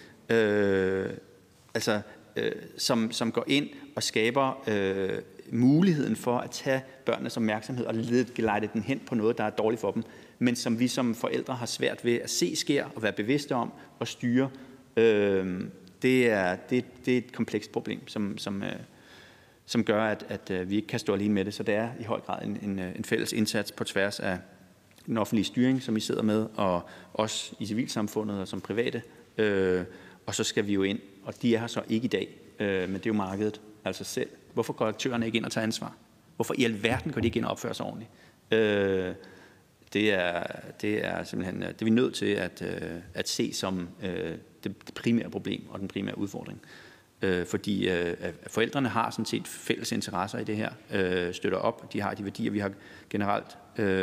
S10: som går ind og skaber muligheden for at tage børnenes opmærksomhed og lede den hen på noget, der er dårligt for dem, men som vi som forældre har svært ved at se sker og være bevidste om og styre. Det er et komplekst problem, som gør, at vi ikke kan stå alene med det. Så det er i høj grad en fælles indsats på tværs af den offentlige styring, som I sidder med, og også i civilsamfundet og som private. Og så skal vi jo ind, og de er her så ikke i dag, men det er jo markedet, altså selv. Hvorfor går aktørerne ikke ind og tager ansvar? Hvorfor i alverden går de ikke ind og opfører sig ordentligt? Det er simpelthen, det er vi nødt til at se som det primære problem og den primære udfordring. Fordi forældrene har sådan set fælles interesser i det her, støtter op, de har de værdier, vi har generelt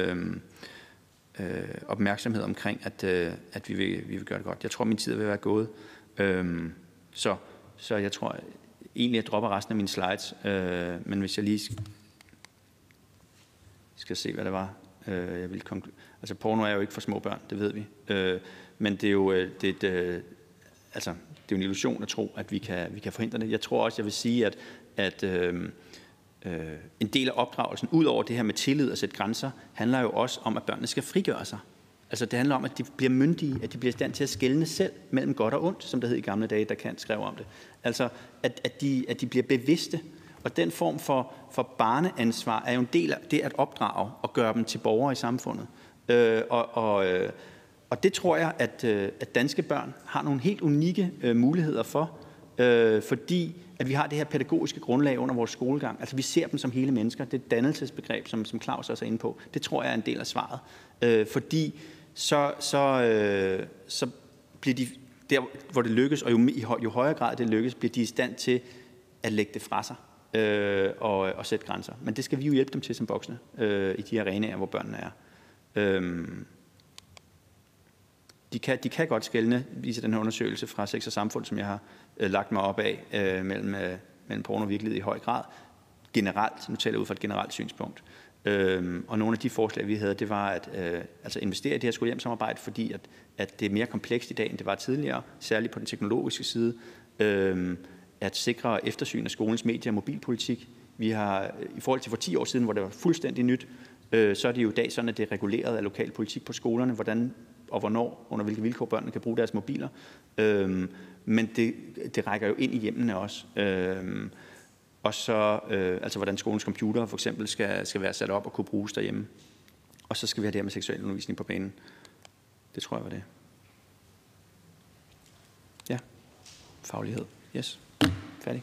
S10: opmærksomhed omkring, at vi vil gøre det godt. Jeg tror, min tid vil være gået. Så jeg tror egentlig, jeg dropper resten af mine slides, men hvis jeg lige skal se, hvad det var. Altså porno er jo ikke for små børn, det ved vi. Men det er jo en illusion at tro, at vi kan forhindre det. Jeg tror også, jeg vil sige, at en del af opdragelsen, ud over det her med tillid og sætte grænser, handler jo også om, at børnene skal frigøre sig. Altså det handler om, at de bliver myndige, at de bliver i stand til at skelne selv mellem godt og ondt, som det hed i gamle dage, der Kant skrev om det. Altså at de bliver bevidste. Og den form for barneansvar er jo en del af det at opdrage og gøre dem til borgere i samfundet. Og det tror jeg, at danske børn har nogle helt unikke muligheder for, fordi at vi har det her pædagogiske grundlag under vores skolegang. Altså vi ser dem som hele mennesker. Det er et dannelsesbegreb, som Claus også er inde på. Det tror jeg er en del af svaret. Fordi så bliver de, der hvor det lykkes, og jo højere grad det lykkes, bliver de i stand til at lægge det fra sig og sætte grænser. Men det skal vi jo hjælpe dem til som voksne i de arenaer, hvor børnene er. De kan godt skelne, viser den her undersøgelse fra Sex og Samfund, som jeg har lagt mig op af mellem porno og virkelighed i høj grad. Generelt, nu taler jeg ud fra et generelt synspunkt. Og nogle af de forslag, vi havde, det var at investere i det her skole-hjem-samarbejde, fordi at det er mere komplekst i dag, end det var tidligere, særligt på den teknologiske side. At sikre eftersyn af skolens medie- og mobilpolitik. Vi har, i forhold til for 10 år siden, hvor det var fuldstændig nyt, så er det jo i dag sådan, at det er reguleret af lokal politik på skolerne, hvordan og hvornår, under hvilke vilkår børnene kan bruge deres mobiler. Men det rækker jo ind i hjemmene også. Og så altså hvordan skolens computer for eksempel skal være sat op og kunne bruges derhjemme. Og så skal vi have det her med seksuel undervisning på banen. Det tror jeg var det. Ja. Faglighed. Yes. Færdig.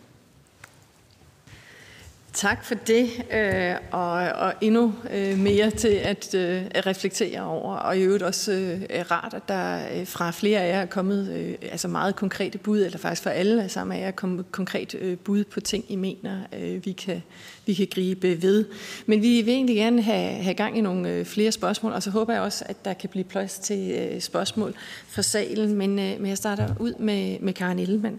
S1: Tak for det, og endnu mere til at reflektere over, og i øvrigt også rart, at der fra flere af jer er kommet altså meget konkrete bud, eller faktisk for alle sammen af jer er kommet konkrete bud på ting, I mener, vi kan gribe ved. Men vi vil egentlig gerne have gang i nogle flere spørgsmål, og så håber jeg også, at der kan blive plads til spørgsmål fra salen, men jeg starter ud med Karen Ellemann.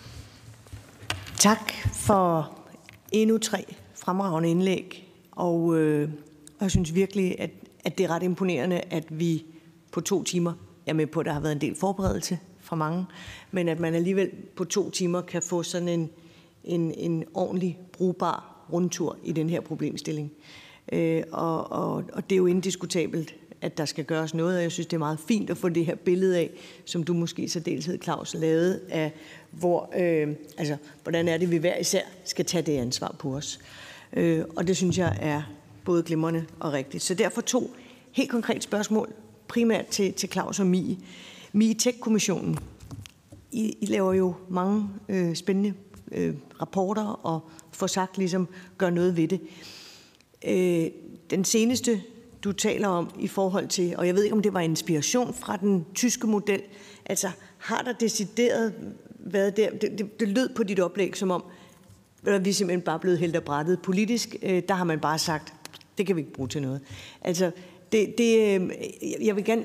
S7: Tak for endnu 3 fremragende indlæg, og jeg synes virkelig, at det er ret imponerende, at vi på 2 timer, jeg er med på, at der har været en del forberedelse fra mange, men at man alligevel på 2 timer kan få sådan en ordentlig brugbar rundtur i den her problemstilling. Og det er jo indiskutabelt, at der skal gøres noget, og jeg synes, det er meget fint at få det her billede af, som du måske så deltid, Claus, lavede, af hvordan er det, vi hver især skal tage det ansvar på os. Og det synes jeg er både glimrende og rigtigt. Så derfor 2 helt konkrete spørgsmål, primært til Claus og Mie. Mie Tech-kommissionen. I laver jo mange spændende rapporter og får sagt ligesom, gør noget ved det. Den seneste, du taler om i forhold til, og jeg ved ikke, om det var inspiration fra den tyske model, altså har der decideret været der, det lød på dit oplæg som om, vi er simpelthen bare blevet hældt af brættet politisk, der har man bare sagt, det kan vi ikke bruge til noget. Altså, jeg vil gerne...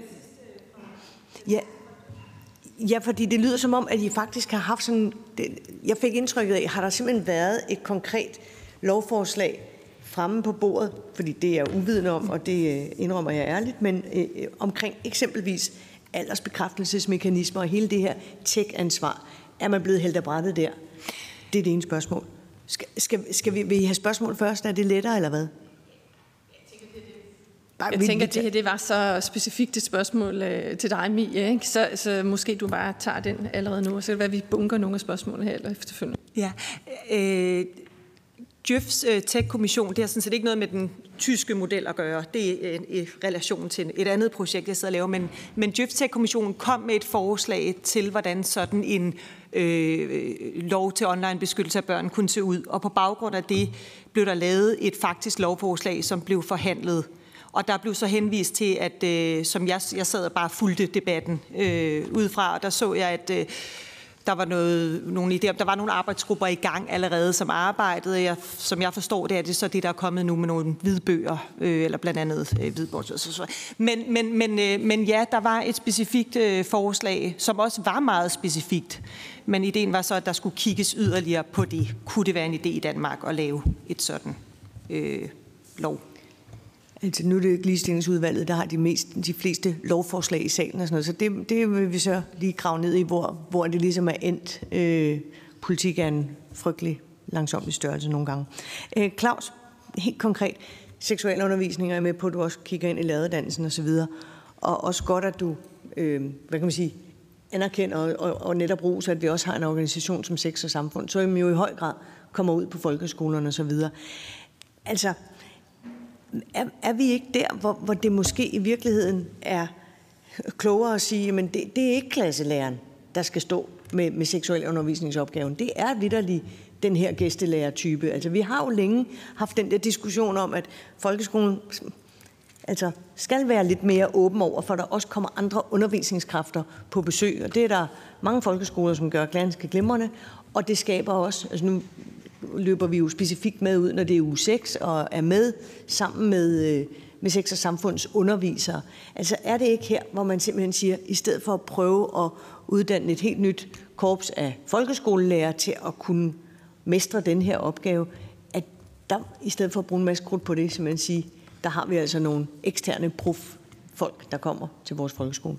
S7: Ja, fordi det lyder som om, at I faktisk har haft sådan... Jeg fik indtrykket af, har der simpelthen været et konkret lovforslag fremme på bordet, fordi det er jeg uvidende om, og det indrømmer jeg ærligt, men omkring eksempelvis aldersbekræftelsesmekanismer og hele det her tech-ansvar, er man blevet hældt af brættet der? Det er det ene spørgsmål. Vil I have spørgsmål først? Er det lettere, eller hvad?
S1: Jeg tænker, at det her det var så specifikt et spørgsmål til dig, Mie, ikke? Så måske du bare tager den allerede nu, og så kan det være, at vi bunker nogle af spørgsmålene her eller efterfølgende.
S8: Ja, Djøfs Tech-kommission, det har sådan set ikke noget med den tyske model at gøre. Det er i relation til et andet projekt, jeg sidder og laver. Men Djøfs Tech-kommissionen kom med et forslag til, hvordan sådan en lov til online-beskyttelse af børn kunne se ud. Og på baggrund af det blev der lavet et faktisk lovforslag, som blev forhandlet. Og der blev så henvist til, at som jeg sad og bare fulgte debatten udefra, og der så jeg, at der var nogle idéer. Der var nogle arbejdsgrupper i gang allerede, som arbejdede. Som jeg forstår det, er det så det, der er kommet nu med nogle hvidbøger, eller blandt andet hvidbøger. Men ja, der var et specifikt forslag, som også var meget specifikt. Men ideen var så, at der skulle kigges yderligere på det. Kunne det være en idé i Danmark at lave et sådan lov?
S7: Altså nu er det ligestillingsudvalget, der har de fleste lovforslag i salen og sådan noget, så det vil vi så lige grave ned i, hvor det ligesom er endt. Politik er en frygtelig langsomlig størrelse nogle gange. Claus, helt konkret, seksualundervisning er med på, at du også kigger ind i læreruddannelsen og så videre, og også godt, at du, anerkender og netop roser, at vi også har en organisation som Sex og Samfund, så vi jo i høj grad kommer ud på folkeskolerne og så videre. Altså, er vi ikke der, hvor det måske i virkeligheden er klogere at sige, men det er ikke klasselæreren, der skal stå med seksualundervisningsopgaven. Det er vitterligt den her gæstelærertype. Altså, vi har jo længe haft den der diskussion om, at folkeskolen skal være lidt mere åben over, for der også kommer andre undervisningskræfter på besøg. Og det er der mange folkeskoler, som gør ganske glimrende, og det skaber også, altså nu løber vi jo specifikt med ud, når det er uge 6, og er med sammen med Sex og Samfunds undervisere. Altså er det ikke her, hvor man simpelthen siger, i stedet for at prøve at uddanne et helt nyt korps af folkeskolelærer til at kunne mestre den her opgave, at der i stedet for at bruge en masse krudt på det, simpelthen sige, der har vi altså nogle eksterne proffolk, der kommer til vores folkeskole.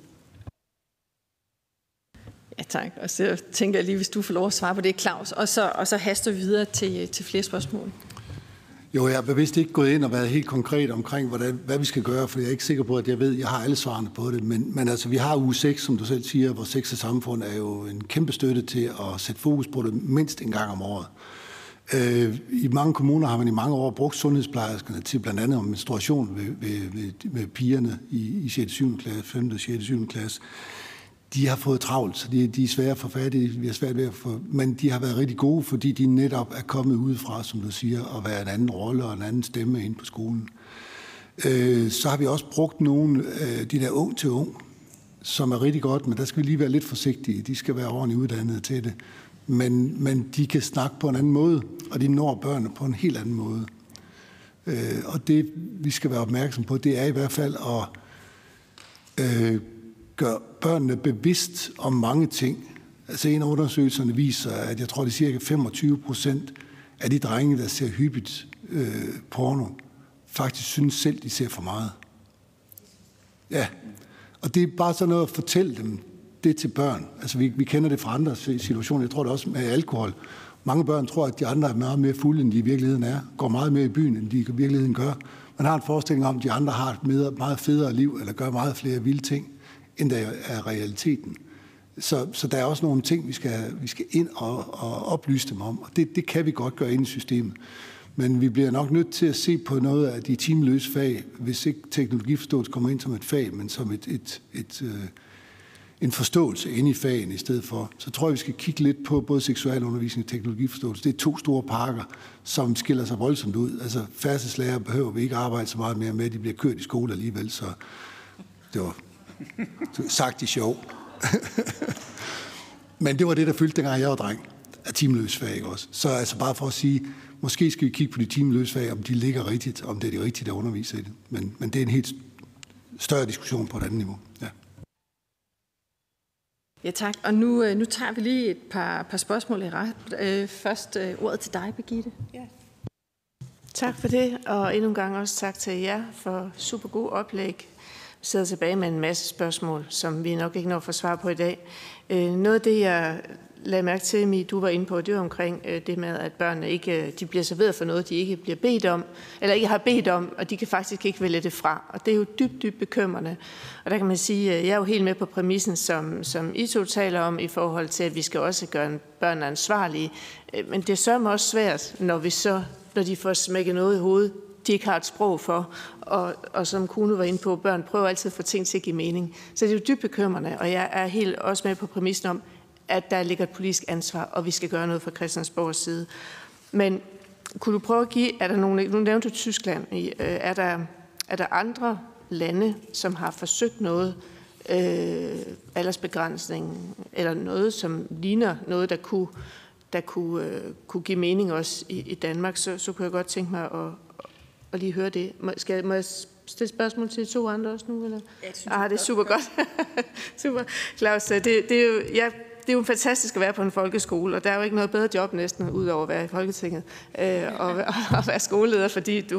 S1: Ja, tak. Og så tænker jeg lige, hvis du får lov at svare på det, Claus, og så haster vi videre til flere spørgsmål.
S9: Jo, jeg er bevidst ikke gået ind og været helt konkret omkring, hvad vi skal gøre, for jeg er ikke sikker på, at jeg har alle svarene på det. Men altså, vi har uge 6, som du selv siger, hvor Sex og Samfund er jo en kæmpe støtte til at sætte fokus på det mindst en gang om året. I mange kommuner har man i mange år brugt sundhedsplejerskerne til blandt andet om menstruation ved pigerne i 6. 7. klasse, 5. og 6. 7. klasse. De har fået travlt, så de er svære at få fat i, vi har svært ved at få, men de har været rigtig gode, fordi de netop er kommet udefra, som du siger, og være en anden rolle og en anden stemme inde på skolen. Så har vi også brugt nogle af de der ung til ung, som er rigtig godt, men der skal vi lige være lidt forsigtige. De skal være ordentligt uddannede til det. Men de kan snakke på en anden måde, og de når børnene på en helt anden måde. Og det, vi skal være opmærksom på, det er i hvert fald at gøre børnene bevidst om mange ting. Altså en af undersøgelserne viser, at jeg tror, det er cirka 25% af de drenge, der ser hyppigt porno, faktisk synes selv, de ser for meget. Ja, og det er bare sådan noget at fortælle dem det til børn. Altså vi kender det fra andre situationer. Jeg tror det også med alkohol. Mange børn tror, at de andre er meget mere fulde, end de i virkeligheden er. Går meget mere i byen, end de i virkeligheden gør. Man har en forestilling om, at de andre har et meget federe liv, eller gør meget flere vilde ting, end der er realiteten. Så der er også nogle ting, vi skal ind og oplyse dem om. Og det kan vi godt gøre ind i systemet. Men vi bliver nok nødt til at se på noget af de timeløse fag, hvis ikke teknologiforståelse kommer ind som et fag, men som en forståelse inde i fagen i stedet for. Så tror jeg, vi skal kigge lidt på både seksualundervisning og teknologiforståelse. Det er 2 store pakker, som skiller sig voldsomt ud. Altså færdselslærer behøver vi ikke arbejde så meget mere med. De bliver kørt i skole alligevel, så det var sagt i sjov. Men det var det, der fyldte, dengang jeg var dreng, af timeløse fag også. Så altså bare for at sige, måske skal vi kigge på de timeløse fag, om de ligger rigtigt, om det er det rigtige, der underviser i det. Men det er en helt større diskussion på et andet niveau. Ja.
S1: Ja, tak. Og nu tager vi lige et par spørgsmål i ret. Først ordet til dig, Birgitte.
S3: Ja. Tak for det, og endnu en gang også tak til jer for super god oplæg. Vi sidder tilbage med en masse spørgsmål, som vi nok ikke når at få svar på i dag. Noget af det, jeg lagde mærke til, Mi, du var inde på, det var omkring det med, at børnene ikke de bliver serveret for noget, de ikke bliver bedt om, eller ikke har bedt om, og de kan faktisk ikke vælge det fra. Og det er jo dybt bekymrende. Og der kan man sige, at jeg er jo helt med på præmissen, som I to taler om, i forhold til, at vi skal også gøre børnene ansvarlige. Men det er sørme også svært, når de får smækket noget i hovedet, de ikke har et sprog for, og som Kuno var inde på, børn prøver altid at få ting til at give mening. Så det er jo dybt bekymrende, og jeg er helt også med på præmissen om, at der ligger et politisk ansvar, og vi skal gøre noget fra Christiansborgs side. Men kunne du prøve at give, er der nogle, nu nævnte du Tyskland, er der andre lande, som har forsøgt noget, aldersbegrænsning, eller noget, som ligner noget, der kunne give mening også i Danmark, så kunne jeg godt tænke mig at lige høre det. Må jeg stille spørgsmål til de 2 andre også nu? Eller? Ja, det er super godt. Super. Claus, det er jo fantastisk at være på en folkeskole, og der er jo ikke noget bedre job næsten, udover at være i Folketinget og være skoleleder, fordi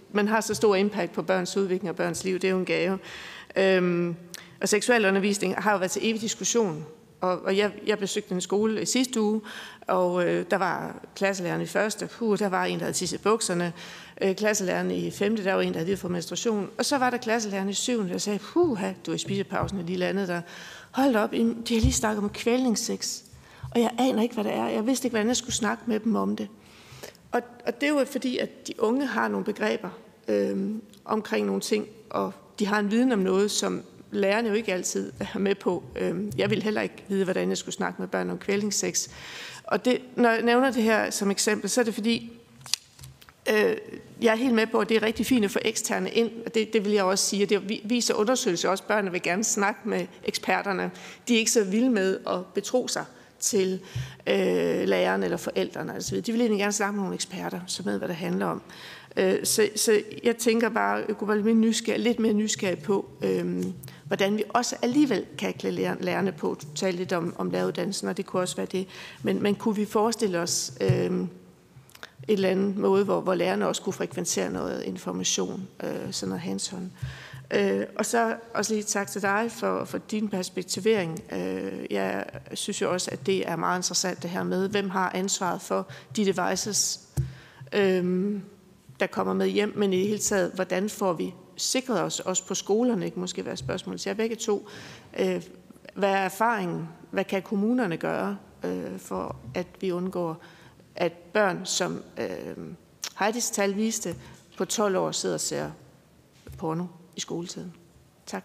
S3: man har så stor impact på børns udvikling og børns liv. Det er jo en gave. Og seksualundervisning har jo været til evig diskussion. Og jeg besøgte en skole i sidste uge, og der var klasselæreren i første, der var en, der havde tisset i bukserne. Klasselæreren i 5., der var en, der havde fået menstruation. Og så var der klasselæreren i 7., der sagde, du var i spisepausen i lige landet der. Hold op, de har lige snakket om kvælningssex. Og jeg aner ikke, hvad det er. Jeg vidste ikke, hvordan jeg skulle snakke med dem om det. Og det er jo fordi, at de unge har nogle begreber omkring nogle ting, og de har en viden om noget, som lærerne jo ikke altid er med på. Jeg ville heller ikke vide, hvordan jeg skulle snakke med børn om kvælningssex. Og det, når jeg nævner det her som eksempel, så er det fordi, jeg er helt med på, at det er rigtig fint at få eksterne ind, og det vil jeg også sige. Det viser undersøgelser også, at børnene vil gerne snakke med eksperterne. De er ikke så vilde med at betro sig til lærerne eller forældrene. Altså, de vil egentlig gerne snakke med nogle eksperter, som ved, hvad det handler om. Så jeg tænker bare, jeg kunne være lidt mere nysgerrig på, hvordan vi også alligevel kan klæde lærerne på. Tale lidt om læreruddannelsen, og det kunne også være det. Men kunne vi forestille os et eller andet måde, hvor lærerne også kunne frekventere noget information, sådan noget hands-on. Og så også lige tak til dig for din perspektivering. Jeg synes jo også, at det er meget interessant det her med, hvem har ansvaret for de devices, der kommer med hjem, men i det hele taget, hvordan får vi sikret os, også på skolerne, ikke måske være spørgsmål til jer begge to. Hvad er erfaringen? Hvad kan kommunerne gøre, for at vi undgår, at børn, som Heidis tal viste, på 12 år sidder og ser porno i skoletiden? Tak.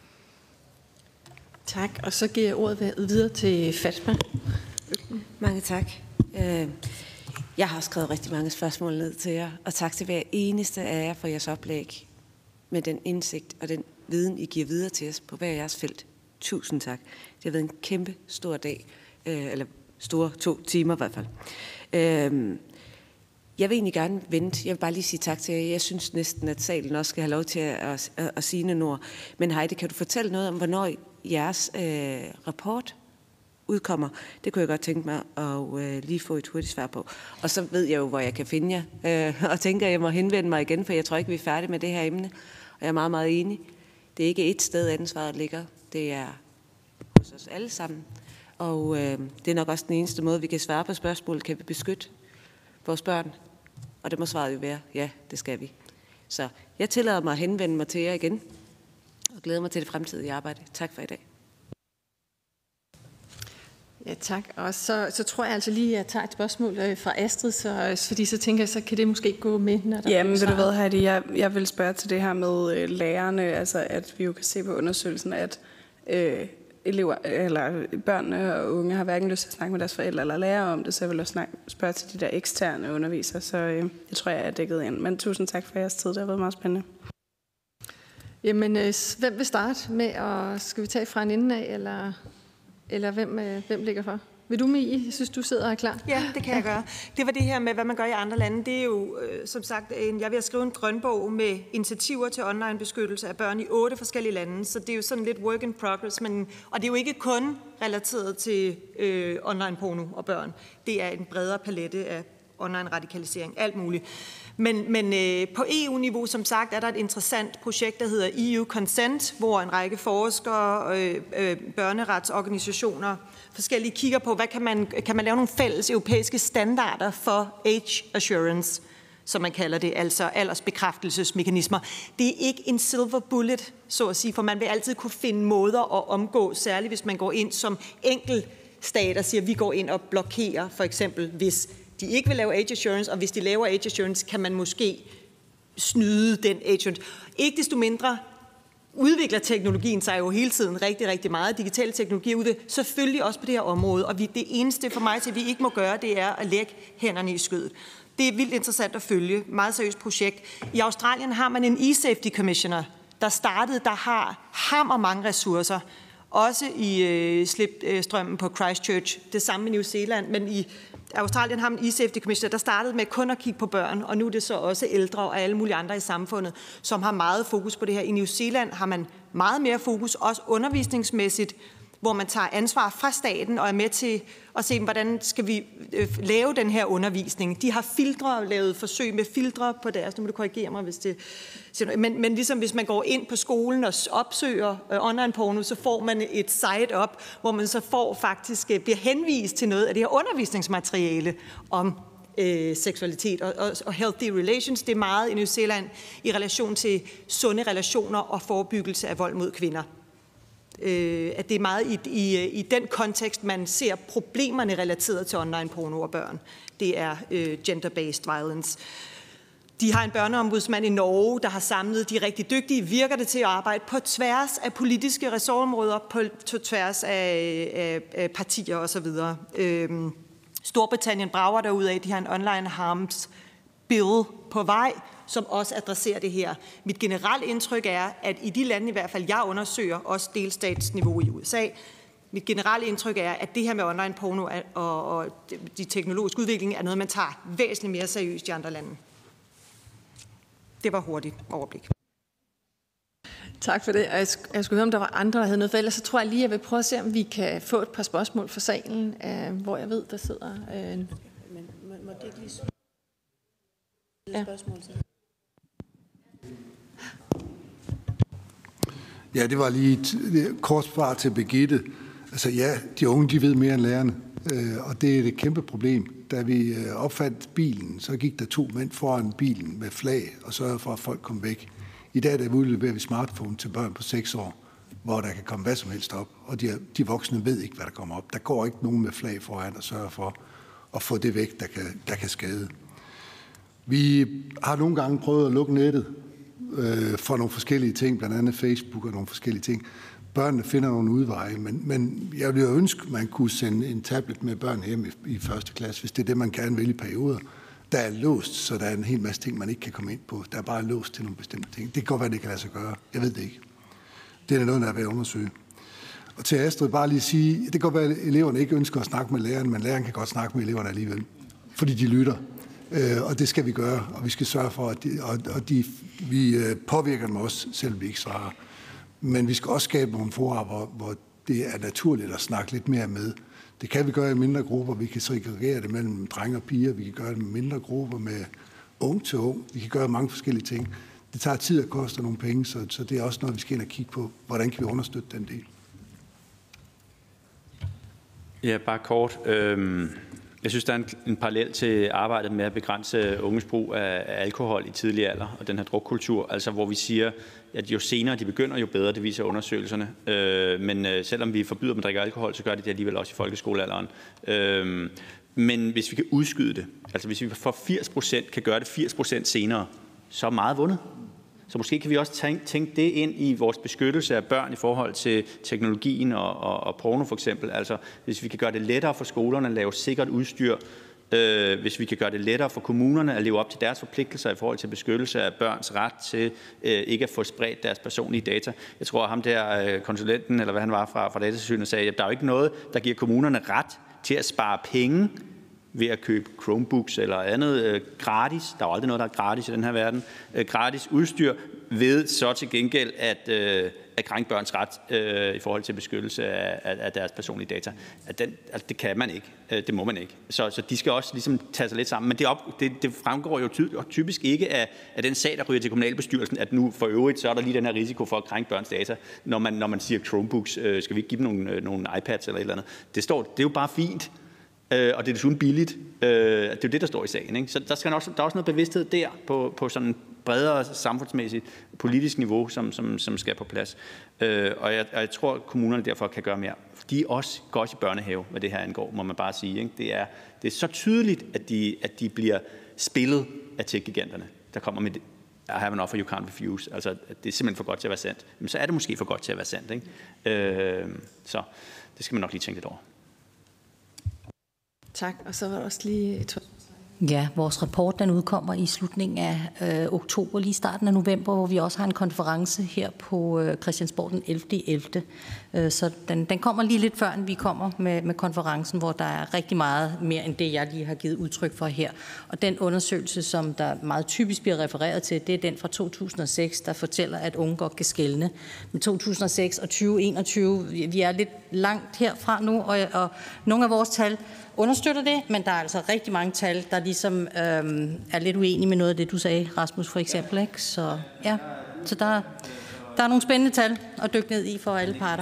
S1: Tak, og så giver jeg ordet videre til Fatma.
S11: Mange tak. Jeg har skrevet rigtig mange spørgsmål ned til jer, og tak til hver eneste af jer for jeres oplæg med den indsigt og den viden, I giver videre til os på hver jeres felt. Tusind tak. Det har været en kæmpe stor dag, eller store 2 timer i hvert fald. Jeg vil egentlig gerne vente. Jeg vil bare lige sige tak til jer. Jeg synes næsten, at salen også skal have lov til at sige nogle ord. Men Heidi, kan du fortælle noget om, hvornår jeres rapport udkommer? Det kunne jeg godt tænke mig at lige få et hurtigt svar på. Og så ved jeg jo, hvor jeg kan finde jer. Og tænker, at jeg må henvende mig igen, for jeg tror ikke, vi er færdige med det her emne. Og jeg er meget, meget enig. Det er ikke et sted, ansvaret ligger. Det er hos os alle sammen. Og det er nok også den eneste måde, vi kan svare på spørgsmålet. Kan vi beskytte vores børn? Og det må svaret jo være, ja, det skal vi. Så jeg tillader mig at henvende mig til jer igen. Og glæder mig til det fremtidige arbejde. Tak for i dag.
S1: Ja, tak. Og så tror jeg altså lige, at jeg tager et spørgsmål fra Astrid, fordi så tænker jeg, så kan det måske gå med, når der
S12: Jamen, ved du hvad, Heidi, jeg vil spørge til det her med lærerne, altså at vi jo kan se på undersøgelsen, at elever, eller børnene og unge har hverken lyst til at snakke med deres forældre eller lærere om det, så jeg vil også spørge til de der eksterne undervisere, så jeg tror, jeg er dækket ind. Men tusind tak for jeres tid, det har været meget spændende.
S1: Jamen, hvem vil starte med, og skal vi tage fra en ende af, eller hvem ligger for? Vil du, Mie? Jeg synes, du sidder og er klar.
S8: Ja, det kan jeg gøre. Det var det her med, hvad man gør i andre lande. Det er jo, som sagt, jeg vil skrive en grønbog med initiativer til online-beskyttelse af børn i 8 forskellige lande, så det er jo sådan lidt work in progress, og det er jo ikke kun relateret til online-porno og børn. Det er en bredere palette af online-radikalisering, alt muligt. Men på EU-niveau, som sagt, er der et interessant projekt, der hedder EU Consent, hvor en række forskere, børneretsorganisationer, forskellige kigger på, hvad kan man lave nogle fælles europæiske standarder for age assurance, som man kalder det, altså aldersbekræftelsesmekanismer. Det er ikke en silver bullet, så at sige, for man vil altid kunne finde måder at omgå, særligt hvis man går ind som enkeltstat og siger, at vi går ind og blokerer, for eksempel hvis de ikke vil lave age assurance, og hvis de laver age assurance, kan man måske snyde den age assurance. Ikke desto mindre udvikler teknologien sig jo hele tiden rigtig, rigtig meget. Digitale teknologier udvikler selvfølgelig også på det her område, og det eneste for mig til, at vi ikke må gøre, det er at lægge hænderne i skødet. Det er vildt interessant at følge. Meget seriøst projekt. I Australien har man en e-safety commissioner, der har hammer mange ressourcer. Også i slipstrømmen på Christchurch. Det samme i New Zealand, men i Australien har man e-safety commissioner, der startede med kun at kigge på børn, og nu er det så også ældre og alle mulige andre i samfundet, som har meget fokus på det her. I New Zealand har man meget mere fokus, også undervisningsmæssigt, hvor man tager ansvar fra staten og er med til at se, hvordan skal vi lave den her undervisning. De har lavet forsøg med filtre på deres, nu må du korrigere mig, hvis det... Men ligesom hvis man går ind på skolen og opsøger online porno, så får man et site op, hvor man så bliver henvist til noget af det her undervisningsmateriale om seksualitet og healthy relations. Det er meget i New Zealand i relation til sunde relationer og forebyggelse af vold mod kvinder. At det er meget i den kontekst, man ser problemerne relateret til online porno og børn. Det er gender-based violence. De har en børneombudsmand i Norge, der har samlet de rigtig dygtige, virker det til at arbejde på tværs af politiske ressortområder, på tværs af partier osv. Storbritannien brager derudad, de har en online harms bill på vej, som også adresserer det her. Mit generelle indtryk er, at i de lande i hvert fald, jeg undersøger, også delstatsniveau i USA, mit generelle indtryk er, at det her med online porno og de teknologiske udvikling er noget, man tager væsentligt mere seriøst i andre lande. Det var hurtigt overblik.
S1: Tak for det. Jeg skulle høre, om der var andre, der havde noget. For ellers så tror jeg lige, jeg vil prøve at se, om vi kan få et par spørgsmål fra salen, hvor jeg ved, der sidder...
S11: Men må det ikke lige spørgsmål til?
S9: Ja, det var lige et kort svar til Birgitte. Altså ja, de unge, de ved mere end lærerne, og det er et kæmpe problem. Da vi opfandt bilen, så gik der 2 mænd foran bilen med flag og sørgede for, at folk kom væk. I dag udleverer vi smartphone til børn på 6 år, hvor der kan komme hvad som helst op, og de voksne ved ikke, hvad der kommer op. Der går ikke nogen med flag foran og sørger for at få det væk, der kan skade. Vi har nogle gange prøvet at lukke nettet for nogle forskellige ting, blandt andet Facebook og nogle forskellige ting. Børnene finder nogle udveje, men jeg ville jo ønske, at man kunne sende en tablet med børn hjem i 1. klasse, hvis det er det, man gerne vil i perioder. Der er låst, så der er en hel masse ting, man ikke kan komme ind på. Der er bare låst til nogle bestemte ting. Det kan godt være, det kan lade sig gøre. Jeg ved det ikke. Det er noget, der er ved at undersøge. Og til Astrid bare lige sige, det kan godt være, at eleverne ikke ønsker at snakke med læreren, men læreren kan godt snakke med eleverne alligevel, fordi de lytter. Og det skal vi gøre, og vi skal sørge for, at vi påvirker dem også, selvom vi ikke svarer. Men vi skal også skabe nogle fora, hvor det er naturligt at snakke lidt mere med. Det kan vi gøre i mindre grupper. Vi kan segregere det mellem drenge og piger. Vi kan gøre det med mindre grupper, med ung til ung. Vi kan gøre mange forskellige ting. Det tager tid og koster nogle penge, så det er også noget, vi skal ind og kigge på. Hvordan kan vi understøtte den del?
S10: Ja, bare kort. Jeg synes, der er en parallel til arbejdet med at begrænse unges brug af alkohol i tidlig alder og den her drukkultur, altså hvor vi siger, at jo senere de begynder, jo bedre, det viser undersøgelserne. Men selvom vi forbyder dem at drikke alkohol, så gør de det alligevel også i folkeskolealderen. Men hvis vi kan udskyde det, altså hvis vi for 80% kan gøre det 80% senere, så er meget vundet. Så måske kan vi også tænke det ind i vores beskyttelse af børn i forhold til teknologien og porno for eksempel. Altså hvis vi kan gøre det lettere for skolerne at lave sikkert udstyr, hvis vi kan gøre det lettere for kommunerne at leve op til deres forpligtelser i forhold til beskyttelse af børns ret til ikke at få spredt deres personlige data. Jeg tror, at ham der konsulenten, eller hvad han var fra Datatilsynet, sagde, at der er jo ikke noget, der giver kommunerne ret til at spare penge ved at købe Chromebooks eller andet gratis. Der er jo aldrig noget, der er gratis i den her verden. Gratis udstyr ved så til gengæld at krænke børns ret i forhold til beskyttelse af deres personlige data. Det kan man ikke. Det må man ikke. Så de skal også ligesom tage sig lidt sammen. Men det fremgår jo typisk ikke af den sag, der ryger til kommunalbestyrelsen, at nu for øvrigt, så er der lige den her risiko for at krænke børns data, når man siger Chromebooks. Skal vi ikke give dem nogle iPads eller et eller andet? Det er jo bare fint. Og det er desuden billigt. Det er jo det, der står i sagen. Ikke? Så der er også noget bevidsthed der på sådan bredere samfundsmæssigt politisk niveau, som skal på plads. Og jeg tror, at kommunerne derfor kan gøre mere. De også går også i børnehave, hvad det her angår, må man bare sige. Ikke? Det er så tydeligt, at de bliver spillet af tech-giganterne, der kommer med det. I have an offer you can't refuse. Altså, det er simpelthen for godt til at være sandt. Men så er det måske for godt til at være sandt. Ikke? Så det skal man nok lige tænke lidt over.
S1: Tak, og så var der også lige et...
S5: Ja, vores rapport den udkommer i slutningen af oktober, lige starten af november, hvor vi også har en konference her på Christiansborg den 11.11. Så den kommer lige lidt før, end vi kommer med konferencen, hvor der er rigtig meget mere end det, jeg lige har givet udtryk for her. Og den undersøgelse, som der meget typisk bliver refereret til, det er den fra 2006, der fortæller, at unge godt kan skelne. Men 2006 og 2021, vi er lidt langt herfra nu, og nogle af vores tal understøtter det, men der er altså rigtig mange tal, der ligesom er lidt uenige med noget af det, du sagde, Rasmus, for eksempel. Ikke? Så ja, så der er nogle spændende tal at dykke ned i for alle parter.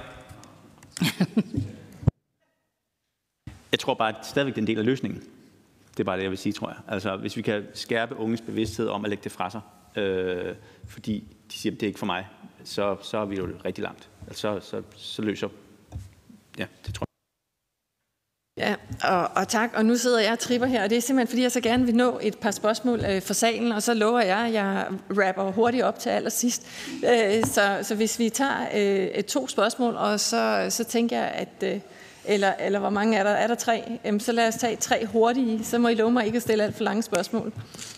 S10: Jeg tror bare, at stadigvæk det er en del af løsningen. Det er bare det, jeg vil sige, tror jeg. Altså, hvis vi kan skærpe unges bevidsthed om at lægge det fra sig, fordi de siger, at det er ikke for mig, så er vi jo rigtig langt. Altså, så løser... Ja, det tror jeg.
S1: Ja, og tak. Og nu sidder jeg og tripper her, og det er simpelthen, fordi jeg så gerne vil nå et par spørgsmål for salen, og så lover jeg, at jeg rapper hurtigt op til allersidst. Så hvis vi tager 2 spørgsmål, og så tænker jeg, at... Eller hvor mange er der? Er der 3? Så lad os tage 3 hurtige. Så må I love mig ikke at stille alt for lange spørgsmål.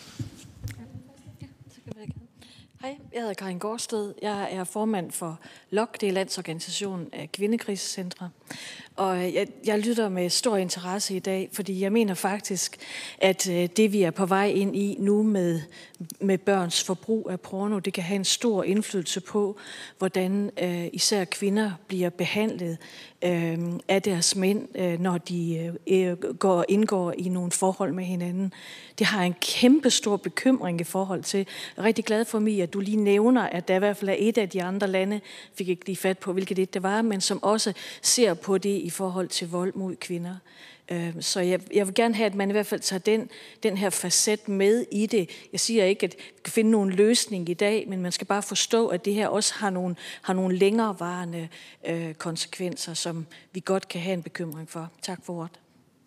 S13: Hej, jeg hedder Karin Gårdsted. Jeg er formand for LOK, det er Landsorganisationen af Kvindekrisecentre. Og jeg lytter med stor interesse i dag, fordi jeg mener faktisk, at det vi er på vej ind i nu med børns forbrug af porno, det kan have en stor indflydelse på, hvordan især kvinder bliver behandlet af deres mænd, når de indgår i nogle forhold med hinanden. Det har en kæmpe stor bekymring i forhold til. Jeg er rigtig glad for mig, at du lige nævner, at der i hvert fald er et af de andre lande, fik ikke lige fat på, hvilket det var, men som også ser på det i forhold til vold mod kvinder. Så jeg vil gerne have, at man i hvert fald tager den her facet med i det. Jeg siger ikke, at vi kan finde nogen løsning i dag, men man skal bare forstå, at det her også har nogle længerevarende konsekvenser, som vi godt kan have en bekymring for. Tak for ordet.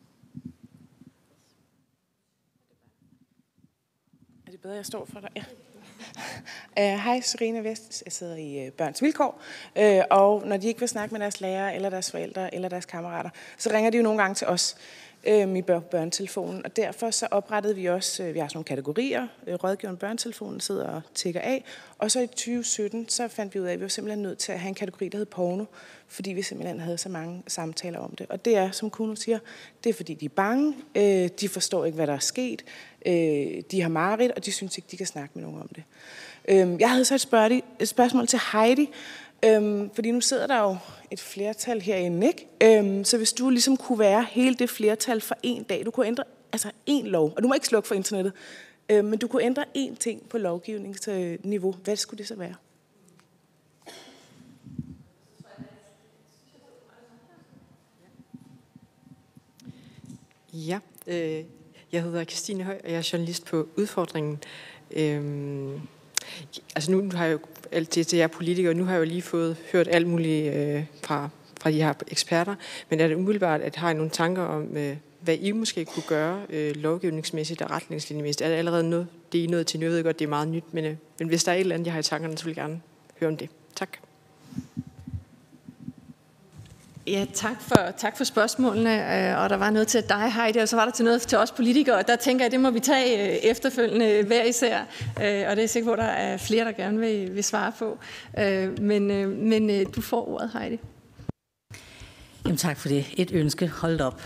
S14: Er det bedre, jeg står for dig? Ja. Hej, Serena Vest. Jeg sidder i Børns Vilkår, og når de ikke vil snakke med deres lærere, eller deres forældre, eller deres kammerater, så ringer de jo nogle gange til os i børnetelefonen, og derfor så oprettede vi også, vi har sådan nogle kategorier, rådgiveren børnetelefonen sidder og tækker af, og så i 2017, så fandt vi ud af, at vi var simpelthen nødt til at have en kategori, der hed porno, fordi vi simpelthen havde så mange samtaler om det. Og det er, som Kuno siger, det er fordi de er bange, de forstår ikke, hvad der er sket, de har mareridt, og de synes ikke, de kan snakke med nogen om det. Jeg havde så et spørgsmål til Heidi, fordi nu sidder der jo et flertal herinde, ikke? Så hvis du ligesom kunne være hele det flertal for en dag, du kunne ændre en lov, og du må ikke slukke for internettet, men du kunne ændre én ting på lovgivningsniveau, hvad skulle det så være?
S15: Ja, jeg hedder Christine Høj, og jeg er journalist på Udfordringen. Altså nu har jeg jo altid til jer politikere, nu har jeg jo lige hørt alt muligt fra de her eksperter, men er det umiddelbart, at har I nogle tanker om, hvad I måske kunne gøre lovgivningsmæssigt og retningslinjemæssigt? Er det allerede noget, det I er nået til? Jeg ved godt, det er meget nyt, men hvis der er et eller andet, jeg har i tankerne, så vil jeg gerne høre om det. Tak.
S1: Ja, tak for spørgsmålene, og der var noget til dig, Heidi, og så var der til noget til os politikere, og der tænker jeg, det må vi tage efterfølgende hver især, og det er sikkert, hvor der er flere, der gerne vil svare på. Men du får ordet, Heidi.
S5: Jamen tak for det. Et ønske. Hold op.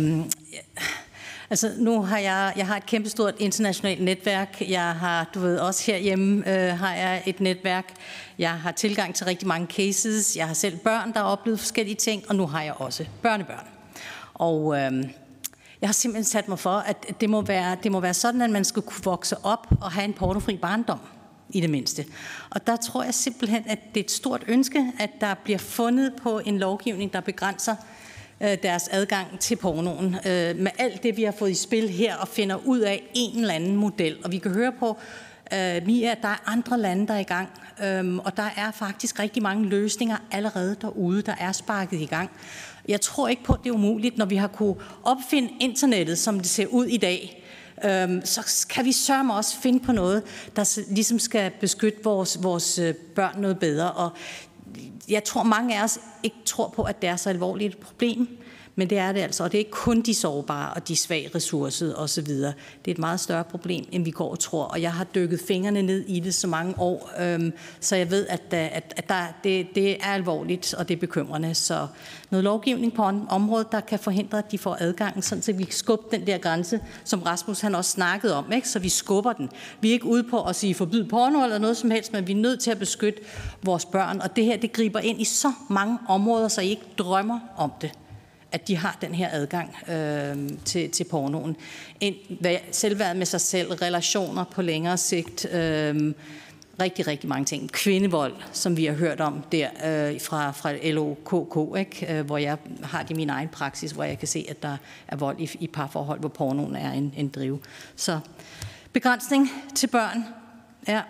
S5: Altså nu har jeg har et kæmpestort internationalt netværk. Jeg har, du ved, også herhjemme har jeg et netværk. Jeg har tilgang til rigtig mange cases. Jeg har selv børn, der har oplevet forskellige ting, og nu har jeg også børnebørn. Og jeg har simpelthen sat mig for, at det må være sådan, at man skal kunne vokse op og have en pornofri barndom, i det mindste. Og der tror jeg simpelthen, at det er et stort ønske, at der bliver fundet på en lovgivning, der begrænser deres adgang til pornoen. Med alt det, vi har fået i spil her, og finder ud af en eller anden model. Og vi kan høre på, Mia, at der er andre lande, der er i gang. Og der er faktisk rigtig mange løsninger allerede derude, der er sparket i gang. Jeg tror ikke på, at det er umuligt, når vi har kunne opfinde internettet, som det ser ud i dag. Så kan vi sørge også finde på noget, der ligesom skal beskytte vores børn noget bedre. Og jeg tror, mange af os ikke tror på, at det er så alvorligt et problem. Men det er det altså, og det er ikke kun de sårbare og de svage ressourcer osv. Det er et meget større problem, end vi går og tror, og jeg har dykket fingrene ned i det så mange år, så jeg ved, at det er alvorligt, og det er bekymrende. Så noget lovgivning på området, der kan forhindre, at de får adgang, sådan så vi kan skubbe den der grænse, som Rasmus han også snakkede om, ikke? Så vi skubber den. Vi er ikke ude på at sige forbyd porno eller noget som helst, men vi er nødt til at beskytte vores børn, og det her, det griber ind i så mange områder, så I ikke drømmer om det, at de har den her adgang til pornoen. Selvværd med sig selv, relationer på længere sigt, rigtig, rigtig mange ting. Kvindevold, som vi har hørt om der fra LOKK, ikke? Hvor jeg har det i min egen praksis, hvor jeg kan se, at der er vold i parforhold, hvor pornoen er en drive. Så begrænsning til børn, ja.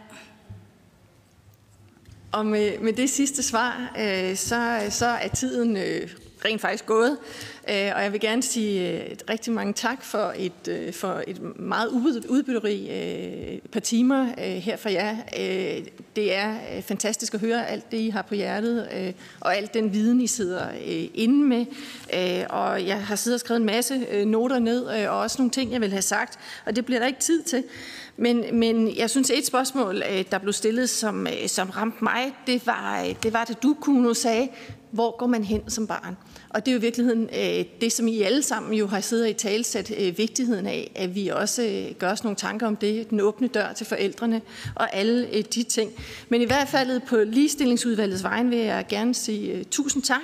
S1: Og med det sidste svar, så er tiden rent faktisk gået. Og jeg vil gerne sige rigtig mange tak for et meget udbytterigt par timer her for jer. Det er fantastisk at høre alt det, I har på hjertet, og alt den viden, I sidder inde med. Og jeg har siddet og skrevet en masse noter ned, og også nogle ting, jeg vil have sagt, og det bliver der ikke tid til. Men jeg synes, et spørgsmål, der blev stillet, som ramte mig, det var det du, Kuno, sagde, hvor går man hen som barn? Og det er jo i virkeligheden det, som I alle sammen jo har siddet i talsat vigtigheden af, at vi også gør os nogle tanker om det, den åbne dør til forældrene og alle de ting. Men i hvert fald på ligestillingsudvalgets vegne vil jeg gerne sige tusind tak.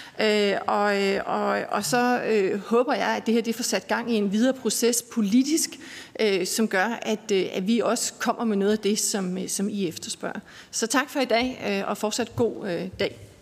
S1: Og så håber jeg, at det her det får sat gang i en videre proces politisk, som gør, at vi også kommer med noget af det, som I efterspørger. Så tak for i dag, og fortsat god dag.